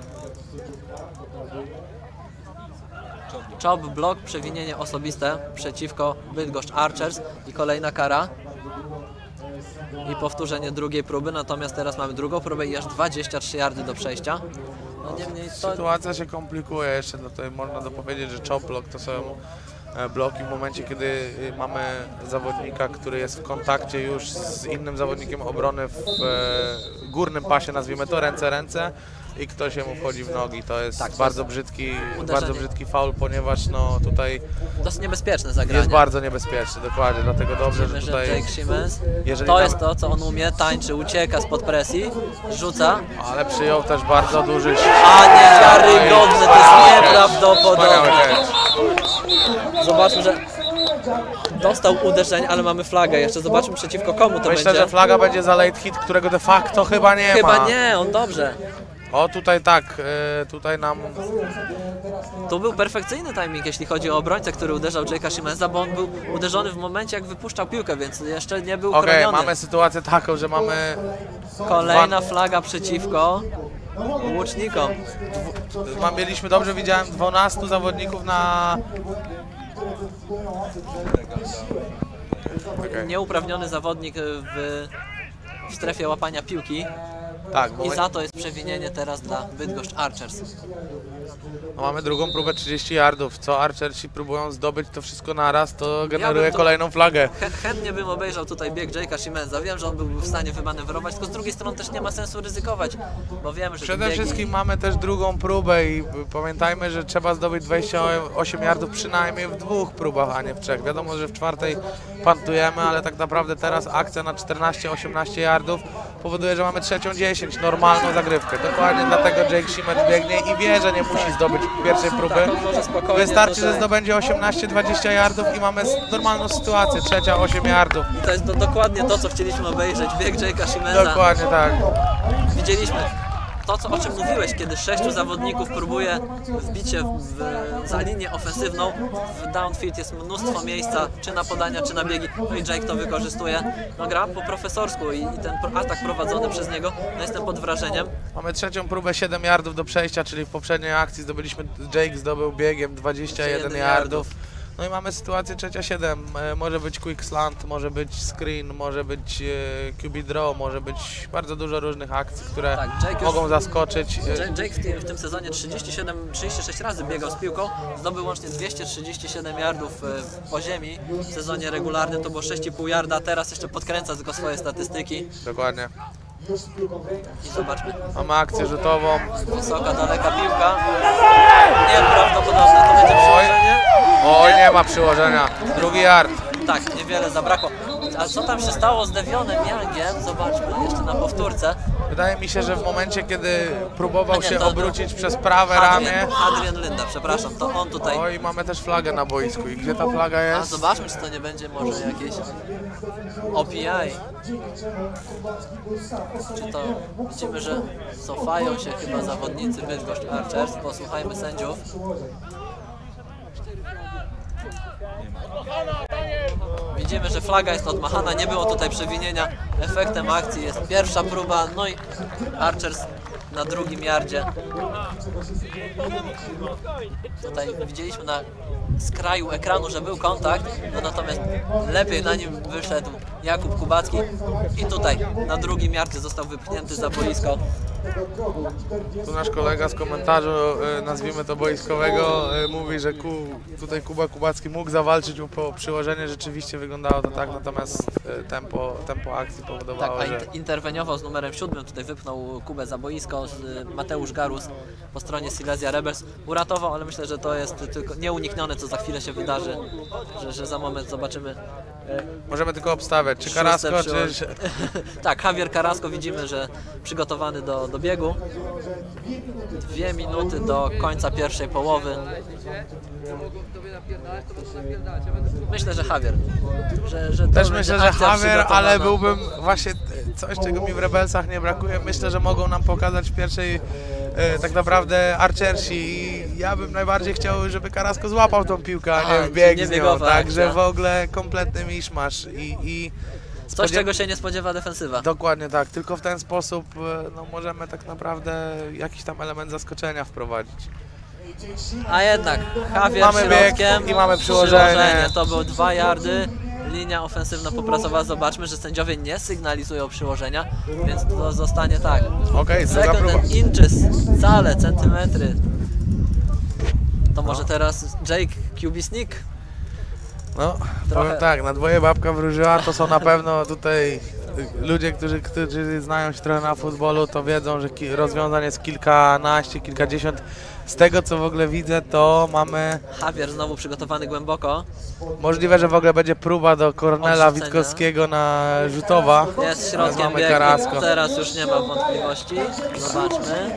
Chop block, przewinienie osobiste przeciwko Bydgoszcz Archers i kolejna kara. I powtórzenie drugiej próby, natomiast teraz mamy drugą próbę i aż 23 yardy do przejścia. No niemniej to... Sytuacja się komplikuje jeszcze, tutaj można dopowiedzieć, że chop block to są bloki w momencie, kiedy mamy zawodnika, który jest w kontakcie już z innym zawodnikiem obrony w górnym pasie, nazwijmy to ręce i ktoś mu wchodzi w nogi. To jest tak, bardzo brzydki faul, ponieważ no tutaj dosyć niebezpieczne zagranie. Jest bardzo niebezpieczny, dokładnie, dlatego dobrze, że tutaj... Jake Siemens, to jest to, co on umie, tańczy, ucieka spod presji, rzuca. Ale przyjął też bardzo duży... A niewiarygodne, to jest nieprawdopodobne. Zobaczmy, że dostał uderzeń, ale mamy flagę jeszcze. Zobaczmy przeciwko komu to będzie. Myślę, że flaga będzie za late hit, którego de facto chyba nie ma. Chyba nie, on dobrze. O, tutaj tak, tutaj nam... Tu był perfekcyjny timing, jeśli chodzi o obrońcę, który uderzał Jake'a Siemensa, bo on był uderzony w momencie, jak wypuszczał piłkę, więc jeszcze nie był chroniony. Mamy sytuację taką, że mamy... Kolejna flaga przeciwko łucznikom. Mieliśmy, dobrze widziałem, 12 zawodników na... Nieuprawniony zawodnik w strefie łapania piłki. Tak, i za to jest przewinienie teraz dla Bydgoszcz Archers. No, mamy drugą próbę 30 yardów. Co Archersi próbują zdobyć to wszystko naraz, to generuje kolejną flagę. Chętnie bym obejrzał tutaj bieg Jake'a Siemensa. Wiem, że on byłby w stanie wymanewrować, tylko z drugiej strony też nie ma sensu ryzykować, bo wiemy, że przede wszystkim mamy też drugą próbę i pamiętajmy, że trzeba zdobyć 28 yardów przynajmniej w 2 próbach, a nie w 3. Wiadomo, że w 4 pantujemy, ale tak naprawdę teraz akcja na 14-18 yardów powoduje, że mamy 3:10, normalną zagrywkę. Dokładnie dlatego Jake Shimer biegnie i wie, że nie musi zdobyć pierwszej próby. Wystarczy, że zdobędzie 18-20 yardów i mamy normalną sytuację, 3, 8 yardów. I to jest dokładnie to, co chcieliśmy obejrzeć, bieg Jake'a Shimersa. Dokładnie tak. Widzieliśmy to, o czym mówiłeś, kiedy 6 zawodników próbuje wbić się za linię ofensywną. W downfield jest mnóstwo miejsca, czy na podania, czy na biegi. No i Jake to wykorzystuje. No gra po profesorsku i ten atak prowadzony przez niego, no jestem pod wrażeniem. Mamy trzecią próbę, 7 yardów do przejścia, czyli w poprzedniej akcji Jake zdobył biegiem 21 yardów. No i mamy sytuację 3:7, może być quick slant, może być screen, może być QB draw, może być bardzo dużo różnych akcji, które mogą zaskoczyć. Jake w tym sezonie 36 razy biegał z piłką, zdobył łącznie 237 yardów po ziemi. W sezonie regularnym to było 6,5 yarda, teraz jeszcze podkręca tylko swoje statystyki. Dokładnie. I zobaczmy. Mamy akcję rzutową. Wysoka, daleka piłka. Nieprawdopodobne, to będzie przełożenie. Oj, nie ma przyłożenia. Drugi yard. Tak, niewiele zabrakło. A co tam się stało z Devionem Youngiem? Zobaczmy jeszcze na powtórce. Wydaje mi się, że w momencie, kiedy próbował się obrócić przez prawe ramię... Adrian Lynda, przepraszam, to on tutaj... Oj, mamy też flagę na boisku. I gdzie ta flaga jest? A zobaczmy, czy to nie będzie może jakieś OPI. Czy to... Widzimy, że cofają się chyba zawodnicy Bydgoszcz Archers. Posłuchajmy sędziów. Widzimy, że flaga jest odmachana, nie było tutaj przewinienia. Efektem akcji jest pierwsza próba, no i Archers na drugim yardzie. Tutaj widzieliśmy na skraju ekranu, że był kontakt, no natomiast lepiej na nim wyszedł Jakub Kubacki i tutaj na drugim yardzie został wypchnięty za boisko. Tu nasz kolega z komentarzu, nazwijmy to boiskowego, mówi, że tutaj Kuba Kubacki mógł zawalczyć po przyłożenie, rzeczywiście wyglądało to tak, natomiast tempo akcji powodowało, tak, że... interweniował z numerem 7, tutaj wypchnął Kubę za boisko, Mateusz Garus po stronie Silesia Rebels uratował, ale myślę, że to jest tylko nieuniknione, co za chwilę się wydarzy, że za moment zobaczymy. Możemy tylko obstawiać, czy Carrasco, czy... Tak, Javier Carrasco widzimy, że przygotowany do biegu. 2 minuty do końca pierwszej połowy. Myślę, że Javier. Że też myślę, że Javier, ale byłbym właśnie coś, czego mi w Rebelsach nie brakuje. Myślę, że mogą nam pokazać w pierwszej tak naprawdę Archersi i ja bym najbardziej chciał, żeby Carrasco złapał tą piłkę, a nie wbiegł z nią. Także w ogóle kompletny miszmasz i coś, czego się nie spodziewa defensywa. Dokładnie tak, tylko w ten sposób no, możemy tak naprawdę jakiś tam element zaskoczenia wprowadzić. A jednak Javier mamy środkiem bieg i mamy przyłożenie. To były 2 yardy. Linia ofensywna popracowała. Zobaczmy, że sędziowie nie sygnalizują przyłożenia, więc to zostanie tak. Okej, second and inches, cale, centymetry. To może teraz Jake QB sneak? No, powiem tak, na dwoje babka wróżyła, to są na pewno tutaj ludzie, którzy znają się trochę na futbolu, to wiedzą, że rozwiązań jest kilkanaście, kilkadziesiąt. Z tego, co w ogóle widzę, to mamy... Javier znowu przygotowany głęboko. Możliwe, że w ogóle będzie próba do Kornela Witkowskiego na rzutowa. Jest środkiem bieg, teraz już nie ma wątpliwości. Zobaczmy.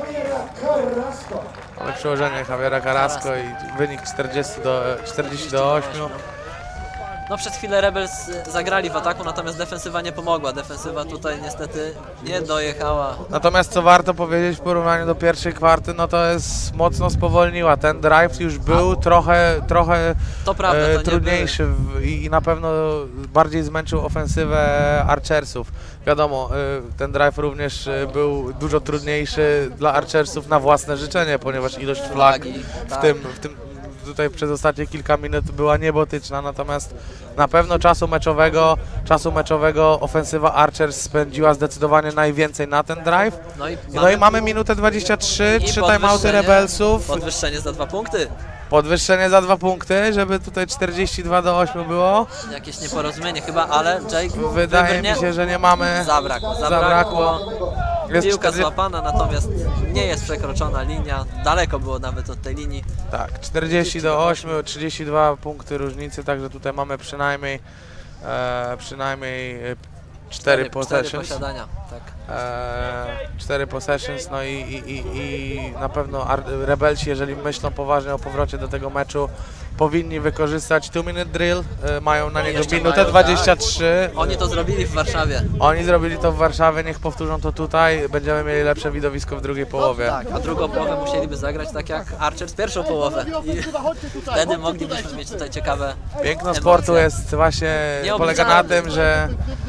Mamy przełożenie Javiera Carrasco i wynik 40 do 8. No przez chwilę Rebels zagrali w ataku, natomiast defensywa nie pomogła. Defensywa tutaj niestety nie dojechała. Natomiast co warto powiedzieć w porównaniu do pierwszej kwarty, no to jest mocno spowolniła. Ten drive już był trochę to prawda, to trudniejszy i na pewno bardziej zmęczył ofensywę Archersów. Wiadomo, ten drive również był dużo trudniejszy dla Archersów na własne życzenie, ponieważ ilość flag w tym tutaj przez ostatnie kilka minut była niebotyczna, natomiast na pewno czasu meczowego ofensywa Archers spędziła zdecydowanie najwięcej na ten drive. No i mamy minutę 23, 3 timeouty Rebelsów. Podwyższenie za 2 punkty. Podwyższenie za 2 punkty, żeby tutaj 42 do 8 było. Jakieś nieporozumienie chyba, ale Jake wydaje mi się, że nie mamy. Zabrakło. Piłka złapana, natomiast nie jest przekroczona linia. Daleko było nawet od tej linii. Tak, 40 do 8, 32 punkty różnicy, także tutaj mamy przynajmniej 4 possessions. posiadania, tak. 4 possessions, no i na pewno Rebelsi, jeżeli myślą poważnie o powrocie do tego meczu, powinni wykorzystać 2-minute drill, mają na niego Jeszcze minutę mają, 23. Tak. Oni to zrobili w Warszawie. Oni zrobili to w Warszawie, niech powtórzą to tutaj, będziemy mieli lepsze widowisko w drugiej połowie. Tak, a drugą połowę musieliby zagrać tak jak Archers pierwszą połowę i wtedy moglibyśmy mieć tutaj ciekawe Piękno emocje. sportu jest właśnie, polega na tym, że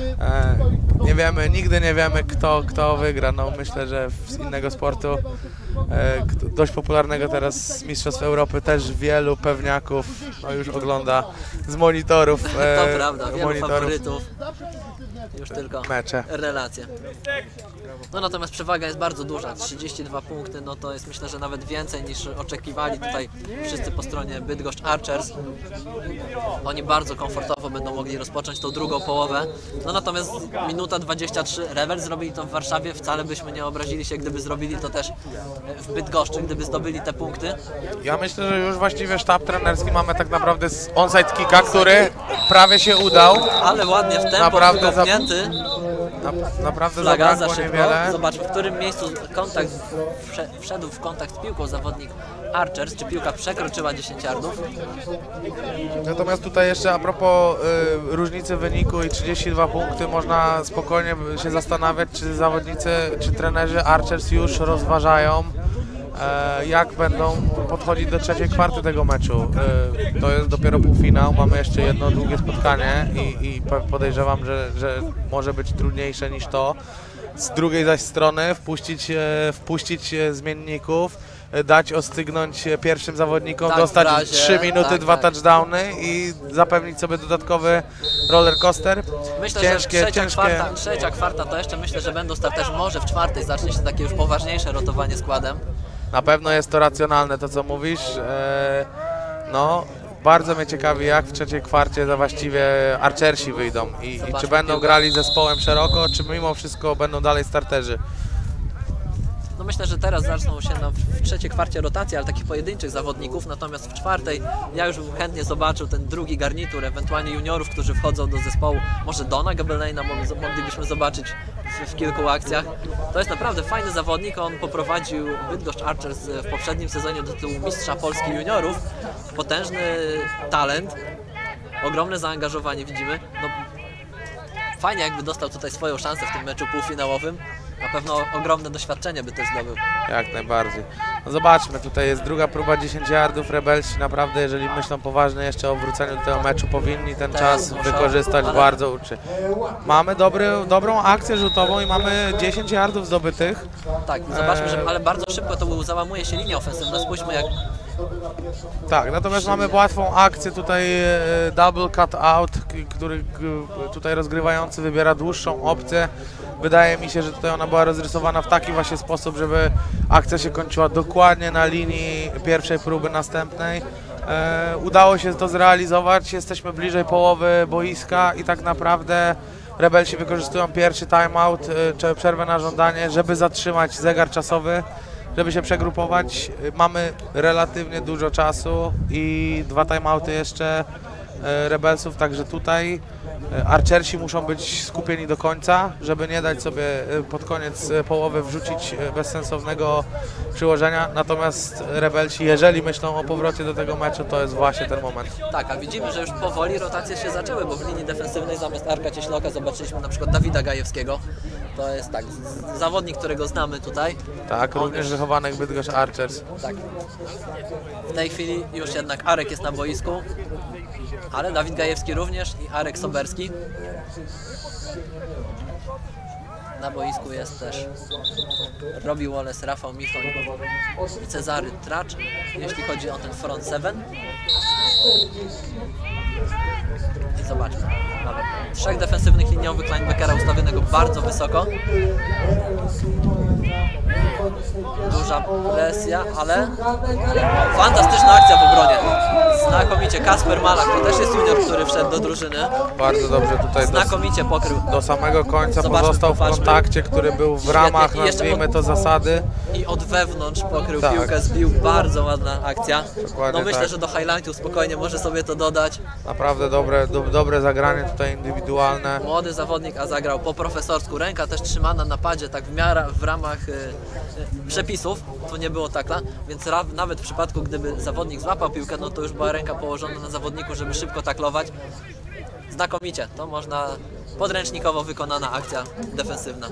nie wiemy, nigdy nie wiemy kto wygra. No myślę, że z innego sportu, dość popularnego teraz z Mistrzostw Europy, też wielu pewniaków no, już ogląda z monitorów. To prawda, wielu faworytów. Już tylko mecze. Relacje. No natomiast przewaga jest bardzo duża, 32 punkty, no to jest myślę, że nawet więcej niż oczekiwali tutaj wszyscy po stronie Bydgoszcz Archers. Oni bardzo komfortowo będą mogli rozpocząć tą drugą połowę. No natomiast minuta 23, Rebels zrobili to w Warszawie, wcale byśmy nie obrazili się, gdyby zrobili to też w Bydgoszczy, gdyby zdobyli te punkty. Ja myślę, że już właściwie sztab trenerski mamy tak naprawdę z onside kicka, który prawie się udał. Ale ładnie w tempo wkopnięty. Naprawdę Flaga zabrakło za szybko. niewiele. Zobaczmy, w którym miejscu wszedł w kontakt z piłką zawodnik Archers, czy piłka przekroczyła 10 yardów. Natomiast tutaj jeszcze a propos różnicy wyniku i 32 punkty, można spokojnie się zastanawiać, czy zawodnicy, czy trenerzy Archers już rozważają, jak będą podchodzić do trzeciej kwarty tego meczu. To jest dopiero półfinał, mamy jeszcze jedno długie spotkanie i podejrzewam, że może być trudniejsze niż to. Z drugiej zaś strony wpuścić zmienników, dać ostygnąć pierwszym zawodnikom, Tak, dostać w razie, 3 minuty, tak, 2 tak. touchdowny i zapewnić sobie dodatkowy roller coaster. Myślę, Ciężkie, że trzecia kwarta to jeszcze myślę, że będą starterzy, może w czwartej zacznie się takie już poważniejsze rotowanie składem. Na pewno jest to racjonalne, to co mówisz. No, bardzo mnie ciekawi, jak w trzeciej kwarcie za właściwie Archersi wyjdą i czy będą grali zespołem szeroko, czy mimo wszystko będą dalej starterzy. No myślę, że teraz zaczną się w trzeciej kwarcie rotacje, ale takich pojedynczych zawodników, natomiast w czwartej ja już bym chętnie zobaczył ten drugi garnitur, ewentualnie juniorów, którzy wchodzą do zespołu, może Dona Gabelneina moglibyśmy zobaczyć w kilku akcjach. To jest naprawdę fajny zawodnik, on poprowadził Bydgoszcz Archers w poprzednim sezonie do tytułu mistrza Polski juniorów, potężny talent, ogromne zaangażowanie widzimy. No, fajnie jakby dostał tutaj swoją szansę w tym meczu półfinałowym. Na pewno ogromne doświadczenie by też zdobył. Jak najbardziej. No zobaczmy, tutaj jest druga próba 10 yardów. Rebelsi naprawdę, jeżeli myślą poważnie jeszcze o wróceniu do tego meczu, powinni ten czas wykorzystać bardzo uczy. Mamy dobrą akcję rzutową i mamy 10 yardów zdobytych. Tak, zobaczmy, że ale bardzo szybko to załamuje się linia ofensywna. Spójrzmy jak... Tak, natomiast mamy łatwą akcję tutaj, double cut out, który tutaj rozgrywający wybiera dłuższą opcję. Wydaje mi się, że tutaj ona była rozrysowana w taki właśnie sposób, żeby akcja się kończyła dokładnie na linii pierwszej próby następnej. Udało się to zrealizować, jesteśmy bliżej połowy boiska i tak naprawdę Rebelsi wykorzystują pierwszy timeout, czy przerwę na żądanie, żeby zatrzymać zegar czasowy, żeby się przegrupować. Mamy relatywnie dużo czasu i 2 timeouty jeszcze Rebelsów, także tutaj Archersi muszą być skupieni do końca, żeby nie dać sobie pod koniec połowy wrzucić bezsensownego przyłożenia, natomiast Rebelsi, jeżeli myślą o powrocie do tego meczu, to jest właśnie ten moment. Tak, a widzimy, że już powoli rotacje się zaczęły, bo w linii defensywnej zamiast Arka Cieśloka zobaczyliśmy na przykład Dawida Gajewskiego. To jest tak, zawodnik, którego znamy tutaj. Tak, również wychowanek Bydgoszcz Archers. Tak. W tej chwili już jednak Arek jest na boisku, ale Dawid Gajewski również i Arek Soberski. Na boisku jest też Robbie Wallace, Rafał Michoń i Cezary Tracz, jeśli chodzi o ten front seven. I zobaczmy, mamy 3 defensywnych liniowych linebackera ustawionego bardzo wysoko. Duża presja, ale fantastyczna akcja w obronie. Znakomicie. Kasper Malak, to też jest junior, który wszedł do drużyny. Bardzo dobrze tutaj Znakomicie pokrył. do samego końca Zobaczmy, pozostał w popatrzmy. kontakcie, który był w ramach, nazwijmy to, zasady. I od wewnątrz pokrył Tak. piłkę, zbił. Bardzo ładna akcja. Dokładnie No myślę, tak. że do highlightów spokojnie może sobie to dodać. Naprawdę dobre zagranie tutaj indywidualne. Młody zawodnik, a zagrał po profesorsku. Ręka też trzymana na padzie, tak w ramach przepisów. To nie było takla, więc nawet w przypadku, gdyby zawodnik złapał piłkę, no to już była ręka położona na zawodniku, żeby szybko taklować. Znakomicie, to można podręcznikowo wykonana akcja defensywna.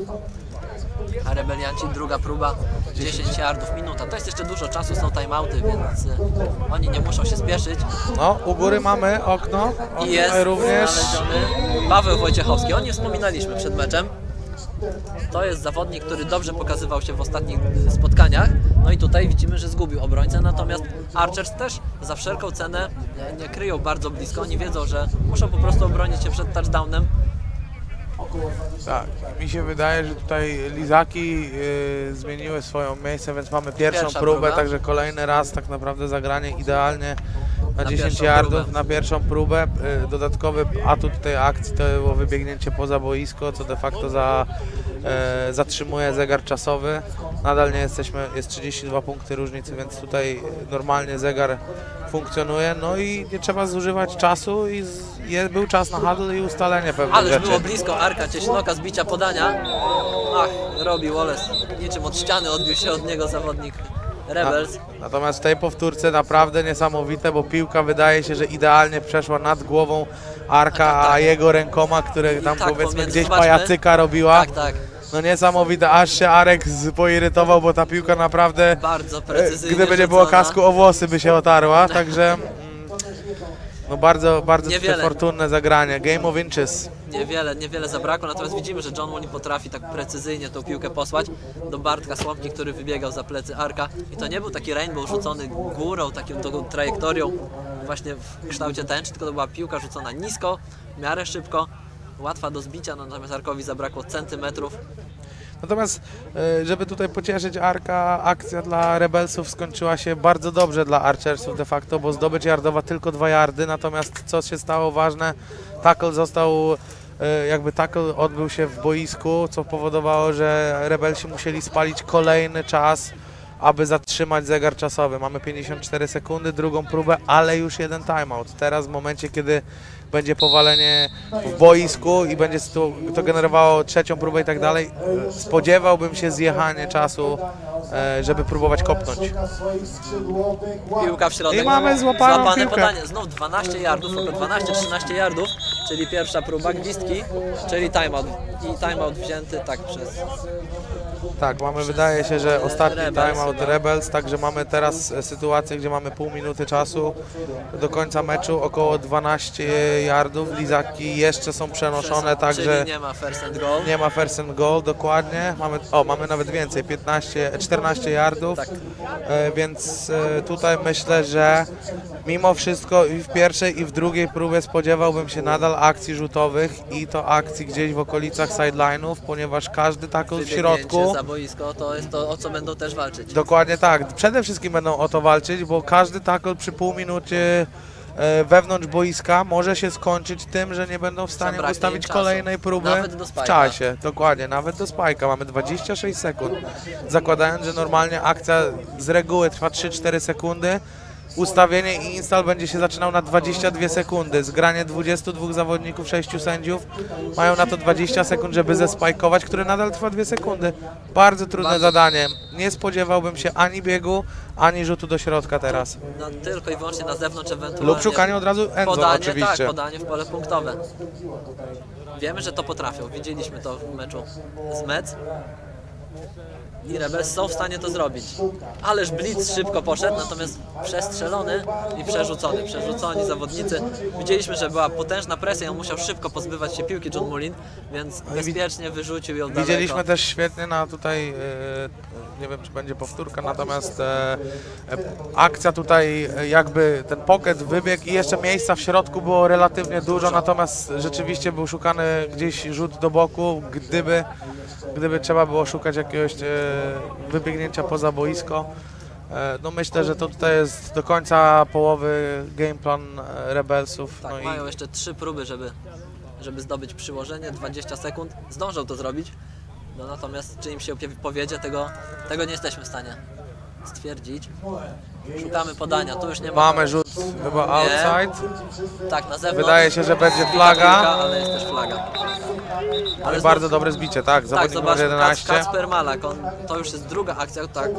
A rebelianci, druga próba, 10 yardów, minuta. To jest jeszcze dużo czasu, są timeouty, więc oni nie muszą się spieszyć. No, u góry mamy okno, I jest tutaj również. znaleziony Paweł Wojciechowski. O nim wspominaliśmy przed meczem. To jest zawodnik, który dobrze pokazywał się w ostatnich spotkaniach. No i tutaj widzimy, że zgubił obrońcę, natomiast Archers też za wszelką cenę nie kryją bardzo blisko. Oni wiedzą, że muszą po prostu obronić się przed touchdownem. Tak, mi się wydaje, że tutaj lizaki zmieniły swoją miejsce, więc mamy pierwszą Pierwsza próbę, próba. także kolejny raz tak naprawdę zagranie idealnie na Na 10 pierwszą yardów, próbę. na pierwszą próbę. Dodatkowy atut tej akcji to było wybiegnięcie poza boisko, co de facto zatrzymuje zegar czasowy. Nadal nie jesteśmy, jest 32 punkty różnicy, więc tutaj normalnie zegar funkcjonuje, no i nie trzeba zużywać czasu i był czas na huddle i ustalenie pewnych Ależ rzeczy. było blisko Arka Cieśnoka zbicia podania. Ach, robi Wallace. Niczym od ściany odbił się od niego zawodnik Rebels. Natomiast w tej powtórce naprawdę niesamowite, bo piłka wydaje się, że idealnie przeszła nad głową Arka, a jego rękoma, które tam tak, powiedzmy pomiędzy, gdzieś zobaczmy. pajacyka robiła. Tak, tak. No niesamowite, aż się Arek poirytował, bo ta piłka naprawdę, Bardzo precyzyjnie gdyby nie było rzucona. kasku, o włosy by się otarła, także no bardzo tutaj Niewiele. fortunne zagranie. Game of inches. Niewiele zabrakło, natomiast widzimy, że John Woolley potrafi tak precyzyjnie tą piłkę posłać do Bartka Słomki, który wybiegał za plecy Arka. I to nie był taki rainbow rzucony górą, taką trajektorią właśnie w kształcie tęczy, tylko to była piłka rzucona nisko, w miarę szybko, łatwa do zbicia, natomiast Arkowi zabrakło centymetrów. Natomiast, żeby tutaj pocieszyć Arka, akcja dla Rebelsów skończyła się bardzo dobrze dla Archersów de facto, bo zdobycz yardowa tylko 2 yardy, natomiast co się stało ważne, tackle tackle odbył się w boisku, co powodowało, że Rebelsi musieli spalić kolejny czas, aby zatrzymać zegar czasowy. Mamy 54 sekundy, drugą próbę, ale już jeden timeout. Teraz w momencie, kiedy będzie powalenie w boisku i będzie to generowało trzecią próbę i tak dalej, spodziewałbym się zjechanie czasu, żeby próbować kopnąć. Piłka w środek. I mamy złapane piłkę. podanie. Znów 12 yardów, około 12-13 yardów, czyli pierwsza próba gwizdki, czyli timeout. I timeout wzięty tak przez... Tak, wydaje się, że ostatni Rebels timeout chyba. Rebels, także mamy teraz sytuację, gdzie mamy pół minuty czasu do końca meczu, około 12 yardów, lizaki jeszcze są przenoszone, także Czyli nie ma first and goal. nie ma first and goal, dokładnie, mamy nawet więcej, 14 yardów, Tak. Więc tutaj myślę, że mimo wszystko i w pierwszej i w drugiej próbie spodziewałbym się nadal akcji rzutowych i to akcji gdzieś w okolicach sideline'ów, ponieważ każdy tackle w Wybiegnięcie środku. za boisko to jest to, o co będą też walczyć. Dokładnie tak. Przede wszystkim będą o to walczyć, bo każdy tackle przy pół minucie wewnątrz boiska może się skończyć tym, że nie będą w stanie Zabraknie ustawić im czasu. kolejnej próby Nawet do w spike'a. czasie. Dokładnie, nawet do spajka. Mamy 26 sekund. Zakładając, że normalnie akcja z reguły trwa 3-4 sekundy, ustawienie i install będzie się zaczynał na 22 sekundy. Zgranie 22 zawodników, 6 sędziów mają na to 20 sekund, żeby zespajkować, które nadal trwa 2 sekundy. Bardzo trudne zadanie. Nie spodziewałbym się ani biegu, ani rzutu do środka teraz. No, tylko i wyłącznie na zewnątrz ewentualnie. Lub szukanie od razu endzone podanie, oczywiście. Tak, podanie w pole punktowe. Wiemy, że to potrafią. Widzieliśmy to w meczu z Mets. I Rebels są w stanie to zrobić. Ależ blitz szybko poszedł, natomiast przestrzelony i przerzucony. Przerzuconi zawodnicy. Widzieliśmy, że była potężna presja i on musiał szybko pozbywać się piłki John Mullin, więc bezpiecznie wyrzucił ją daleko. Widzieliśmy też świetnie na tutaj, nie wiem czy będzie powtórka, natomiast akcja tutaj jakby ten pocket wybiegł i jeszcze miejsca w środku było relatywnie dużo, natomiast rzeczywiście był szukany gdzieś rzut do boku, gdyby trzeba było szukać jakiegoś wybiegnięcia poza boisko. No myślę, że to tutaj jest do końca połowy game plan Rebelsów. Tak, no mają jeszcze 3 próby, żeby zdobyć przyłożenie, 20 sekund. Zdążą to zrobić, no natomiast czy im się powiedzie, tego nie jesteśmy w stanie stwierdzić. Szukamy podania, tu już nie ma... Mamy rzut chyba outside. Tak, na zewnątrz. Wydaje się, że będzie flaga. Ale jest też flaga. Ale bardzo dobre zbicie, tak, zawodnik numer zobaczmy, 11. Kacper Malak, to już jest druga akcja, tak,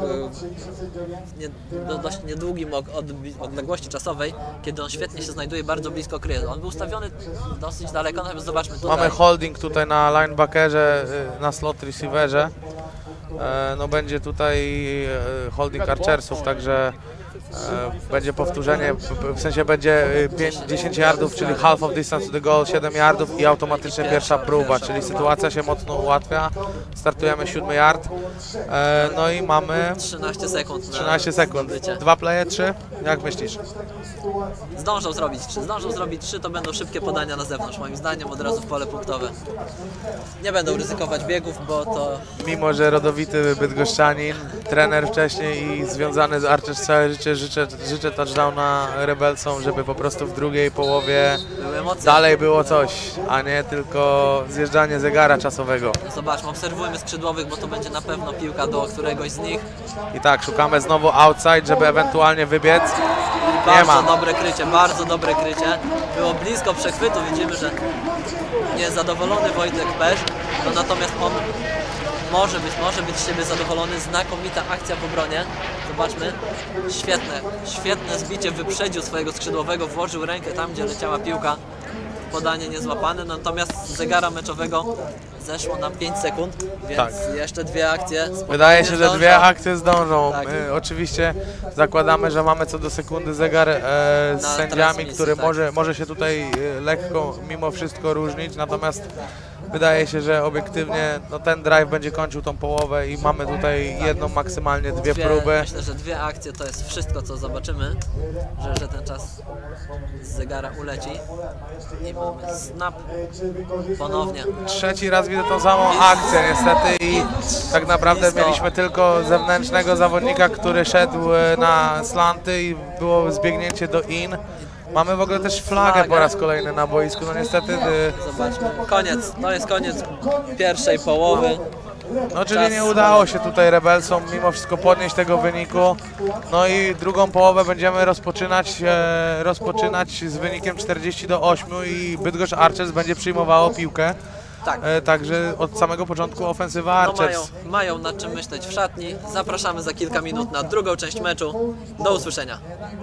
dość niedługim odległości czasowej, kiedy on świetnie się znajduje bardzo blisko kryje. On był ustawiony dosyć daleko, natomiast zobaczmy tutaj. Mamy holding tutaj na linebackerze, na slot receiverze. No będzie tutaj holding Archersów, także będzie powtórzenie, w sensie będzie 10 yardów, czyli half of distance to the goal, 7 yardów i automatycznie pierwsza próba, czyli sytuacja się mocno ułatwia. Startujemy 7 yard, no i mamy 13 sekund. 13 sekund. 2 playe, 3? Jak myślisz? Zdążą zrobić 3, to będą szybkie podania na zewnątrz, moim zdaniem od razu w pole punktowe. Nie będą ryzykować biegów, bo to... Mimo, że rodowity bydgoszczanin, trener wcześniej i związany z Archers całe życie, życzę touchdowna Rebelsom, żeby po prostu w drugiej połowie dalej było coś, a nie tylko zjeżdżanie zegara czasowego. Zobaczmy, obserwujmy skrzydłowych, bo to będzie na pewno piłka do któregoś z nich. I tak, szukamy znowu outside, żeby ewentualnie wybiec. Nie ma. Bardzo dobre krycie. Było blisko przechwytu, widzimy, że niezadowolony Wojtek Pesz, no natomiast on może być z siebie zadowolony. Znakomita akcja w obronie. Zobaczmy, świetne zbicie, wyprzedził swojego skrzydłowego, włożył rękę tam, gdzie leciała piłka. Podanie niezłapane, natomiast z zegara meczowego zeszło na 5 sekund, więc tak. Jeszcze 2 akcje. Wydaje się, że 2 akcje zdążą. Tak. My oczywiście zakładamy, że mamy co do sekundy zegar z sędziami, który tak. może się tutaj lekko mimo wszystko różnić, natomiast wydaje się, że obiektywnie no, ten drive będzie kończył tą połowę i mamy tutaj jedną, maksymalnie 2 próby. Myślę, że 2 akcje to jest wszystko, co zobaczymy, że ten czas z zegara uleci. I mamy snap ponownie. Trzeci raz widzę tą samą akcję niestety i tak naprawdę mieliśmy tylko zewnętrznego zawodnika, który szedł na slanty i było zbiegnięcie do in. Mamy w ogóle też flagę po raz kolejny na boisku, no niestety... Zobaczmy, to jest koniec pierwszej połowy. No czyli nie udało się tutaj Rebelsom mimo wszystko podnieść tego wyniku. No i drugą połowę będziemy rozpoczynać z wynikiem 40-8 i Bydgoszcz Archers będzie przyjmowało piłkę. Tak. Także od samego początku ofensywa Archers. No mają nad czym myśleć w szatni. Zapraszamy za kilka minut na drugą część meczu. Do usłyszenia.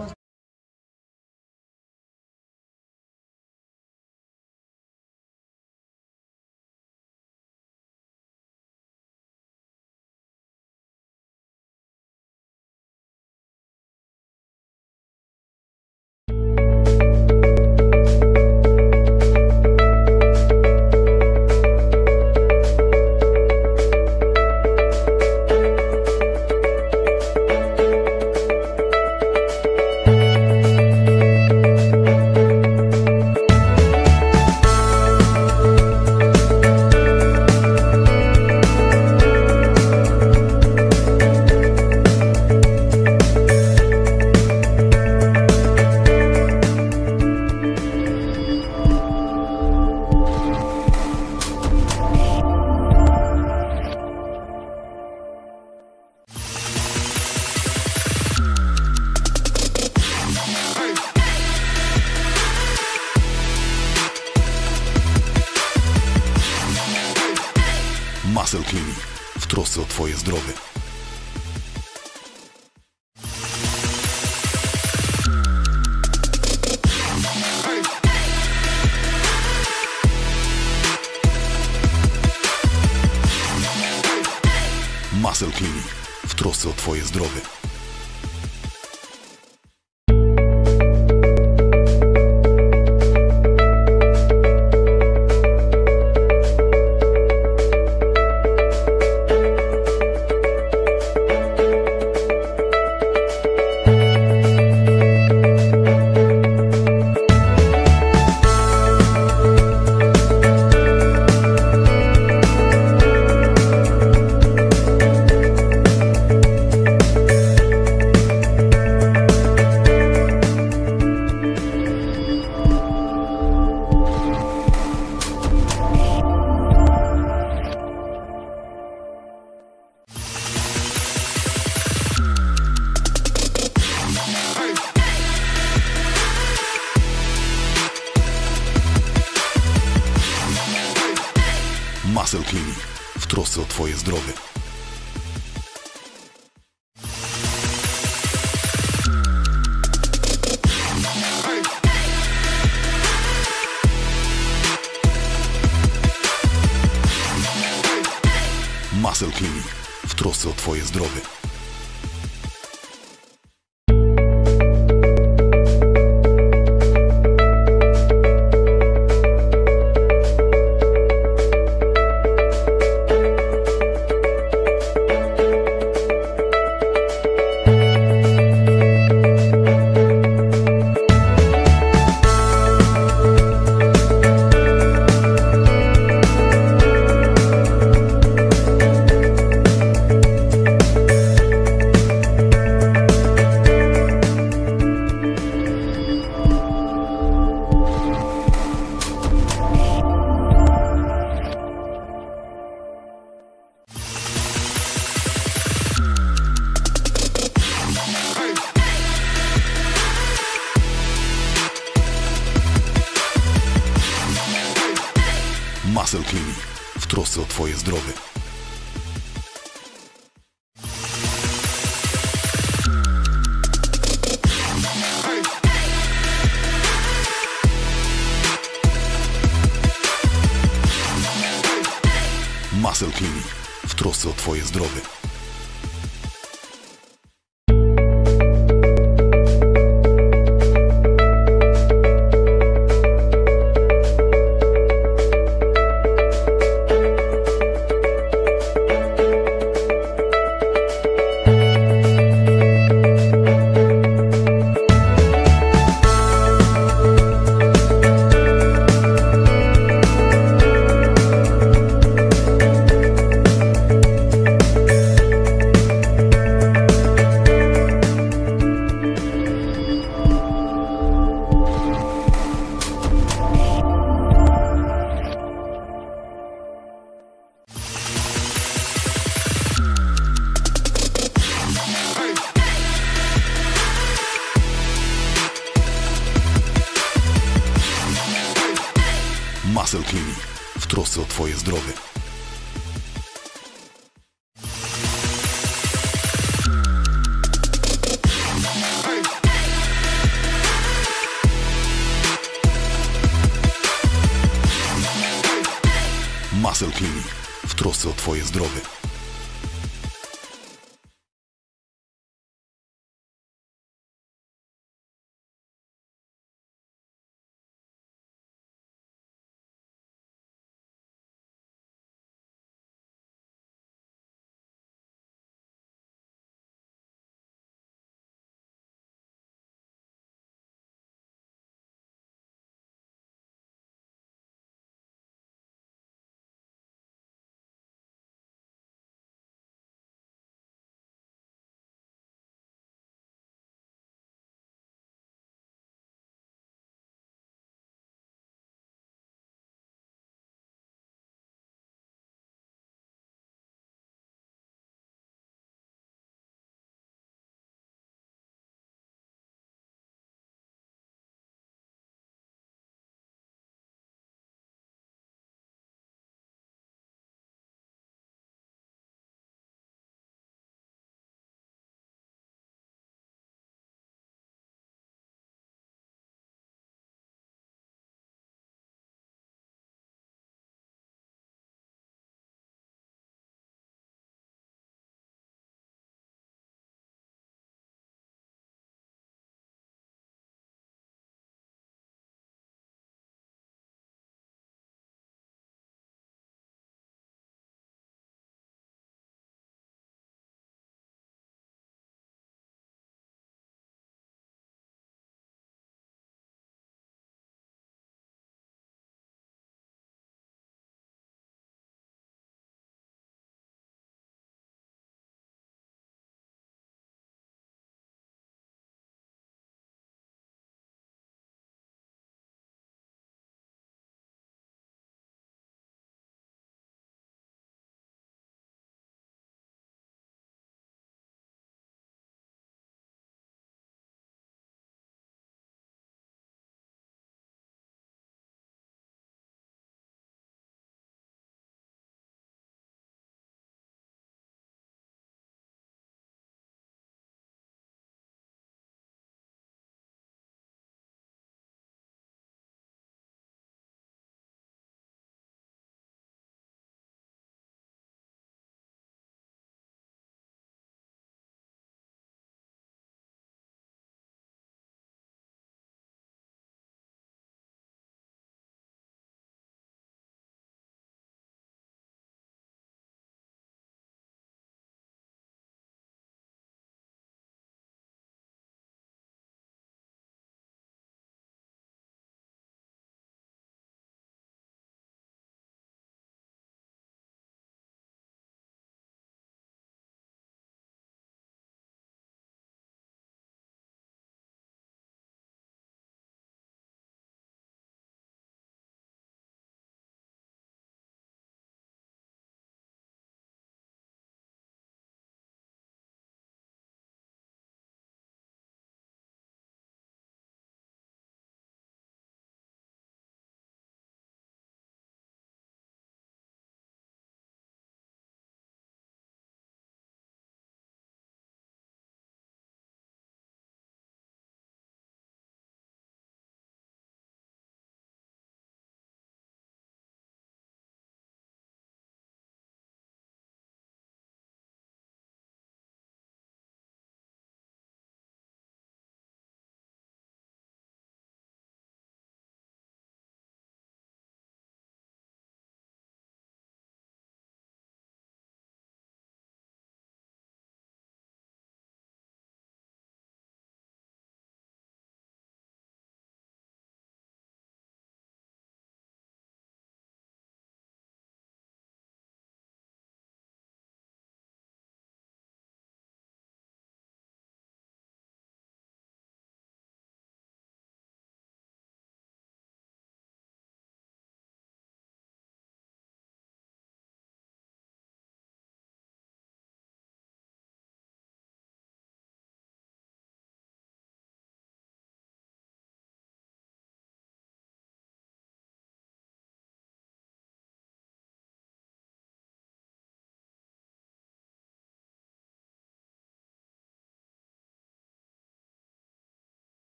Muscle Clinic w trosce o Twoje zdrowie. Muscle Clinic w trosce o Twoje zdrowie. Muscle Clinic. W trosce o Twoje zdrowie. Muscle Clinic. W trosce o Twoje zdrowie. Muscle Clinic. W trosce o Twoje zdrowie. Muscle Clinic. W trosce o Twoje zdrowie. Muscle Clinic. W trosce o Twoje zdrowie. Muscle Clinic. W trosce o Twoje zdrowie.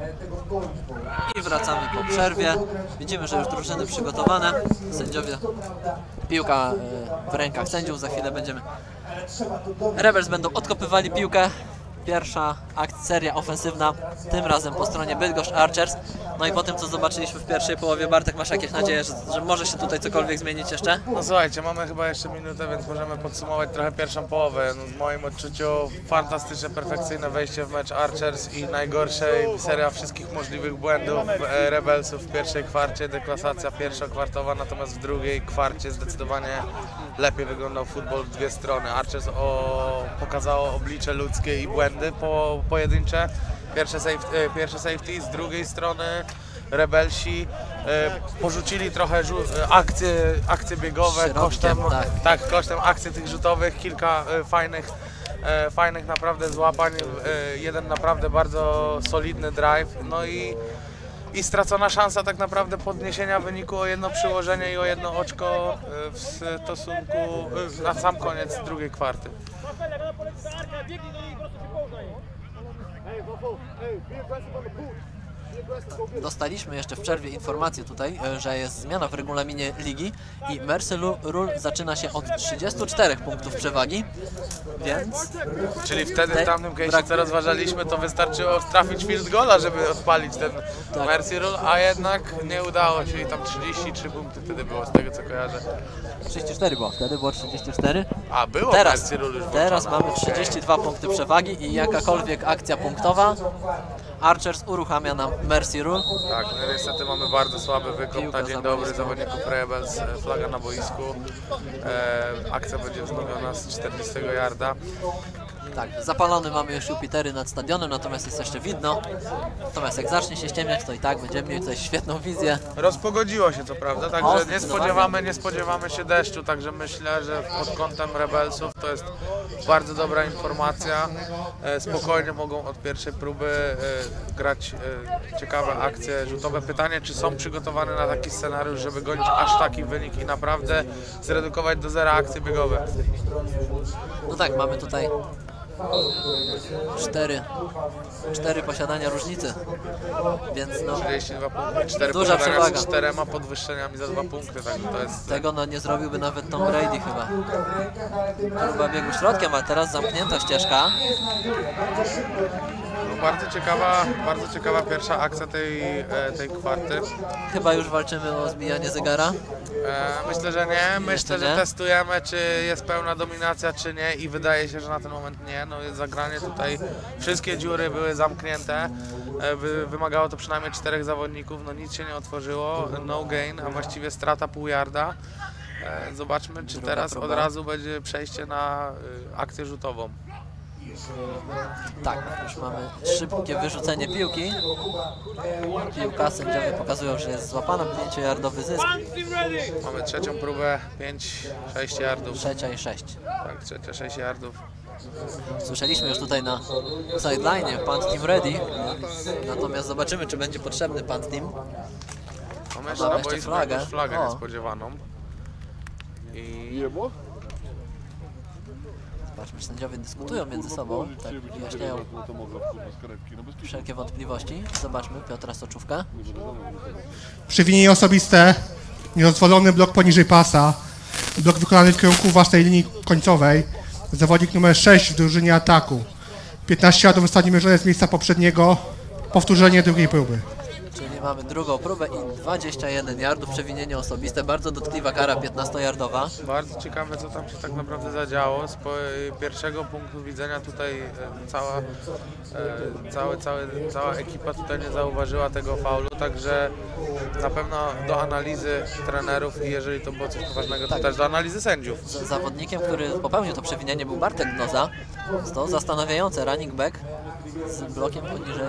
I wracamy po przerwie. Widzimy, że już drużyny przygotowane. Sędziowie, piłka w rękach sędziów. Za chwilę Rebels będą odkopywali piłkę. Pierwsza seria ofensywna, tym razem po stronie Bydgoszcz Archers. No i po tym, co zobaczyliśmy w pierwszej połowie, Bartek, masz jakieś nadzieje, że może się tutaj cokolwiek zmienić jeszcze? No słuchajcie, mamy chyba jeszcze minutę, więc możemy podsumować trochę pierwszą połowę. No, w moim odczuciu fantastyczne, perfekcyjne wejście w mecz Archers i najgorszej seria wszystkich możliwych błędów Rebelsów w pierwszej kwarcie, deklasacja pierwszokwartowa, natomiast w drugiej kwarcie zdecydowanie lepiej wyglądał futbol w dwie strony. Archers pokazało oblicze ludzkie i błędy pojedyncze. Pierwsze safety, z drugiej strony Rebelsi porzucili trochę akcje biegowe kosztem akcji tych rzutowych, kilka fajnych naprawdę złapań, jeden naprawdę bardzo solidny drive, no i stracona szansa tak naprawdę podniesienia wyniku o jedno przyłożenie i o jedno oczko w stosunku na sam koniec drugiej kwarty. Dostaliśmy jeszcze w przerwie informację tutaj, że jest zmiana w regulaminie ligi i Mercy Rule zaczyna się od 34 punktów przewagi, więc... Czyli wtedy w tamtym case'ie, co rozważaliśmy, to wystarczyło trafić field goala, żeby odpalić ten Mercy Rule, a jednak nie udało się i tam 33 punkty wtedy było, z tego co kojarzę. 34 było, wtedy było 34. A, było teraz, Mercy Rule już teraz mamy 32 punkty przewagi i jakakolwiek akcja punktowa Archers uruchamia nam Mercy Rule. Tak, no niestety mamy bardzo słaby wykop na dzień dobry zawodników Rebels, flaga na boisku. Akcja będzie wznowiona z 40 yarda. Tak, zapalony mamy już Jupitery nad stadionem, natomiast jest jeszcze widno. Natomiast jak zacznie się ściemniać, to i tak będziemy mieli tutaj świetną wizję. Rozpogodziło się co prawda, także nie spodziewamy się deszczu, także myślę, że pod kątem Rebelsów to jest bardzo dobra informacja. Spokojnie mogą od pierwszej próby grać ciekawe akcje rzutowe. Pytanie, czy są przygotowane na taki scenariusz, żeby gonić aż taki wynik i naprawdę zredukować do zera akcje biegowe? No tak, mamy tutaj 4 posiadania różnicy, więc no 42 punkty, 4 duża przewaga z 4 podwyższeniami za 2 punkty, tak to jest... Tego no nie zrobiłby nawet Tom Brady chyba. Próba biegu środkiem, ale teraz zamknięta ścieżka. No, bardzo ciekawa pierwsza akcja tej kwarty. Chyba już walczymy o zbijanie zegara. Myślę, że nie. Myślę, że testujemy, czy jest pełna dominacja, czy nie i wydaje się, że na ten moment nie. No jest zagranie tutaj, wszystkie dziury były zamknięte. Wymagało to przynajmniej 4 zawodników, no nic się nie otworzyło. No gain, a właściwie strata pół yarda. Zobaczmy, czy teraz od razu będzie przejście na akcję rzutową. Tak, już mamy szybkie wyrzucenie piłki. Piłka, sędziowie pokazują, że jest złapana, 5-yardowy zysk. Mamy trzecią próbę, 5-6 yardów. Trzecia i 6. Tak, trzecia 6 yardów. Słyszeliśmy już tutaj na sideline'ie punt team ready, natomiast zobaczymy, czy będzie potrzebny punt team. Mamy jeszcze na boisku flagę niespodziewaną. Zobaczmy, sędziowie dyskutują między sobą, tak wyjaśniają wszelkie wątpliwości. Zobaczmy Piotra Soczówkę. Przewinienie osobiste, niedozwolony blok poniżej pasa, blok wykonany w kierunku własnej linii końcowej, zawodnik numer 6 w drużynie ataku. 15 yardów ostatnio mierzone z miejsca poprzedniego, powtórzenie drugiej próby. Czyli mamy drugą próbę i 21 yardów, przewinienie osobiste, bardzo dotkliwa kara 15-yardowa. Bardzo ciekawe, co tam się tak naprawdę zadziało. Z pierwszego punktu widzenia tutaj cała ekipa tutaj nie zauważyła tego faulu, także na pewno do analizy trenerów i jeżeli to było coś poważnego, to też do analizy sędziów. Zawodnikiem, który popełnił to przewinienie, był Bartek Gnoza. Jest to zastanawiające, running back z blokiem poniżej.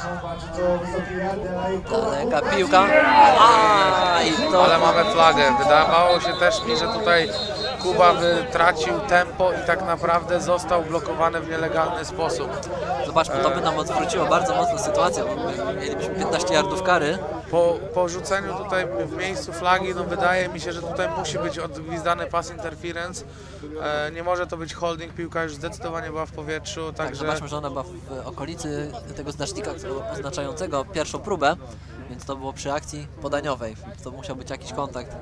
Daleka piłka. Ale mamy flagę. Wydawało się też mi, że tutaj Kuba tracił tempo i tak naprawdę został blokowany w nielegalny sposób. Zobaczmy, to by nam odwróciło bardzo mocno sytuację, bo mielibyśmy 15 yardów kary. Po rzuceniu tutaj w miejscu flagi, no wydaje mi się, że tutaj musi być odgwizdany pass interference. Nie może to być holding, piłka już zdecydowanie była w powietrzu, Tak, także... zobaczmy, że ona była w okolicy tego znacznika oznaczającego pierwszą próbę, więc to było przy akcji podaniowej. To musiał być jakiś kontakt.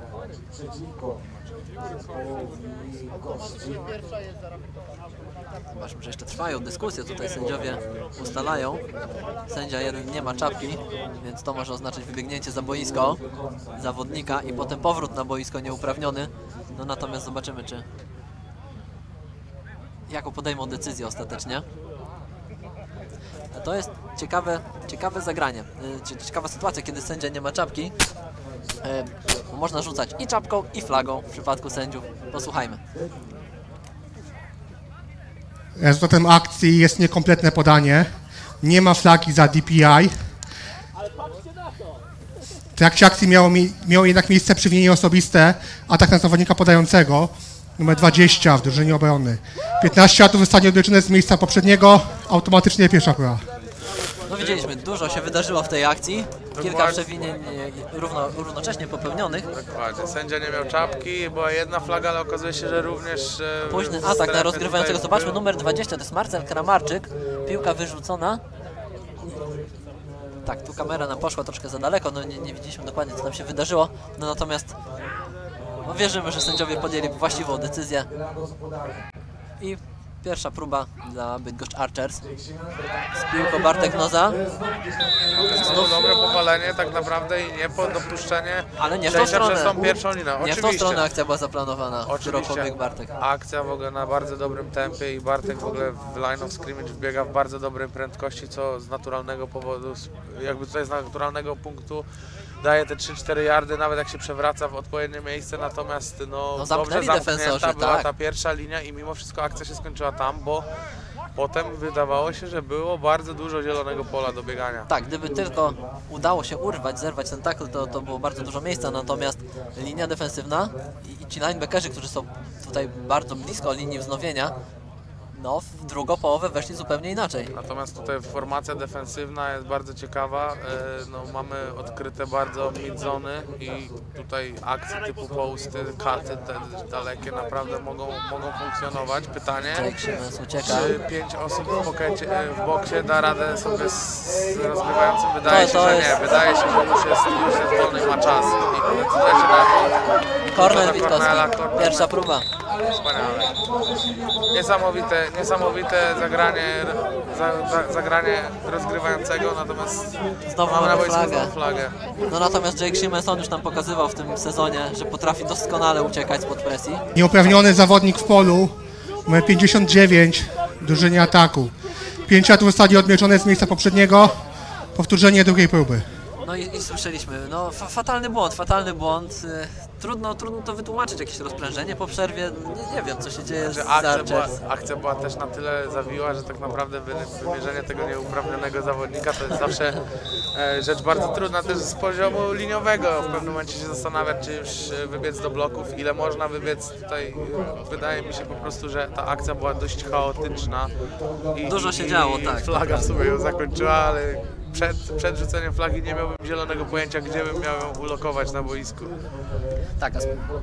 Zobaczmy, że jeszcze trwają dyskusje, tutaj sędziowie ustalają. Sędzia jeden nie ma czapki, więc to może oznaczać wybiegnięcie za boisko zawodnika i potem powrót na boisko nieuprawniony. No natomiast zobaczymy, jaką podejmą decyzję ostatecznie. To jest ciekawe zagranie, ciekawa sytuacja, kiedy sędzia nie ma czapki. Można rzucać i czapką, i flagą w przypadku sędziów. Posłuchajmy. Rezultatem akcji jest niekompletne podanie. Nie ma flagi za DPI. W trakcie akcji miało jednak miejsce przewinienie osobiste, atak na zawodnika podającego, numer 20 w drużynie obrony. 15 yardów zostanie odliczone z miejsca poprzedniego, automatycznie pierwsza próba. No widzieliśmy, dużo się wydarzyło w tej akcji. Kilka przewinień równocześnie popełnionych. Dokładnie, sędzia nie miał czapki, była jedna flaga, ale okazuje się, że również... Późny atak na rozgrywającego. Zobaczmy, numer 20, to jest Marcel Kramarczyk. Piłka wyrzucona. Tak, tu kamera nam poszła troszkę za daleko, no nie widzieliśmy dokładnie, co tam się wydarzyło. No natomiast no wierzymy, że sędziowie podjęli właściwą decyzję. I pierwsza próba dla Bydgoszcz Archers. Z piłką Bartek Noza. Znów dobre powalenie tak naprawdę i nie po dopuszczenie. Ale nie w tą stronę. Przez tą pierwszą linę. Nie w tą stronę akcja była zaplanowana, którą Oczywiście. pobiegł Bartek. Akcja w ogóle na bardzo dobrym tempie i Bartek w ogóle w line of scrimmage wbiega w bardzo dobrej prędkości, co z naturalnego powodu, jakby tutaj z naturalnego punktu daje te 3-4 yardy, nawet jak się przewraca w odpowiednie miejsce, natomiast no dobrze zamknięta była ta pierwsza linia i mimo wszystko akcja się skończyła tam, bo potem wydawało się, że było bardzo dużo zielonego pola do biegania. Tak, gdyby tylko udało się urwać, zerwać ten tackle, to było bardzo dużo miejsca, natomiast linia defensywna i ci linebackerzy, którzy są tutaj bardzo blisko linii wznowienia, no w drugą połowę weszli zupełnie inaczej. Natomiast tutaj formacja defensywna jest bardzo ciekawa. No, mamy odkryte bardzo mid-zony i tutaj akcje typu posty, cuty, te dalekie naprawdę mogą funkcjonować. Pytanie, czy 5 osób w boksie da radę sobie z rozgrywającym? Wydaje się, że nie. Wydaje się, że już jest wolny, ma czas. Kornel Witkowski, pierwsza próba. Wspaniale. Niesamowite zagranie rozgrywającego, natomiast znowu mamy na boisku flagę. No natomiast Jake Shimenson już nam pokazywał w tym sezonie, że potrafi doskonale uciekać spod presji. Nieuprawniony zawodnik w polu, numer 59 w drużynie ataku. 5 yardów zostali odmierzone z miejsca poprzedniego, powtórzenie drugiej próby. No i słyszeliśmy, no fatalny błąd. Trudno to wytłumaczyć, jakieś rozprężenie po przerwie, nie wiem, co się dzieje z Archers. Akcja była też na tyle zawiła, że tak naprawdę wymierzenie tego nieuprawnionego zawodnika to jest zawsze rzecz bardzo trudna też z poziomu liniowego. W pewnym momencie się zastanawiać, czy już wybiec do bloków, ile można wybiec. Tutaj wydaje mi się po prostu, że ta akcja była dość chaotyczna. Dużo się działo, tak. Flaga w sumie ją zakończyła, ale przed rzuceniem flagi nie miałbym zielonego pojęcia, gdzie bym miał ją ulokować na boisku. Tak,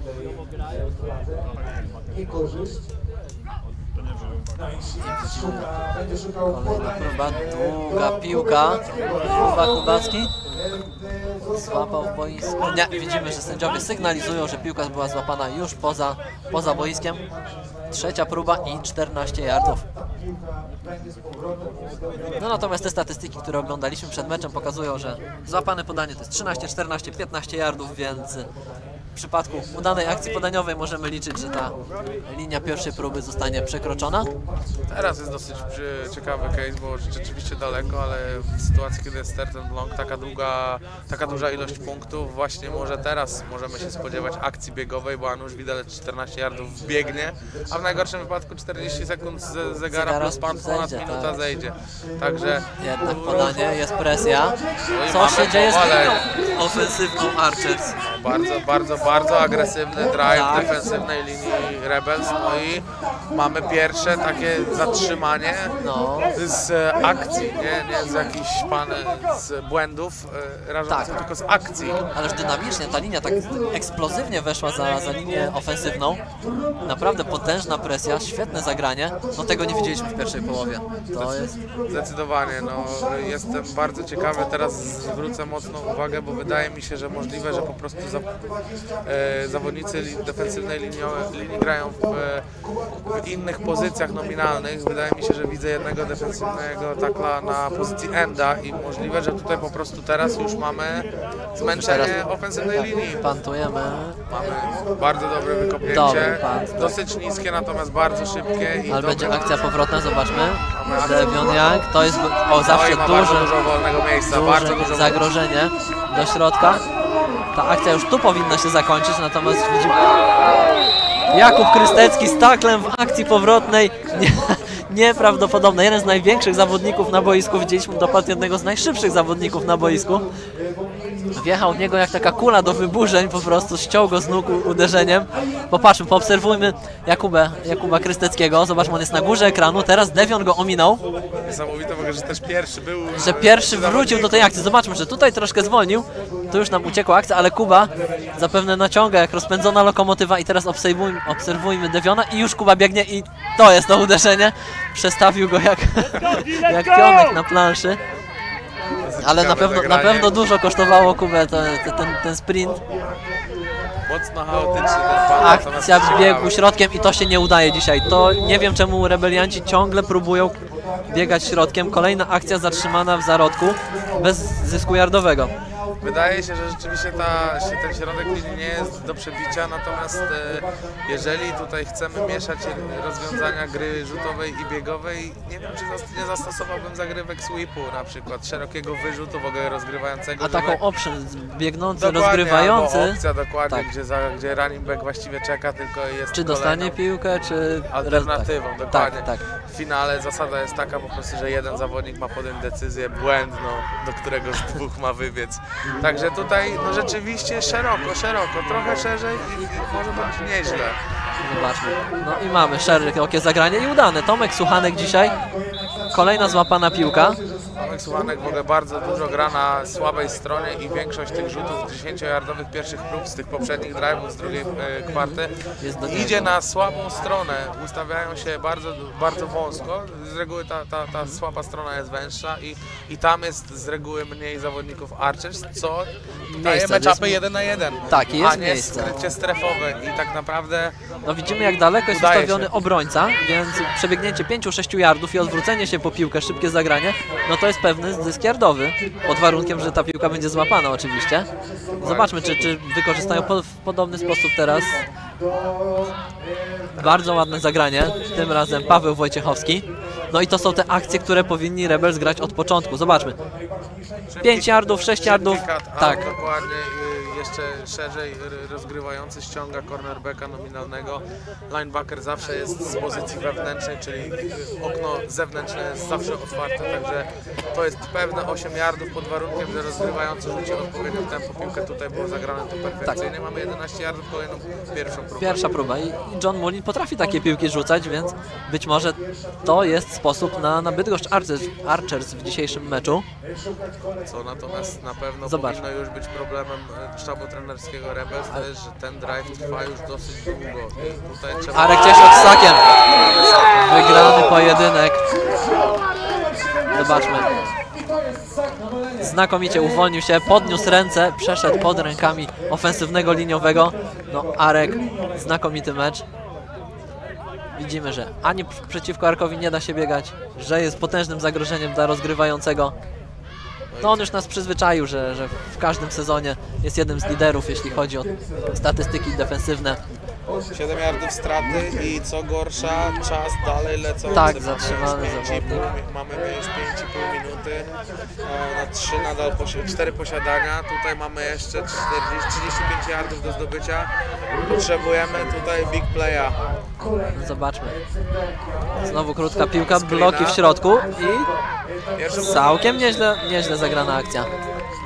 kolejna próba, długa piłka. Kubacki złapał w boisku. Nie, widzimy, że sędziowie sygnalizują, że piłka była złapana już poza boiskiem. Trzecia próba i 14 yardów. No natomiast te statystyki, które oglądaliśmy przed meczem, pokazują, że złapane podanie to jest 13, 14, 15 yardów, więc w przypadku udanej akcji podaniowej możemy liczyć, że ta linia pierwszej próby zostanie przekroczona. Teraz jest dosyć ciekawy case, bo rzeczywiście daleko, ale w sytuacji, kiedy jest third and long, taka duża ilość punktów, właśnie może teraz możemy się spodziewać akcji biegowej, bo Anusz Widelec 14 yardów biegnie, a w najgorszym wypadku 40 sekund z zegara plus pan ponad minuta zejdzie. Także jednak podanie, jest presja. Co się dzieje z linią ofensywną Archers? Bardzo agresywny drive defensywnej linii Rebels, no i mamy pierwsze takie zatrzymanie z akcji, nie z jakichś z błędów rażących, tylko z akcji. Ależ dynamicznie ta linia tak eksplozywnie weszła za linię ofensywną. Naprawdę potężna presja, świetne zagranie. No tego nie widzieliśmy w pierwszej połowie. To jest... Zdecydowanie, no jestem bardzo ciekawy, teraz zwrócę mocną uwagę, bo wydaje mi się, że możliwe, że po prostu zawodnicy defensywnej linii grają w innych pozycjach nominalnych. Wydaje mi się, że widzę jednego defensywnego takla na pozycji enda i możliwe, że tutaj po prostu teraz już mamy zmęczenie ofensywnej linii. Pantujemy. Mamy bardzo dobre wykopnięcie, dosyć niskie, natomiast bardzo szybkie. Ale będzie akcja powrotna, zobaczmy. Devion Young, to jest zawsze dużo wolnego miejsca, bardzo dużo zagrożenie do środka. Ta akcja już tu powinna się zakończyć, natomiast widzimy Jakub Krystecki z taklem w akcji powrotnej. Nieprawdopodobne. Jeden z największych zawodników na boisku. Widzieliśmy dopadł jednego z najszybszych zawodników na boisku. Wjechał w niego jak taka kula do wyburzeń, po prostu ściął go z nóg uderzeniem. Popatrzmy, poobserwujmy Jakuba Krysteckiego. Zobaczmy, on jest na górze ekranu. Teraz Devion go ominął. Niesamowite, bo że też pierwszy był. Że pierwszy wrócił do tej akcji. Zobaczmy, że tutaj troszkę zwolnił. Tu już nam uciekła akcja, ale Kuba zapewne naciąga jak rozpędzona lokomotywa i teraz obserwujmy Deviona i już Kuba biegnie i to jest to uderzenie. Przestawił go jak pionek na planszy. Ale na pewno dużo kosztowało Kubę ten sprint. Mocno chaotyczny ten pan. Akcja w biegu środkiem i to się nie udaje dzisiaj. To nie wiem, czemu rebelianci ciągle próbują biegać środkiem. Kolejna akcja zatrzymana w zarodku bez zysku yardowego. Wydaje się, że rzeczywiście ten środek linii nie jest do przebicia, natomiast jeżeli tutaj chcemy mieszać rozwiązania gry rzutowej i biegowej, nie wiem, czy nie zastosowałbym zagrywek sweepu, na przykład szerokiego wyrzutu w ogóle rozgrywającego. A taką option, biegnący, rozgrywający. Opcja dokładnie, gdzie running back właściwie czeka, tylko jest czy dostanie piłkę, czy... Alternatywą, dokładnie. W finale zasada jest taka po prostu, że jeden zawodnik ma podjąć decyzję błędną, do którego z dwóch ma wybiec. Także tutaj no rzeczywiście szeroko, trochę szerzej i może być nieźle. Zobaczmy. No i mamy szerokie zagranie i udane. Tomek Suchanek dzisiaj. Kolejna złapana piłka. Tomek Suchanek w ogóle bardzo dużo gra na słabej stronie i większość tych rzutów 10-yardowych pierwszych prób z tych poprzednich drive'ów z drugiej kwarty idzie na słabą stronę. Ustawiają się bardzo wąsko. Z reguły ta słaba strona jest węższa i tam jest z reguły mniej zawodników Archers, co daje matchupy 1 na 1. Tak, jest a nie miejsce. Skrycie strefowe i tak naprawdę... No widzimy, jak daleko jest ustawiony obrońca, więc przebiegnięcie 5-6 yardów i odwrócenie się po piłkę, szybkie zagranie, no to jest pewny zysk yardowy, pod warunkiem, że ta piłka będzie złapana oczywiście. Zobaczmy, czy wykorzystają w podobny sposób teraz. Bardzo ładne zagranie, tym razem Paweł Wojciechowski. No i to są te akcje, które powinni Rebels grać od początku. Zobaczmy. 5 yardów, 6 yardów. Tak. Dokładnie. Jeszcze szerzej rozgrywający ściąga cornerbacka nominalnego. Linebacker zawsze jest z pozycji wewnętrznej, czyli okno zewnętrzne jest zawsze otwarte, także to jest pewne 8 yardów pod warunkiem, że rozgrywający rzuci odpowiednim tempo piłkę. Tutaj było zagrane to perfekcyjnie. Tak. Mamy 11 yardów, kolejną pierwszą próbę. Pierwsza próba i John Mullin potrafi takie piłki rzucać, więc być może to jest sposób na Bydgoszcz Archers w dzisiejszym meczu. Co natomiast na pewno powinno już być problemem sztabu trenerskiego Rebels, to jest, że ten drive trwa już dosyć długo. I tutaj trzeba... Arek Cieszok z sakiem. Wygrany pojedynek. Zobaczmy. Znakomicie uwolnił się, podniósł ręce, przeszedł pod rękami ofensywnego liniowego. No Arek, znakomity mecz. Widzimy, że ani przeciwko Arkowi nie da się biegać, że jest potężnym zagrożeniem dla rozgrywającego. No on już nas przyzwyczaił, że w każdym sezonie jest jednym z liderów, jeśli chodzi o statystyki defensywne. 7 yardów straty i co gorsza, czas dalej lecący. Tak, zatrzymany zawodnik. Mamy już 5,5 minuty, na 3 nadal 4 posiadania. Tutaj mamy jeszcze 35 yardów do zdobycia. Potrzebujemy tutaj big playa. Zobaczmy. Znowu krótka piłka, bloki w środku i całkiem nieźle zagrana akcja.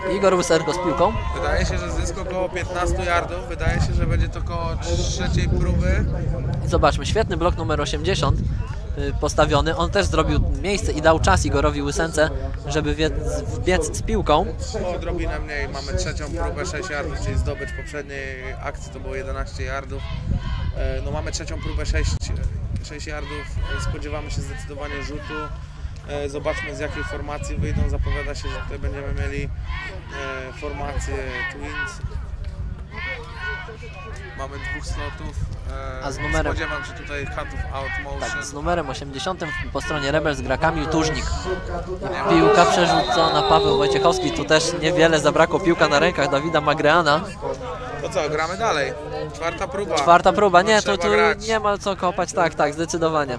Igor Łysenko z piłką. Wydaje się, że zysk około 15 yardów. Wydaje się, że będzie to około trzeciej próby. I zobaczmy, świetny blok numer 80 postawiony. On też zrobił miejsce i dał czas Igorowi Łysence, żeby wbiec z piłką. Odrobinę mniej. Mamy trzecią próbę, 6 yardów, czyli zdobycz poprzedniej akcji to było 11 yardów. No mamy trzecią próbę, 6 yardów. Spodziewamy się zdecydowanie rzutu. Zobaczmy, z jakiej formacji wyjdą. Zapowiada się, że tutaj będziemy mieli formację Twins. Mamy 2 slotów. A z numerem... Spodziewam się tutaj cutów out motion. Tak, z numerem 80 po stronie Rebels gra Kamil Tużnik. Piłka przerzucona, Paweł Wojciechowski. Tu też niewiele zabrakło, piłka na rękach Dawida Magreana. To co, gramy dalej. Czwarta próba. Czwarta próba, nie, tu grać. nie ma co kopać, tak, zdecydowanie.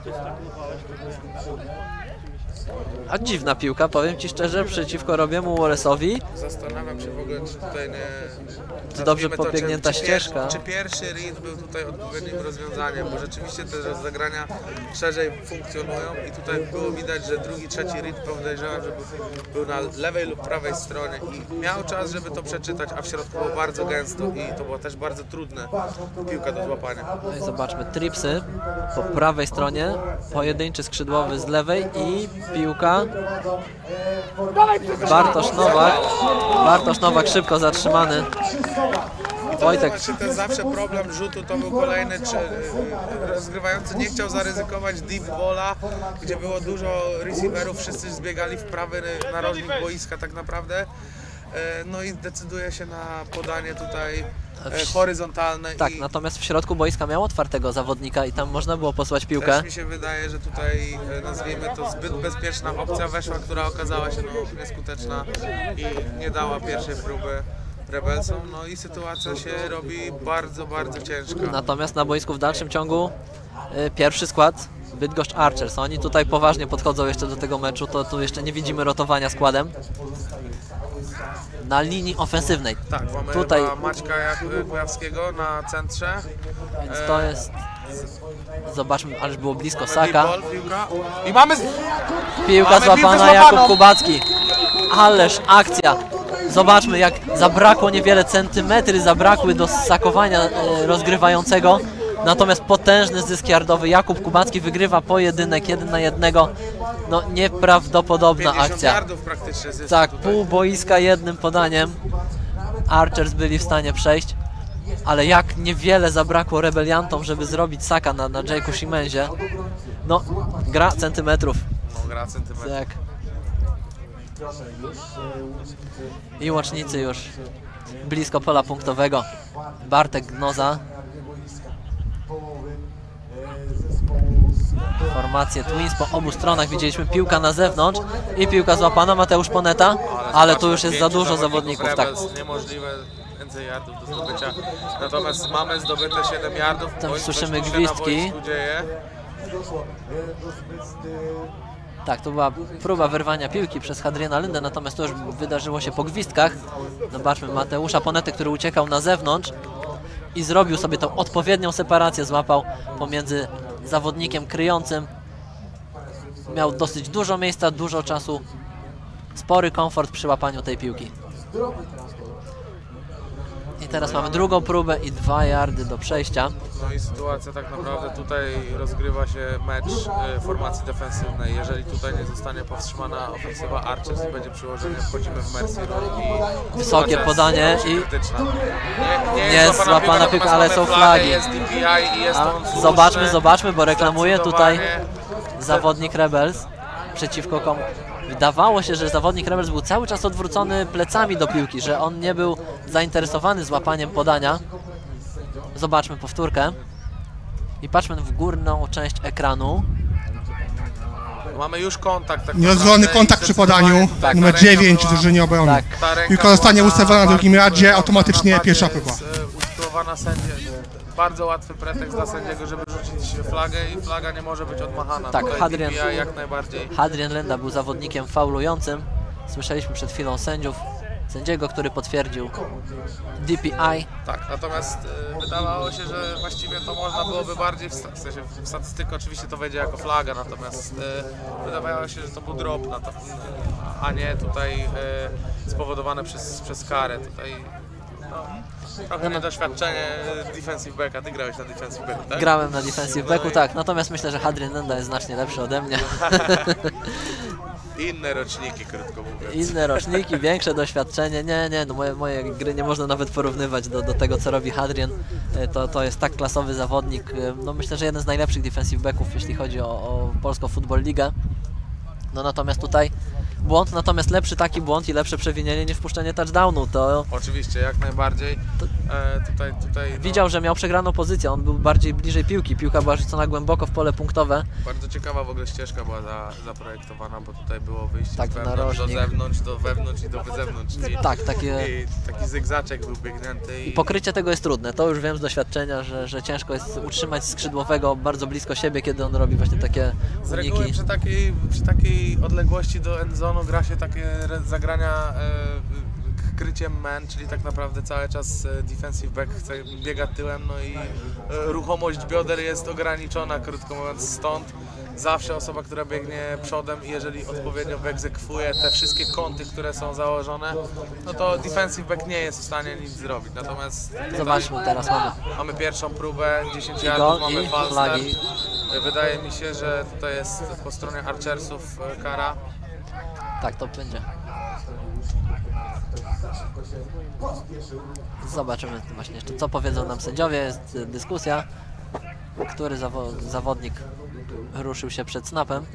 A dziwna piłka, powiem Ci szczerze, przeciwko Robiemu Wallace'owi. Zastanawiam się w ogóle, czy tutaj nie... To dobrze pobiegnięta ścieżka. Czy pierwszy read był tutaj odpowiednim rozwiązaniem, bo rzeczywiście te rozegrania szerzej funkcjonują i tutaj było widać, że drugi, trzeci read podejrzewam, że był na lewej lub prawej stronie i miał czas, żeby to przeczytać, a w środku było bardzo gęsto i to było też bardzo trudne piłka do złapania. No i zobaczmy, tripsy po prawej stronie, pojedynczy skrzydłowy z lewej i piłka. Bartosz Nowak szybko zatrzymany. Wojtek. To jest zawsze problem rzutu, to był kolejny, czy rozgrywający nie chciał zaryzykować deep balla, gdzie było dużo receiverów, wszyscy zbiegali w prawy narożnik boiska tak naprawdę. No i decyduje się na podanie tutaj horyzontalne. Tak, natomiast w środku boiska miał otwartego zawodnika i tam można było posłać piłkę. Też mi się wydaje, że tutaj, nazwijmy to, zbyt bezpieczna opcja weszła, która okazała się nieskuteczna i nie dała pierwszej próby Rebelsom, no i sytuacja się robi bardzo, bardzo ciężka. Natomiast na boisku w dalszym ciągu pierwszy skład Bydgoszcz Archers. Oni tutaj poważnie podchodzą jeszcze do tego meczu, to tu jeszcze nie widzimy rotowania składem. Na linii ofensywnej. Tak, mamy tutaj Maćka Kujawskiego na centrze. Więc to jest... Zobaczmy, ależ było blisko Saka. I mamy... Piłka złapana, Jakub Kubacki. Ależ akcja. Zobaczmy, jak zabrakło niewiele, centymetry zabrakły do sakowania rozgrywającego. Natomiast potężny zysk yardowy. Jakub Kubacki wygrywa pojedynek 1 na 1. No nieprawdopodobna 50 akcja. yardów praktycznie zysk tak, tutaj. pół boiska jednym podaniem. Archers byli w stanie przejść. Ale jak niewiele zabrakło rebeliantom, żeby zrobić saka na Jake'u Shimenzie. No, gra centymetrów. No, gra centymetrów. Tak. I łacznicy już blisko pola punktowego. Bartek Gnoza. Formację Twins po obu stronach. Widzieliśmy piłka na zewnątrz i piłka złapana. Mateusz Poneta, ale tu już jest za dużo zawodników. Tak. Niemożliwe więcej yardów do zdobycia. Natomiast mamy zdobyte 7 yardów. Tam słyszymy gwizdki. Tak, to była próba wyrwania piłki przez Hadriana Lyndę, natomiast to już wydarzyło się po gwizdkach. Zobaczmy Mateusza Ponety, który uciekał na zewnątrz i zrobił sobie tą odpowiednią separację, złapał pomiędzy zawodnikiem kryjącym. Miał dosyć dużo miejsca, dużo czasu, spory komfort przy łapaniu tej piłki. I teraz mamy drugą próbę i 2 yardy do przejścia. No i sytuacja tak naprawdę tutaj rozgrywa się mecz formacji defensywnej. Jeżeli tutaj nie zostanie powstrzymana ofensywa Archers i będzie przyłożenie, wchodzimy w Mercy Roll i wysokie podanie i nie jest złapana piłka, ale są flagi. Jest DPI i jest on zobaczmy, bo reklamuje tutaj zawodnik Rebels przeciwko komu. Wydawało się, że zawodnik Rebels był cały czas odwrócony plecami do piłki, że on nie był zainteresowany złapaniem podania. Zobaczmy powtórkę i patrzmy w górną część ekranu. Mamy już kontakt. Tak niedozwolony kontakt przy podaniu, tak, numer 9 w drużynie obrony. Tak. Piłka zostanie ustawiona na drugim radzie, automatycznie pierwsza próba. Usytuowana sędzia. Bardzo łatwy pretekst dla sędziego, żeby rzucić flagę i flaga nie może być odmachana. Tak, jak najbardziej. Hadrian Lenda był zawodnikiem faulującym. Słyszeliśmy przed chwilą sędziów. sędziego, który potwierdził DPI. Tak, natomiast wydawało się, że właściwie to można byłoby bardziej, w sensie w statystykę oczywiście to wejdzie jako flaga, natomiast wydawało się, że to był drop, a nie tutaj spowodowane przez karę. Tutaj trochę niedoświadczenie defensive backa. Ty grałeś na defensive backu, tak? Grałem na defensive backu, tak, natomiast myślę, że Hadrian Nenda jest znacznie lepszy ode mnie. Inne roczniki, krótko mówiąc. Inne roczniki, większe doświadczenie. Nie, no moje gry nie można nawet porównywać do tego, co robi Hadrian. To jest tak klasowy zawodnik. No myślę, że jeden z najlepszych defensive backów, jeśli chodzi o polską Football Ligę. No natomiast tutaj błąd, natomiast lepszy taki błąd i lepsze przewinienie niż wpuszczenie touchdownu. To oczywiście, jak najbardziej. Tutaj no, widział, że miał przegraną pozycję, on był bardziej bliżej piłki. Piłka była rzucona głęboko w pole punktowe. Bardzo ciekawa w ogóle ścieżka była zaprojektowana, bo tutaj było wyjście tak, z wewnątrz do zewnątrz, do wewnątrz i do zewnątrz. Tak, taki zygzaczek był biegnięty. I pokrycie tego jest trudne. To już wiem z doświadczenia, że ciężko jest utrzymać skrzydłowego bardzo blisko siebie, kiedy on robi właśnie takie uniki. Z reguły przy takiej odległości do endzonu gra się takie zagrania kryciem man, czyli tak naprawdę cały czas defensive back biega tyłem, no i ruchomość bioder jest ograniczona, krótko mówiąc, stąd zawsze osoba, która biegnie przodem i jeżeli odpowiednio wyegzekwuje te wszystkie kąty, które są założone, no to defensive back nie jest w stanie nic zrobić. Natomiast zobaczmy, teraz mamy pierwszą próbę, 10 yardów, mamy falstart. Wydaje mi się, że tutaj jest po stronie Archersów kara. Tak, to będzie. Zobaczymy właśnie jeszcze, co powiedzą nam sędziowie. Jest dyskusja, który zawodnik ruszył się przed snapem.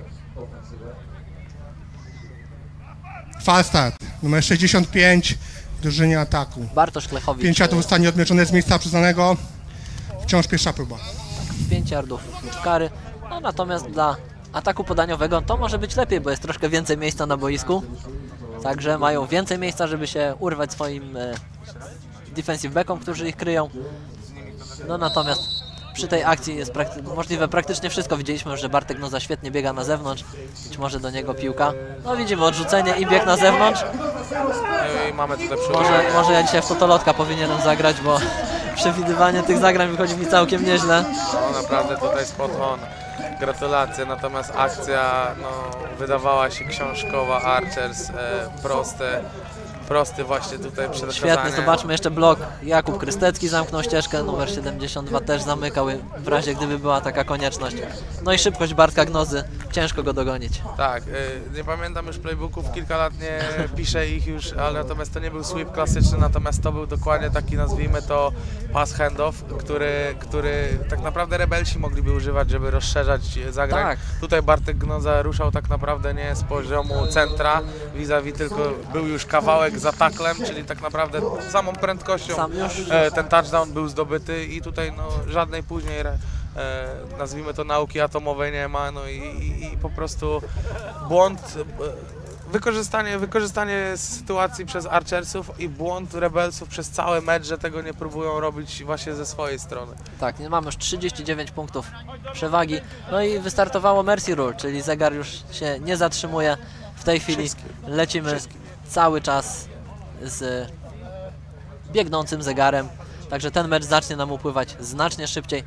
Falstart, numer 65 w drużynie ataku. Bartosz Klechowicz. 5 yardów zostanie odmierzone z miejsca przyznanego. Wciąż pierwsza próba. 5 yardów kary. No natomiast dla ataku podaniowego to może być lepiej, bo jest troszkę więcej miejsca na boisku. Także mają więcej miejsca, żeby się urwać swoim defensive backom, którzy ich kryją. No natomiast przy tej akcji jest możliwe praktycznie wszystko. Widzieliśmy już, że Bartek Noza świetnie biega na zewnątrz. Być może do niego piłka. No widzimy odrzucenie i bieg na zewnątrz. I mamy tutaj może ja dzisiaj w Totolotka powinienem zagrać, bo przewidywanie tych zagrań wychodzi mi całkiem nieźle. No naprawdę tutaj spot on. Gratulacje, natomiast akcja wydawała się książkowa. Archers, prosty właśnie tutaj przekazanie. Świetnie, zobaczmy jeszcze blok. Jakub Krystecki zamknął ścieżkę, numer 72 też zamykał w razie gdyby była taka konieczność. No i szybkość Bartka Gnozy, ciężko go dogonić. Tak, nie pamiętam już playbooków, kilka lat nie piszę ich już, ale natomiast to nie był sweep klasyczny, natomiast to był dokładnie taki, nazwijmy to, pass handoff, który tak naprawdę rebelsi mogliby używać, żeby rozszerzać zagrań. Tak. Tutaj Bartek Gnoza ruszał tak naprawdę nie z poziomu centra vis-a-vis, tylko był już kawałek za taklem, czyli tak naprawdę samą prędkością ten touchdown był zdobyty i tutaj żadnej później nazwijmy to nauki atomowej nie ma, no i po prostu błąd, wykorzystanie sytuacji przez Archersów i błąd Rebelsów przez cały mecz, że tego nie próbują robić właśnie ze swojej strony. Tak, mamy już 39 punktów przewagi, no i wystartowało Mercy Rule, czyli zegar już się nie zatrzymuje. W tej chwili lecimy cały czas z biegnącym zegarem, także ten mecz zacznie nam upływać znacznie szybciej.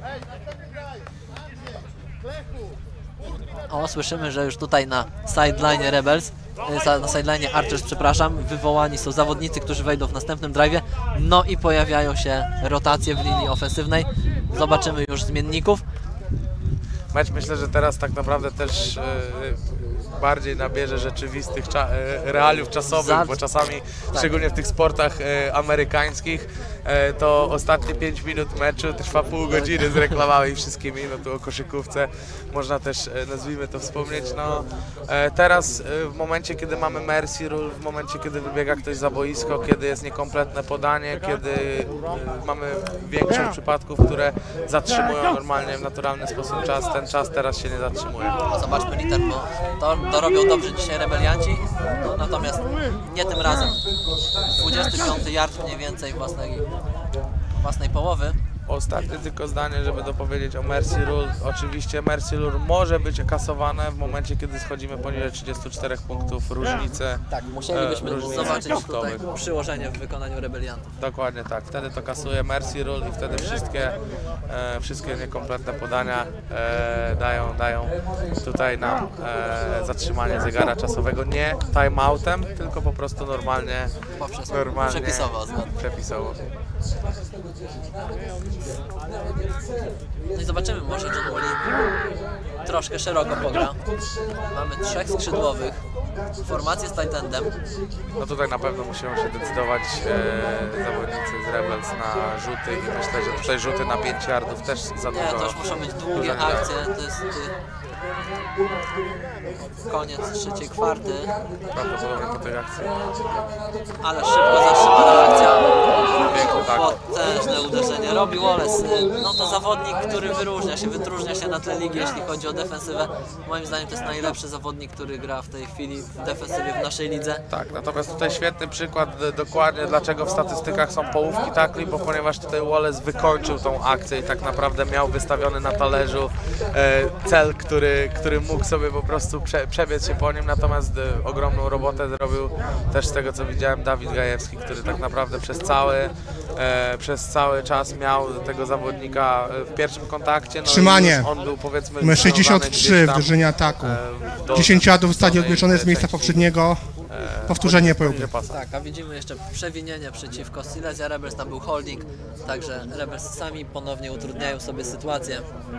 O, słyszymy, że już tutaj na sideline Rebels, na sideline Archers, przepraszam, wywołani są zawodnicy, którzy wejdą w następnym drive'ie. No i pojawiają się rotacje w linii ofensywnej. Zobaczymy już zmienników. Mecz myślę, że teraz tak naprawdę też bardziej nabierze rzeczywistych realiów czasowych, bo czasami, szczególnie w tych sportach amerykańskich, to ostatnie 5 minut meczu trwa pół godziny z reklamami i wszystkimi, no tu o koszykówce można też, nazwijmy to, wspomnieć. No, teraz w momencie, kiedy mamy Mercy Rule, w momencie, kiedy wybiega ktoś za boisko, kiedy jest niekompletne podanie, kiedy mamy większość przypadków, które zatrzymują normalnie w naturalny sposób czas, ten czas teraz się nie zatrzymuje. Zobaczmy liter, bo to robią dobrze dzisiaj rebelianci, no, natomiast nie tym razem. 25 yard mniej więcej własnej połowy. Ostatnie tylko zdanie, żeby dopowiedzieć o Mercy Rule. Oczywiście Mercy Rule może być kasowane w momencie, kiedy schodzimy poniżej 34 punktów różnicy. Tak, musielibyśmy zobaczyć punktowych. tutaj przyłożenie w wykonaniu rebeliantów. Dokładnie tak, wtedy to kasuje Mercy Rule i wtedy wszystkie niekompletne podania dają tutaj nam zatrzymanie zegara czasowego, nie timeoutem, tylko po prostu normalnie przepisowo. No i zobaczymy, może John Mullin troszkę szeroko pogra. Mamy 3 skrzydłowych, formację z tight endem. No tutaj na pewno muszą się decydować zawodnicy z Rebels na rzuty i myślę, że tutaj rzuty na 5 yardów też za dużo. Nie, to już muszą być długie akcje, to jest koniec trzeciej kwarty. Prawdopodobnie po tej akcji. Ale szybko zatrzymana akcja. Potężne uderzenie robi Wallace. No to zawodnik, który wyróżnia się na tle ligi, jeśli chodzi o defensywę. Moim zdaniem to jest najlepszy zawodnik, który gra w tej chwili w defensywie w naszej lidze. Tak, natomiast tutaj świetny przykład dokładnie dlaczego w statystykach są połówki tackli, bo ponieważ tutaj Wallace wykończył tą akcję i tak naprawdę miał wystawiony na talerzu cel, który mógł sobie po prostu przebiec się po nim, natomiast ogromną robotę zrobił też z tego co widziałem Dawid Gajewski, który tak naprawdę przez cały czas miał tego zawodnika w pierwszym kontakcie. No Trzymanie. On był powiedzmy Numer 63 w drużynie ataku. 10 yardów w stanie odliczone z miejsca poprzedniego. Powtórzenie próby. Tak, a widzimy jeszcze przewinienie przeciwko Silesia Rebels, tam był holding, także Rebels sami ponownie utrudniają sobie sytuację.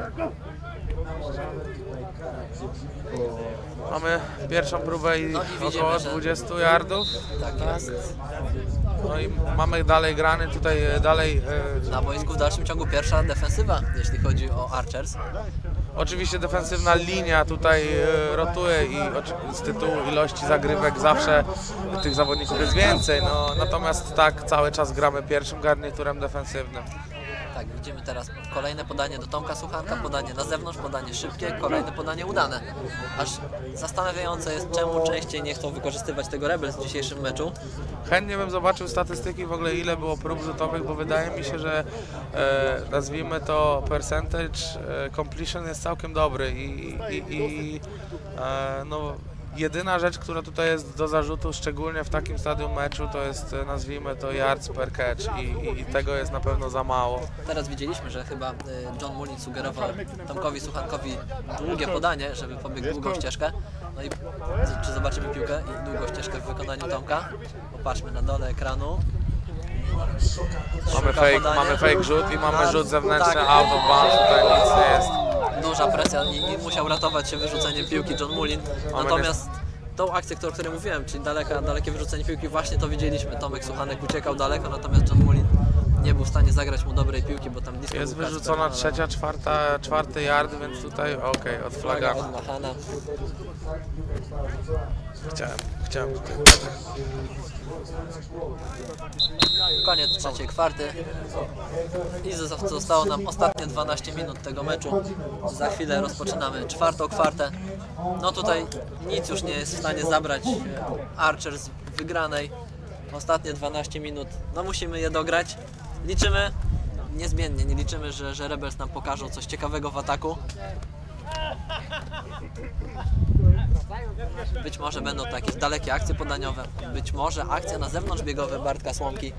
Mamy pierwszą próbę i około 20 yardów. Tak jest. No i mamy dalej grany tutaj na boisku w dalszym ciągu pierwsza defensywa, jeśli chodzi o Archers. Oczywiście defensywna linia tutaj rotuje i z tytułu ilości zagrywek zawsze tych zawodników jest więcej, no, natomiast tak cały czas gramy pierwszym garniturem defensywnym. Tak, widzimy teraz kolejne podanie do Tomka Suchanka, podanie na zewnątrz, podanie szybkie, kolejne podanie udane. Aż zastanawiające jest, czemu częściej nie chcą wykorzystywać tego Rebels w dzisiejszym meczu. Chętnie bym zobaczył statystyki w ogóle ile było prób rzutowych, bo wydaje mi się, że nazwijmy to percentage completion jest całkiem dobry no, jedyna rzecz, która tutaj jest do zarzutu, szczególnie w takim stadium meczu, to jest, nazwijmy to, yards per catch i tego jest na pewno za mało. Teraz widzieliśmy, że chyba John Mullin sugerował Tomkowi Suchankowi długie podanie, żeby pobiegł długą ścieżkę. No i czy zobaczymy piłkę i długą ścieżkę w wykonaniu Tomka? Popatrzmy na dole ekranu. Mamy fake rzut i mamy rzut zewnętrzny, out of bounds, tutaj nic nie jest. Duża presja i musiał ratować się wyrzuceniem piłki John Mullin. Natomiast tą akcję, o której mówiłem, czyli dalekie wyrzucenie piłki, właśnie to widzieliśmy. Tomek Suchanek uciekał daleko, natomiast John Mullin nie był w stanie zagrać mu dobrej piłki, bo tam blisko jest wyrzucona trzecia, czwarty yard, więc tutaj okej, od flaga. Chciałem tutaj. Koniec trzeciej kwarty i zostało nam ostatnie 12 minut tego meczu. Za chwilę rozpoczynamy czwartą kwartę. No tutaj nic już nie jest w stanie zabrać Archers wygranej. Ostatnie 12 minut, no musimy je dograć. Liczymy, niezmiennie nie liczymy, że Rebels nam pokażą coś ciekawego w ataku. Być może będą to jakieś dalekie akcje podaniowe, być może akcja na zewnątrz biegowe Bartka Słomki.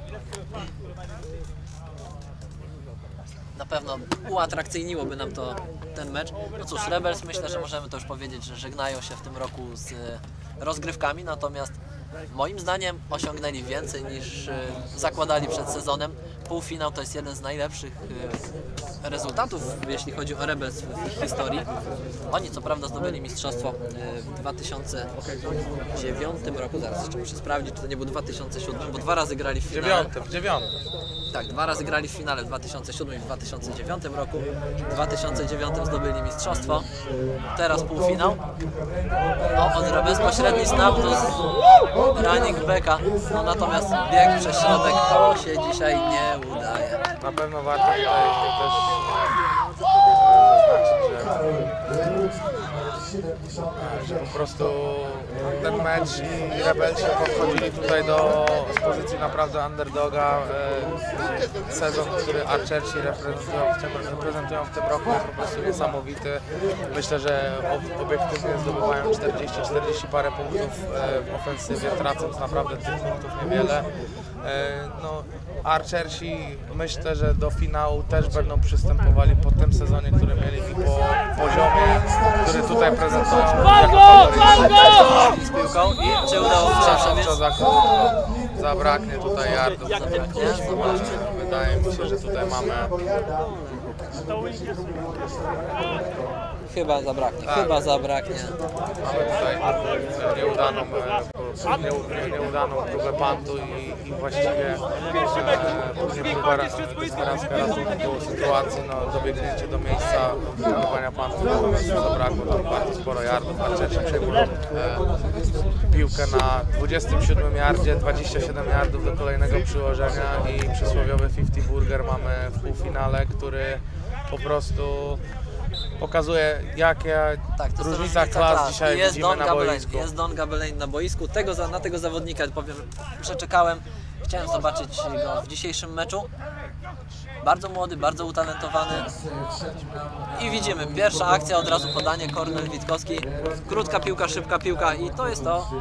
Na pewno uatrakcyjniłoby nam to ten mecz. No cóż, Rebels myślę, że możemy to już powiedzieć, że żegnają się w tym roku z rozgrywkami, natomiast moim zdaniem osiągnęli więcej niż zakładali przed sezonem. Półfinał to jest jeden z najlepszych rezultatów, jeśli chodzi o Rebels w ich historii. Oni co prawda zdobyli mistrzostwo w 2009 roku, zaraz jeszcze muszę sprawdzić, czy to nie był 2007, bo 2 razy grali w finale. W dziewiątym. Tak, 2 razy grali w finale w 2007 i w 2009 roku. W 2009 zdobyli mistrzostwo, teraz półfinał. Bezpośredni snap to running backa, no natomiast bieg przez środek to się dzisiaj nie udaje. Na pewno warto tutaj też zaznaczyć, że po prostu ten mecz i Rebelsi podchodzili tutaj z pozycji naprawdę underdoga. Sezon, który Archersi reprezentują w tym roku, jest po prostu niesamowity. Myślę, że obiektywnie zdobywają 40 parę punktów w ofensywie, tracąc naprawdę tych punktów niewiele. No, Archersi myślę, że do finału też będą przystępowali po tym sezonie, który mieli i po poziomie, który tutaj prezentują jako faworyci. Z piłką i czy udało się przebiec? Zabraknie tutaj yardów. Wydaje mi się, że tutaj mamy... Chyba zabraknie, tak. chyba zabraknie. Mamy tutaj nieudaną próbę pantu i właściwie później próba desperacka ratunku sytuacji, no dobiegnięcie do miejsca próbowania pantu, natomiast zabrakło tam bardzo sporo yardów. Archersi przejmują piłkę na 27 yardzie, 27 yardów do kolejnego przyłożenia i przysłowiowy 50 burger mamy w półfinale, który po prostu pokazuje, jakie różnica klas dzisiaj widzimy na boisku. Jest Don Gabelain na boisku. Na tego zawodnika, powiem, przeczekałem. Chciałem zobaczyć go w dzisiejszym meczu. Bardzo młody, bardzo utalentowany. I widzimy, pierwsza akcja, od razu podanie, Kornel Witkowski. Krótka piłka, szybka piłka i to jest to,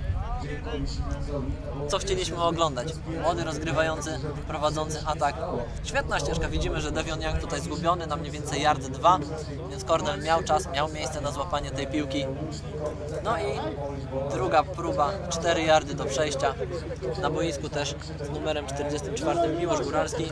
co chcieliśmy oglądać. Młody, rozgrywający, prowadzący atak. Świetna ścieżka. Widzimy, że Devion Young tutaj zgubiony na mniej więcej yard 2, więc Kornel miał czas, miał miejsce na złapanie tej piłki. No i druga próba, 4 yardy do przejścia. Na boisku też z numerem 44 Miłosz Góralski.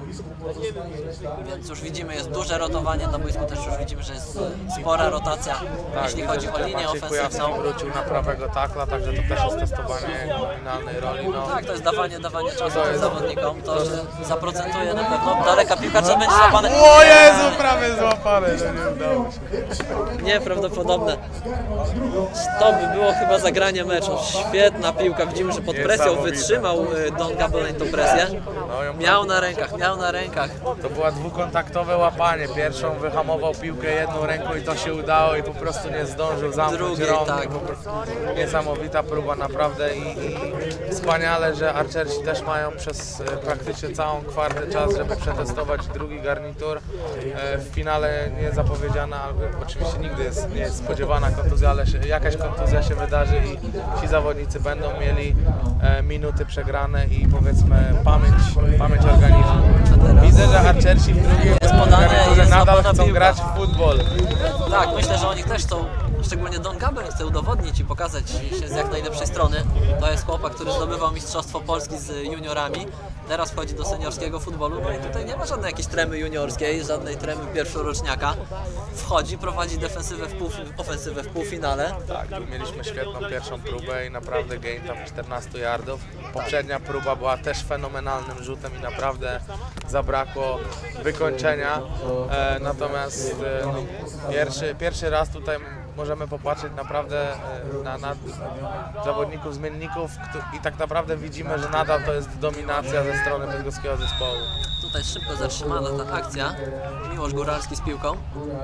Więc już widzimy, jest duże rotowanie. Na boisku też już widzimy, że jest spora rotacja, jeśli chodzi o linię ofensywną. Wrócił na prawego takla, także to też jest testowanie nominalnej roli. No. Tak, to jest dawanie czasu tym zawodnikom, to że zaprocentuje na pewno. Daleka piłka, czy będzie złapane? O Jezu, prawie złapane, no nie udało się. Nieprawdopodobne. To by było chyba zagranie meczu. Świetna piłka, widzimy, że pod presją wytrzymał Don Gabelain tą presję. Miał na rękach. To było dwukontaktowe łapanie. Pierwszą wyhamował piłkę jedną ręką i to się udało i po prostu nie zdążył zamknąć rąk. Tak. Niesamowita próba naprawdę i wspaniale, że Archersi też mają przez praktycznie całą kwartę czas, żeby przetestować drugi garnitur. W finale nie zapowiedziana, oczywiście nigdy nie jest spodziewana kontuzja, ale jakaś kontuzja się wydarzy i ci zawodnicy będą mieli minuty przegrane i powiedzmy pamięć organizmu. Widzę, że Archersi w drugiej garniturze nadal chcą grać w futbol. Tak, myślę, że oni też chcą, szczególnie Don Gabelain chce udowodnić i pokazać się z jak najlepszej strony. To jest chłopak, który zdobywał Mistrzostwo Polski z juniorami, teraz wchodzi do seniorskiego futbolu, no i tutaj nie ma żadnej jakiejś tremy juniorskiej, żadnej tremy pierwszoroczniaka. Wchodzi, prowadzi ofensywę w półfinale. Tak, tu mieliśmy świetną pierwszą próbę i naprawdę gain tam 14 yardów. Poprzednia próba była też fenomenalnym rzutem i naprawdę zabrakło wykończenia. Natomiast pierwszy raz tutaj możemy popatrzeć naprawdę na zawodników, zmienników i tak naprawdę widzimy, że nadal to jest dominacja ze strony bydgoskiego zespołu. Tutaj szybko zatrzymana ta akcja. Miłosz Góralski z piłką.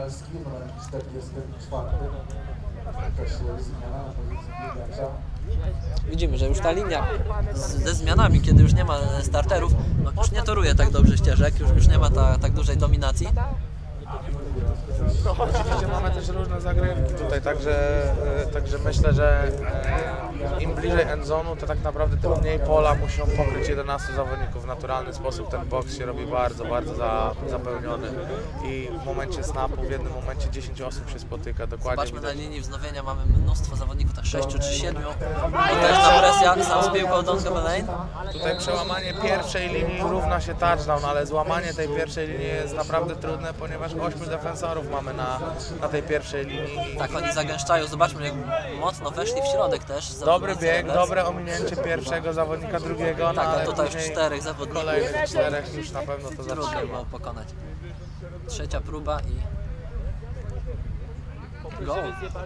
Widzimy, że już ta linia ze zmianami, kiedy już nie ma starterów, no już nie toruje tak dobrze ścieżek, już nie ma tak dużej dominacji. Oczywiście mamy też różne zagrywki tutaj, także myślę, że im bliżej endzone'u, to tak naprawdę tym mniej pola muszą pokryć 11 zawodników w naturalny sposób. Ten boks się robi bardzo zapełniony i w momencie snapu w jednym momencie 10 osób się spotyka. Dokładnie. Zobaczmy, na linii wznowienia mamy mnóstwo zawodników, tak 6 czy 7. Potężna presja, sam z piłką Don Gabelain. Tutaj przełamanie pierwszej linii równa się touchdown, ale złamanie tej pierwszej linii jest naprawdę trudne, ponieważ 8 defensorów mamy na tej pierwszej linii. Tak, oni zagęszczają. Zobaczmy, jak mocno weszli w środek też. Dobry bieg, dobre ominięcie pierwszego zawodnika, drugiego. Tak, a tutaj już 4 zawodników. Kolejnych 4 już na pewno to zatrzyma. Trudno było pokonać. Trzecia próba i gol,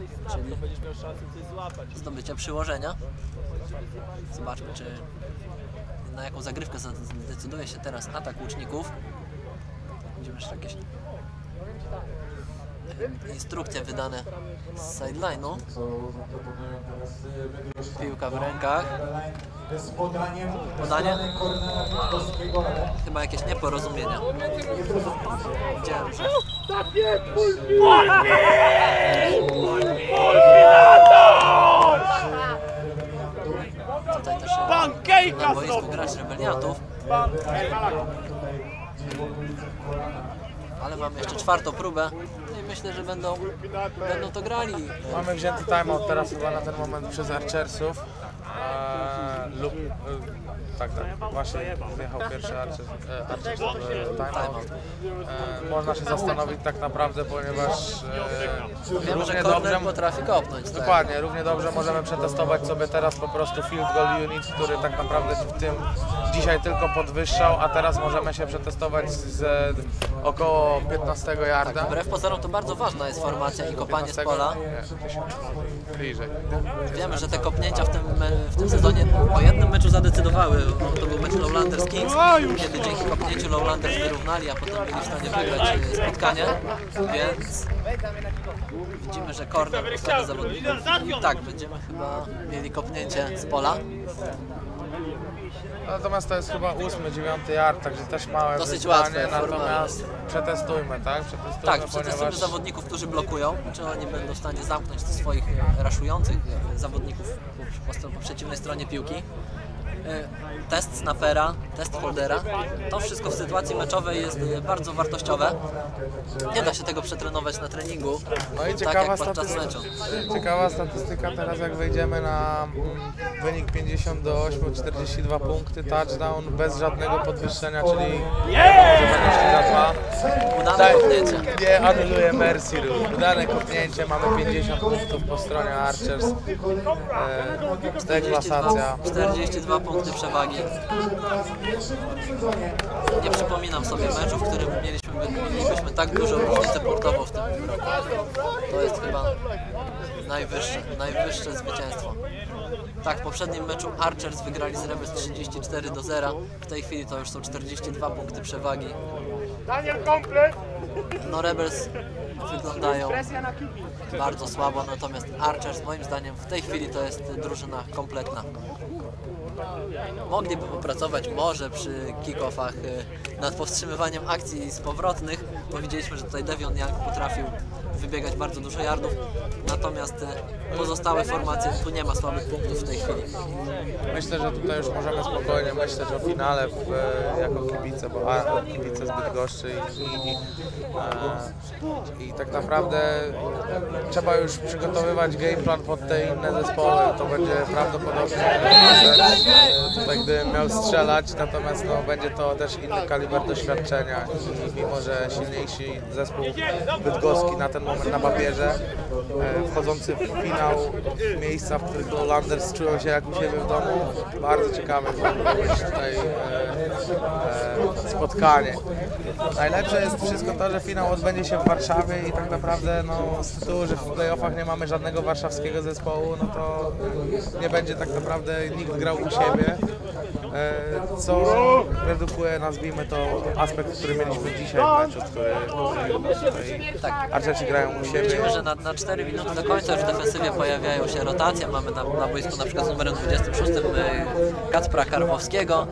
czyli zdobycie przyłożenia. Zobaczmy, na jaką zagrywkę zdecyduje się teraz atak łuczników. Widzimy jeszcze jakieś instrukcje wydane z sideline'u. Piłka w rękach. Podanie. Chyba jakieś nieporozumienia. Widziałem, że... Tutaj też na boisku grać rebeliantów. Ale mamy jeszcze czwartą próbę i myślę, że będą to grali. Mamy wzięty timeout teraz chyba na ten moment przez Archersów. Tak, właśnie wjechał pierwszy Archers timeout. Można się zastanowić tak naprawdę, ponieważ wiemy, że corner potrafi kopnąć. Dokładnie, tak. Równie dobrze możemy przetestować sobie teraz po prostu field goal unit, który tak naprawdę w tym dzisiaj tylko podwyższał, a teraz możemy się przetestować z około 15 yarda. Tak, wbrew pozorom to bardzo ważna jest formacja i kopanie z pola. Bliżej. Wiemy, że te kopnięcia w tym sezonie po jednym meczu zadecydowały. To był mecz Lowlanders Kings, kiedy dzięki kopnięciu Lowlanders wyrównali, a potem byli w stanie wygrać spotkanie, więc widzimy, że corner po stronie zawodników. Tak, będziemy chyba mieli kopnięcie z pola. Natomiast to jest chyba 8-9 yard, także też małe dosyć wyzwanie, łatwe, natomiast przetestujmy, tak? Przetestujmy zawodników, którzy blokują, czy oni będą w stanie zamknąć swoich raszujących zawodników po przeciwnej stronie piłki. Test snapera, test holdera, to wszystko w sytuacji meczowej jest bardzo wartościowe. Nie da się tego przetrenować na treningu, no i tak jak podczas meczu. Ciekawa statystyka teraz, jak wejdziemy na wynik 50-8, 42 punkty, touchdown bez żadnego podwyższenia, czyli 22. Udane kopnięcie. Nie anuluje Mercy Rule. Udane kopnięcie, mamy 50 punktów po stronie Archers. Deklasacja. 42 punkty przewagi. Nie przypominam sobie meczu, w którym mielibyśmy tak dużą różnicę punktową w tym roku. To jest chyba najwyższe zwycięstwo. Tak, w poprzednim meczu Archers wygrali z Rebels 34-0. W tej chwili to już są 42 punkty przewagi. No Rebels wyglądają bardzo słabo, natomiast Archers moim zdaniem w tej chwili to jest drużyna kompletna. Mogliby popracować może przy kick-offach nad powstrzymywaniem akcji z powrotnych, bo widzieliśmy, że tutaj Devion Young potrafił wybiegać bardzo dużo yardów, natomiast pozostałe formacje, tu nie ma słabych punktów w tej chwili. Myślę, że tutaj już możemy spokojnie myśleć o finale jako kibice, bo kibice z Bydgoszczy i tak naprawdę trzeba już przygotowywać game plan pod te inne zespoły. To będzie prawdopodobnie tutaj gdybym miał strzelać, natomiast no, będzie to też inny kaliber doświadczenia i mimo, że silniejszy zespół bydgoski na ten moment na papierze, wchodzący w finał miejsca, w których Lowlanders czują się jak u siebie w domu, bardzo ciekawe być tutaj spotkanie. Najlepsze jest wszystko to, że finał odbędzie się w Warszawie i tak naprawdę no, z tytułu, że w playoffach nie mamy żadnego warszawskiego zespołu, no to nie będzie tak naprawdę nikt grał u siebie, co redukuje, nazwijmy to, aspekt, który mieliśmy dzisiaj w meczu, który tutaj Archersi grają u siebie. Widzimy, że na 4 minuty do końca już w defensywie pojawiają się rotacje. Mamy na boisku na przykład z numerem 26 Kacpra Karwowskiego.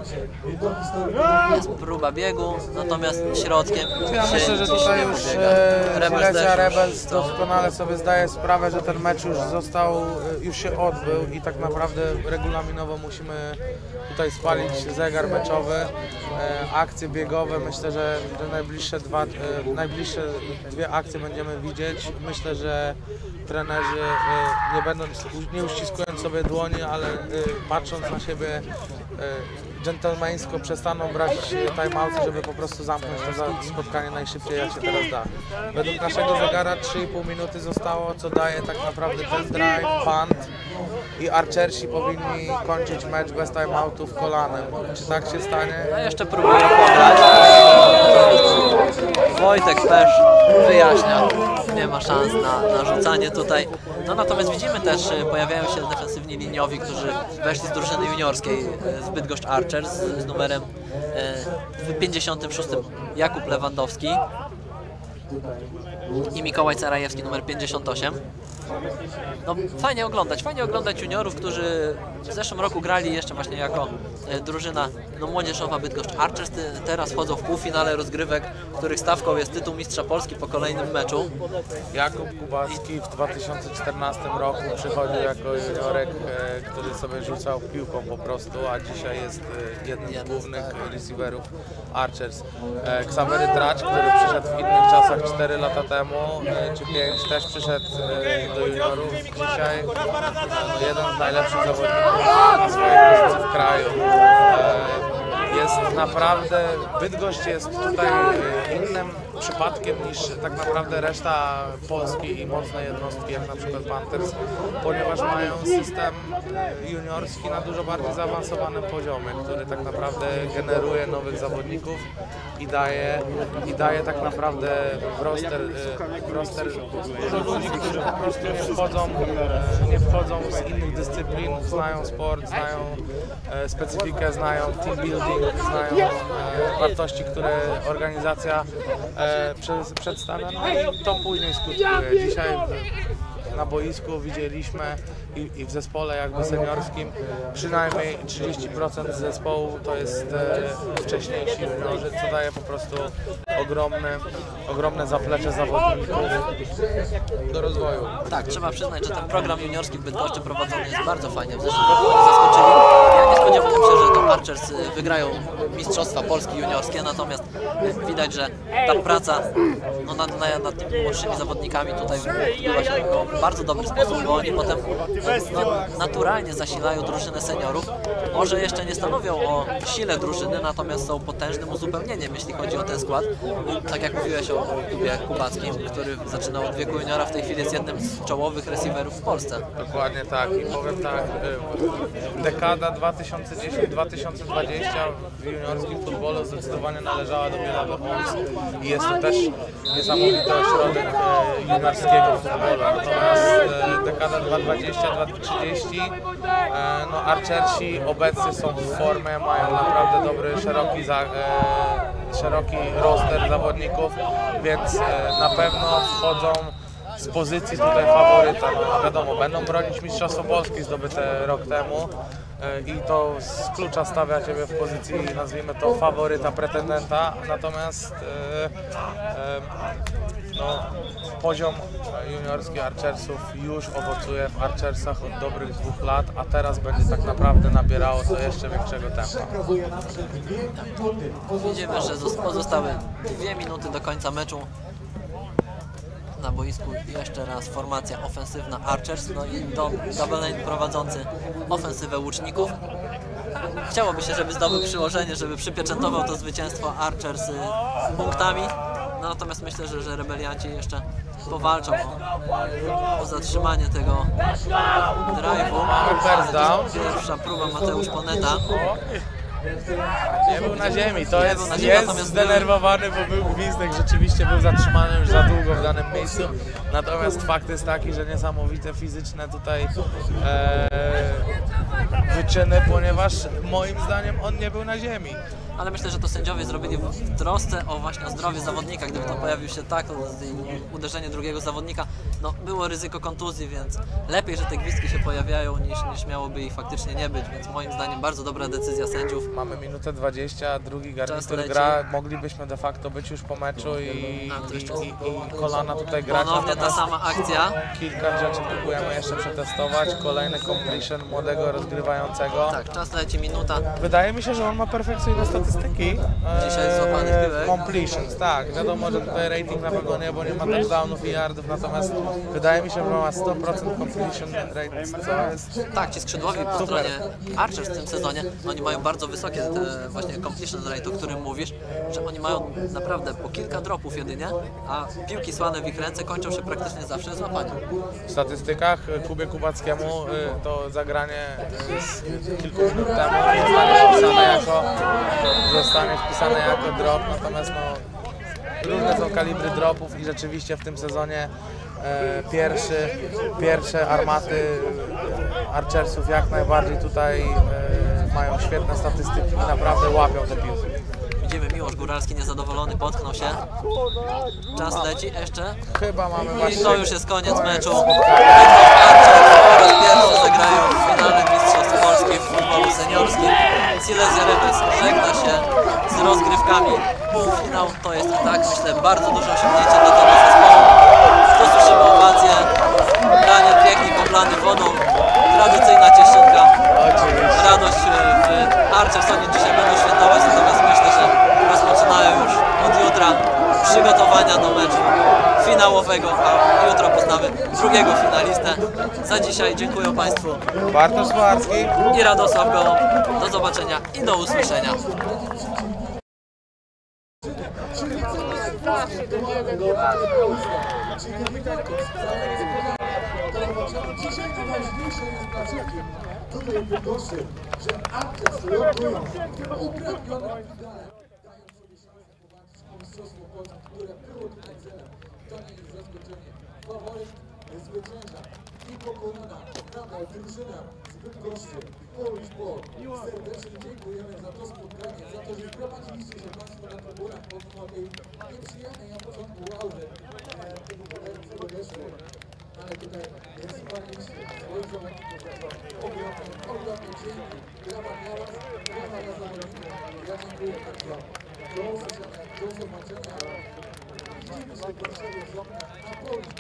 Jest próba biegu, natomiast środkiem ja myślę, że tutaj już Rebels doskonale sobie zdaje sprawę, że ten mecz już się odbył i tak naprawdę regulaminowo musimy tutaj spalić zegar meczowy, akcje biegowe. Myślę, że najbliższe dwie akcje będziemy widzieć. Myślę, że trenerzy nie uściskując sobie dłoni, ale patrząc na siebie dżentelmeńsko przestaną brać timeouty, żeby po prostu zamknąć to spotkanie najszybciej jak się teraz da. Według naszego zegara 3,5 minuty zostało, co daje tak naprawdę ten drive, punt i Archersi powinni kończyć mecz bez timeoutów kolanem. Czy tak się stanie? No jeszcze próbuję pograć. Wojtek też wyjaśnia, nie ma szans na rzucanie tutaj. No natomiast widzimy też, pojawiają się defensywni liniowi, którzy weszli z drużyny juniorskiej z Bydgoszcz Archers z numerem 56 Jakub Lewandowski. i Mikołaj Carajewski numer 58. No, fajnie oglądać juniorów, którzy w zeszłym roku grali jeszcze właśnie jako drużyna młodzieżowa Bydgoszcz Archers. Teraz wchodzą w półfinale rozgrywek, których stawką jest tytuł mistrza Polski po kolejnym meczu. Jakub Kubacki w 2014 roku przychodził jako juniorek, który sobie rzucał piłką po prostu, a dzisiaj jest jednym z głównych receiverów Archers. Ksawery Dracz, który przyszedł w innych czasach 4 lata temu, czy 5, też przyszedł do juniorów. Dzisiaj jeden z najlepszych zawodników na swojej pozycji w kraju. Jest naprawdę, Bydgoszcz jest tutaj innym przypadkiem niż tak naprawdę reszta Polski i mocne jednostki, jak na przykład Panthers, ponieważ mają system juniorski na dużo bardziej zaawansowanym poziomie, który tak naprawdę generuje nowych zawodników i daje tak naprawdę w roster dużo ludzi, którzy po prostu nie wchodzą z innych dyscyplin, znają sport, znają specyfikę, znają team building, znają wartości, które organizacja przedstawia, no i to później skutkuje. Dzisiaj na boisku widzieliśmy i w zespole jakby seniorskim przynajmniej 30% zespołu to jest wcześniejsi juniorzy, co daje po prostu ogromne zaplecze zawodników do rozwoju. Tak, trzeba przyznać, że ten program juniorski w Bydgoszczy prowadzony jest bardzo fajnie. W zeszłym roku oni zaskoczyli. Ja nie spodziewałem się, że to Archers wygrają Mistrzostwa Polski juniorskie, natomiast widać, że ta praca nad tymi młodszymi zawodnikami tutaj odbywa się w bardzo dobry sposób, bo oni potem naturalnie zasilają drużynę seniorów. Może jeszcze nie stanowią o sile drużyny, natomiast są potężnym uzupełnieniem, jeśli chodzi o ten skład. Tak jak mówiłeś o Kubie Kubackim, który zaczynał od wieku juniora, w tej chwili jest jednym z czołowych receiverów w Polsce. Dokładnie tak i powiem tak, dekada 2010-2020 w juniorskim futbolu zdecydowanie należała do Bielawy Homes i jest to też niesamowity ośrodek juniorskiego futbolu. Natomiast dekada 2020-2030 no Archersi obecnie są w formie, mają naprawdę dobry, szeroki roster zawodników, więc na pewno wchodzą z pozycji tutaj faworyta. No, wiadomo, będą bronić Mistrzostwo Polski zdobyte rok temu i to z klucza stawia Ciebie w pozycji, nazwijmy to, faworyta, pretendenta, natomiast no, poziom juniorski Archersów już owocuje w Archersach od dobrych 2 lat, a teraz będzie tak naprawdę nabierało to jeszcze większego tempa. Widzimy, że pozostały 2 minuty do końca meczu. Na boisku jeszcze raz formacja ofensywna Archers, no i double lane prowadzący ofensywę łuczników. Chciałoby się, żeby zdobył przyłożenie, żeby przypieczętował to zwycięstwo Archers punktami. No, natomiast myślę, że rebelianci jeszcze powalczą o zatrzymanie tego drive'u. Pierwsza próba Mateusz Poneta. Nie był na ziemi, to jest zdenerwowany, bo był gwizdek, rzeczywiście był zatrzymany już za długo w danym miejscu. Natomiast fakt jest taki, że niesamowite fizyczne tutaj wyczyny, ponieważ moim zdaniem on nie był na ziemi. Ale myślę, że to sędziowie zrobili w trosce o właśnie zdrowie zawodnika. Gdyby tam pojawił się uderzenie drugiego zawodnika, no było ryzyko kontuzji, więc lepiej, że te gwizdki się pojawiają niż miałoby ich faktycznie nie być, więc moim zdaniem bardzo dobra decyzja sędziów. Mamy minutę 20, drugi garnitur gra, moglibyśmy de facto być już po meczu i kolana tutaj grać. Ponownie ta sama akcja. Kilka rzeczy próbujemy jeszcze przetestować, kolejny completion młodego rozgrywającego. Tak, czas leci, minuta. Wydaje mi się, że on ma perfekcyjne statystyki. Dzisiaj złapanych piłek. Completions, tak. Wiadomo, że tutaj rating na pewno nie, bo nie ma touchdownów i yardów, natomiast wydaje mi się, że ma 100% completion rate, co jest... Tak, ci skrzydłowi po stronie Archers w tym sezonie, oni mają bardzo wysokie te właśnie completion rate, o którym mówisz, że oni mają naprawdę po kilka dropów jedynie, a piłki słane w ich ręce kończą się praktycznie zawsze złapaniem. W statystykach Kubie Kubackiemu to zagranie z kilku minut temu zostanie wpisane jako drop, natomiast no, różne są kalibry dropów i rzeczywiście w tym sezonie pierwsze armaty Archersów jak najbardziej tutaj mają świetne statystyki i naprawdę łapią te piłki. Widzimy, Miłosz Góralski niezadowolony, potknął się. Czas leci jeszcze. Chyba mamy I właśnie... to już jest koniec meczu. Po raz pierwszy zagrają w finale Mistrzostw Polski w futbolu seniorskim. Silesia Rebels żegna się z rozgrywkami. Półfinał to jest i tak, myślę, bardzo duże osiągnięcie dla tego zespołu. Tu słyszymy owację. Daniel Piechnik oblany wodą. Tradycyjna cieszynka. Radość w Archers oni dzisiaj będą świętować, natomiast myślę, że rozpoczynają już od jutra przygotowania do meczu finałowego, a jutro poznamy drugiego finalistę. Za dzisiaj dziękuję Państwu. Bartosz Słowacki I Radosław Gołąb. Do zobaczenia i do usłyszenia. Tutaj w Bydgoszczy, że Archers lokują upragnione dają sobie szansę powalczyć o mistrzostwo Polski, które było tutaj celem. To nie jest zaskoczenie. Faworyt zwycięża i pokonana naprawdę drużyna z Bydgoszczy. Polish Sport. Serdecznie dziękujemy za to spotkanie, za to, że wprowadziliście się Państwo na trybunach pomimo tej nieprzyjemnej na początku ławy tego podercy weszło. Ale tutaj wsparliście swoich zawodników. Ogromne dzięki. Brawa dla Was, brawa dla zawodników. Ja dziękuję bardzo. Do usłyszenia, do zobaczenia. Widzimy się w Warszawie z okna na Polish.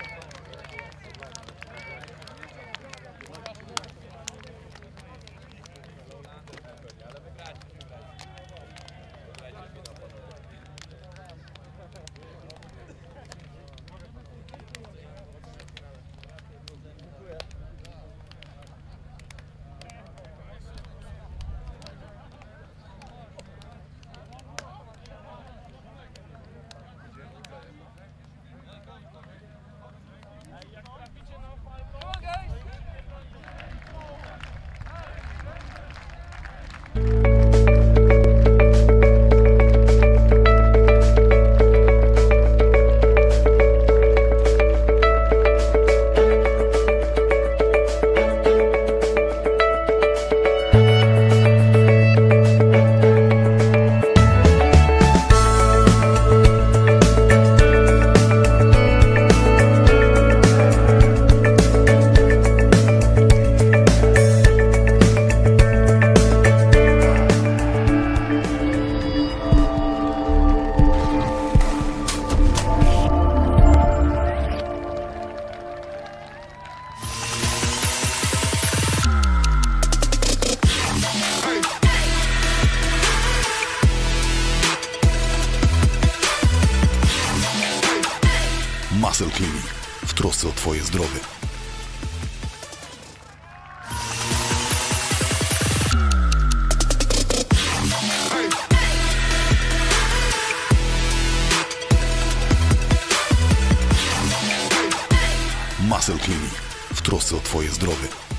Muscle Clinic. W trosce o Twoje zdrowie. Muscle Clinic. W trosce o Twoje zdrowie.